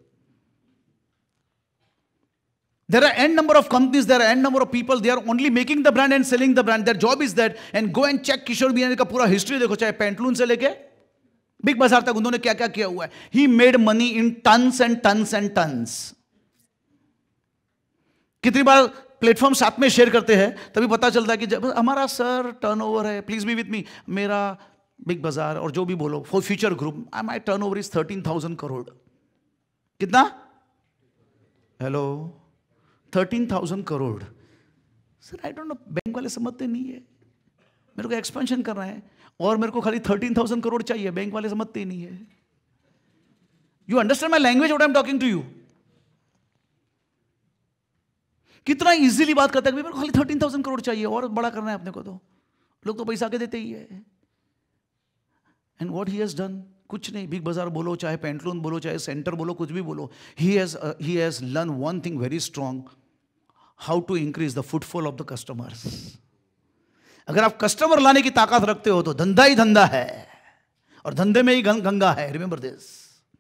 There are n number of companies, there are n number of people, they are only making the brand and selling the brand. Their job is that. And go and check Kishore Biyani का पूरा history देखो, चाहे pantaloon से लेके big बाजार तक उन्होंने क्या क्या किया हुआ है. He made money in tons and tons and tons. कितनी बार प्लेटफॉर्म साथ में शेयर करते हैं तभी पता चलता है कि जब हमारा सर टर्नओवर है, प्लीज बी विथ मी, मेरा बिग बाजार और जो भी बोलो for Future Group, my turnover is 13,000 crore. कितना? Hello, 13,000 crore. Sir I don't know, bank वाले समझते नहीं है. मेरे को एक्सपेंशन करना है और मेरे को खाली 13,000 करोड़ चाहिए, बैंक वाले समझते ही नहीं है. You understand my language, what I am talking to you? कितना इजीली बात करता है कि मेरे को खाली 13,000 करोड़ चाहिए और बड़ा करना है अपने को. तो लोग तो पैसा के देते ही है. And what he has done, कुछ नहीं. बिग बाजार बोलो, चाहे पेंटलून बोलो, चाहे सेंटर बोलो, कुछ भी बोलो, he has learn one thing very strong, how to increase the footfall of the customers. अगर आप कस्टमर लाने की ताकत रखते हो तो धंधा ही धंधा है और धंधे में ही गंगा है. Remember this.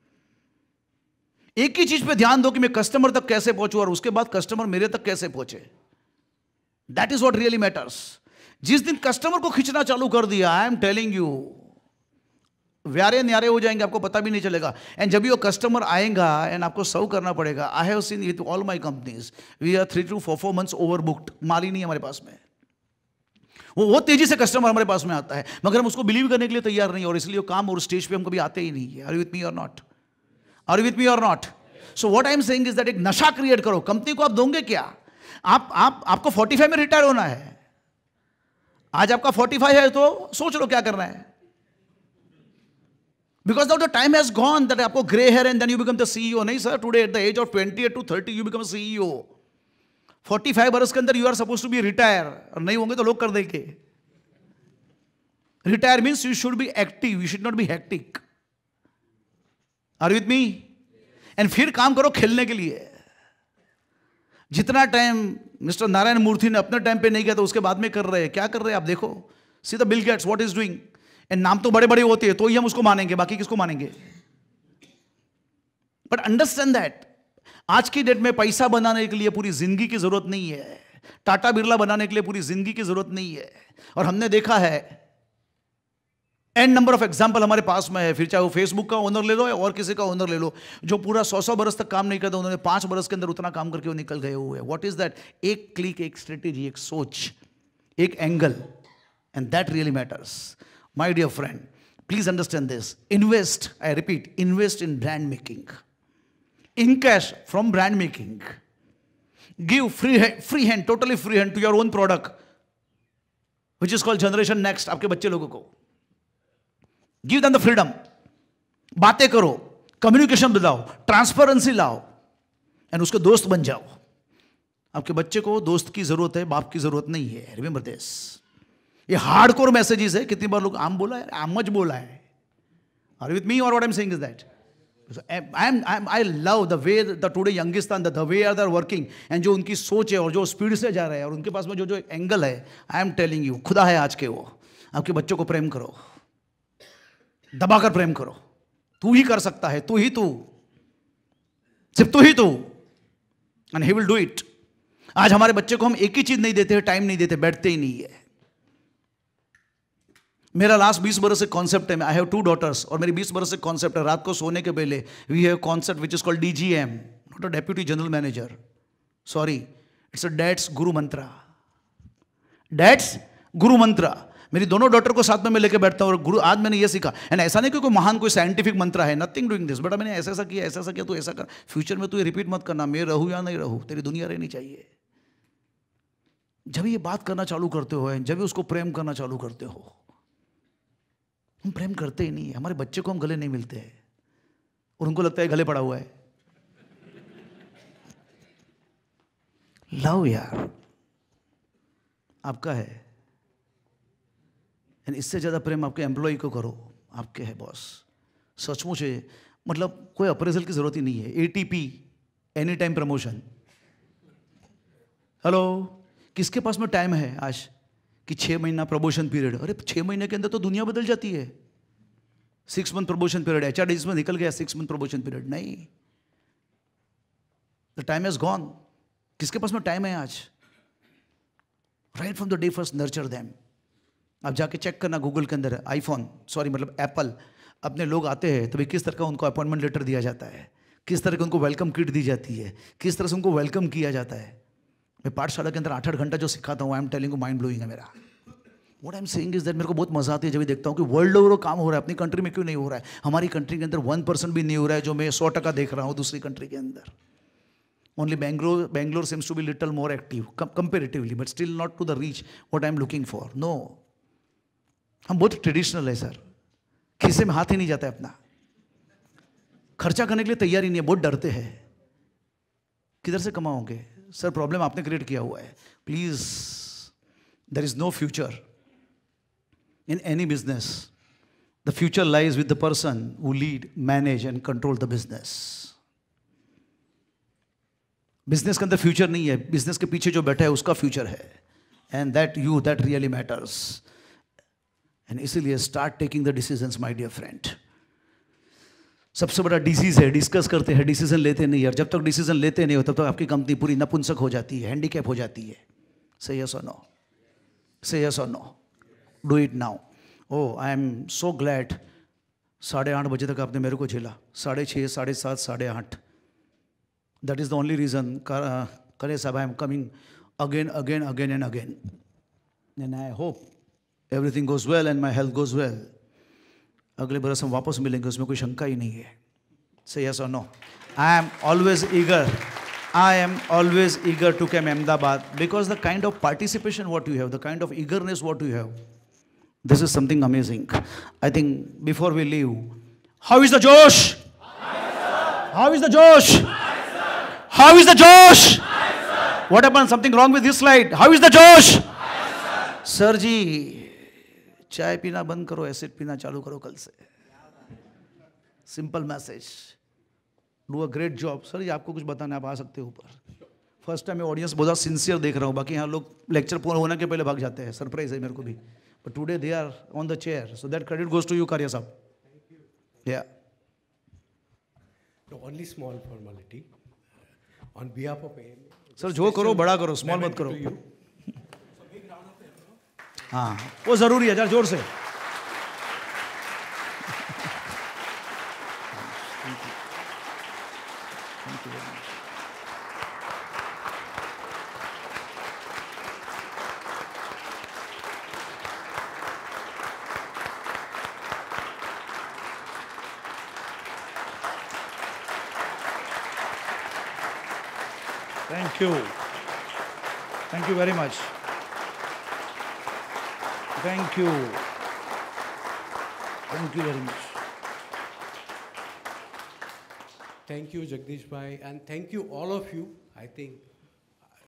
एक ही चीज पे ध्यान दो कि मैं कस्टमर तक कैसे पहुंचूं और उसके बाद कस्टमर मेरे तक कैसे पहुंचे. That is what really matters. जिस दिन कस्टमर को खींचना चालू कर दिया, आई एम टेलिंग यू, व्यारे न्यारे हो जाएंगे, आपको पता भी नहीं चलेगा. एंड जब भी वो कस्टमर आएगा एंड आपको सर्व करना पड़ेगा. I have seen with all my companies, we are 3 to 4 months overbooked. माल ही नहीं हमारे पास में. वो तेजी से कस्टमर हमारे पास में आता है मगर हम उसको बिलीव करने के लिए तैयार नहीं और इसलिए वो काम और स्टेज पे हम कभी आते ही नहीं है. आर यू विथ मी और not? Are you with me or not? So what I am saying is that एक नशा क्रिएट करो. कंपनी को आप दोगे क्या? आपको 45 में रिटायर होना है. आज आपका 45 है तो सोच लो क्या करना है. Because now the time has gone that आपको grey hair and then you become the CEO. नहीं सर, today at the age of 28 to 30 you become a CEO. 45 बरस के अंदर you are supposed to be retire. और नहीं होंगे तो लोग कर देंगे. Retire means you should be active. You should not be hectic. Are you with me? And फिर काम करो खेलने के लिए. जितना टाइम मिस्टर नारायण मूर्ति ने अपने टाइम पे नहीं किया तो उसके बाद में कर रहे हैं. क्या कर रहे हैं आप देखो. See the Bill Gates what is doing. And नाम तो बड़े बड़े होते हैं तो ही हम उसको मानेंगे, बाकी किसको मानेंगे? बट अंडरस्टैंड दैट आज की डेट में पैसा बनाने के लिए पूरी जिंदगी की जरूरत नहीं है. टाटा बिरला बनाने के लिए पूरी जिंदगी की जरूरत नहीं है. और हमने देखा है एन नंबर ऑफ एग्जाम्पल हमारे पास में है. फिर चाहे वो फेसबुक का ओनर ले लो या और किसी का ओनर ले लो जो पूरा 100 बरस तक काम नहीं करता, उन्होंने 5 बरस के अंदर उतना काम करके वो निकल गए हुए. What is that? एक क्लिक, एक स्ट्रेटेजी, एक सोच, एक angle. And that really matters. My dear friend, please understand this. Invest, I repeat, invest in brand making. Encash from brand making. Give free hand, totally free hand to your own product which is called generation next. आपके बच्चे लोगों को give them the freedom. बातें करो, communication दिलाओ, transparency लाओ and उसके दोस्त बन जाओ. आपके बच्चे को दोस्त की जरूरत है, बाप की जरूरत नहीं है. Remember this. ये हार्डकोर मैसेजेस है. कितनी बार लोग आम बोला है, आम मच बोला है. आर यू विथ मी और what I am saying is that I love the way the today Youngistan the way are they are working and जो उनकी सोच है और जो स्पीड से जा रहे हैं और उनके पास में जो जो एंगल है. आई एम टेलिंग यू, खुदा है आज के वो. आपके बच्चों को प्रेम करो, दबाकर प्रेम करो. तू ही कर सकता है, तू ही तू, सिर्फ तू ही तू. And he will do it. आज हमारे बच्चे को हम एक ही चीज नहीं देते, टाइम नहीं देते, बैठते ही नहीं है. मेरा लास्ट 20 बरस से कॉन्सेप्ट है. आई हैव 2 daughters और मेरी 20 बरस से कॉन्सेप्ट है. रात को सोने के पहले we have concept which is called DGM, not a deputy general manager. Sorry, it's a dad's guru mantra. Dads guru मंत्रा. मेरी दोनों डॉटर को साथ में मैं लेके बैठता हूँ और गुरु आज मैंने ये सीखा। एंड ऐसा नहीं कि कोई महान कोई साइंटिफिक मंत्र है, नथिंग डूइंग दिस, बट मैंने ऐसा किया तू ऐसा कर, फ्यूचर में तू ये रिपीट मत करना, मैं रहूँ या नहीं रहूँ, तेरी दुनिया रहनी चाहिए। जब ये बात करना चालू करते हो, जब उसको प्रेम करना चालू करते हो, हम प्रेम करते ही नहीं है। हमारे बच्चे को हम गले नहीं मिलते हैं और उनको लगता है गले पड़ा हुआ है। लव यार आपका है, इससे ज़्यादा प्रेम आपके एम्प्लॉय को करो, आपके है बॉस। सचमुच है, मतलब कोई अप्रेजल की जरूरत ही नहीं है। ATP, any time promotion. Hello, किसके पास में टाइम है आज कि 6 महीना प्रमोशन पीरियड? अरे 6 महीने के अंदर तो दुनिया बदल जाती है। 6 मंथ प्रमोशन पीरियड, HRDs में निकल गया 6 मंथ प्रमोशन पीरियड। नहीं, द टाइम हैज गॉन। किसके पास में टाइम है आज? Right from the day first nurture them. आप जाके चेक करना गूगल के अंदर, आईफोन सॉरी मतलब एप्पल, अपने लोग आते हैं तभी किस तरह का उनको अपॉइंटमेंट लेटर दिया जाता है, किस तरह की उनको वेलकम किट दी जाती है, किस तरह से उनको वेलकम किया जाता है। मैं पाठशाला के अंदर 8-8 घंटा जो सिखाता हूँ, I am telling you, mind blowing है मेरा। What I am saying is that मेरे को बहुत मजा आती है जब देखता हूँ कि वर्ल्ड ओवर काम हो रहा है, अपनी कंट्री में क्यों नहीं हो रहा है। हमारी कंट्री के अंदर 1% भी नहीं हो रहा है, जो मैं 100% देख रहा हूँ दूसरी कंट्री के अंदर। Only Bangalore seems to be little more active comparatively, but still not to the reach what I'm looking for. No, हम बहुत ट्रेडिशनल है सर, खीसे में हाथ ही नहीं जाता है अपना, खर्चा करने के लिए तैयार ही नहीं है, बहुत डरते हैं किधर से कमाओगे। सर प्रॉब्लम आपने क्रिएट किया हुआ है। Please, there is no future in any business. The future lies with the person who lead, manage and control the business. Business के अंदर फ्यूचर नहीं है, बिजनेस के पीछे जो बैठा है उसका फ्यूचर है, and that really matters. And इसीलिए start taking the decisions my dear friend. सबसे बड़ा डिजीज है, डिस्कस करते हैं, डिसीजन लेते नहीं, और जब तक डिसीजन लेते नहीं हो तब तक आपकी कंपनी पूरी नपुंसक हो जाती है, हैंडीकैप हो जाती है। से यस और नो, से यस और no, do it now. Oh I am so glad 8:30 बजे तक आपने मेरे को झेला, 6:30, 7:30, 8:30। That is the only reason, Kare Sahab, I am coming again and again. And I hope everything goes well and my health goes well. अगले बरस हम वापस मिलेंगे, उसमें कोई शंका ही नहीं है। Say yes or no. I am always eager to come Ahmedabad, because the kind of participation what you have, the kind of eagerness what you have, this is something amazing. I think before we leave, how is the Josh? How is the Josh? How is the Josh? What happened? Something wrong with this slide? How is the Josh? Sir ji चाय पीना बंद करो, acid पीना चालू करो कल से। Simple message, do a great job. Sir ji आपको कुछ बताना, आप आ सकते हो ऊपर। फर्स्ट टाइम मैं ऑडियंस बहुत सिंसियर देख रहा हूँ, बाकी यहाँ लोग लेक्चर पूरा होने के पहले भाग जाते हैं, सरप्राइज है मेरे को भी। But today they are on the chair, so that credit goes to you कार्य साहब। या only small formality on behalf of AM. Sir जो करो बड़ा करो, स्मॉल मत करो। हाँ वो जरूरी है, जरा जोर से। Thank you. Thank you very much. Thank you. Thank you very much. Thank you, Jagdish bhai, and thank you all of you. I think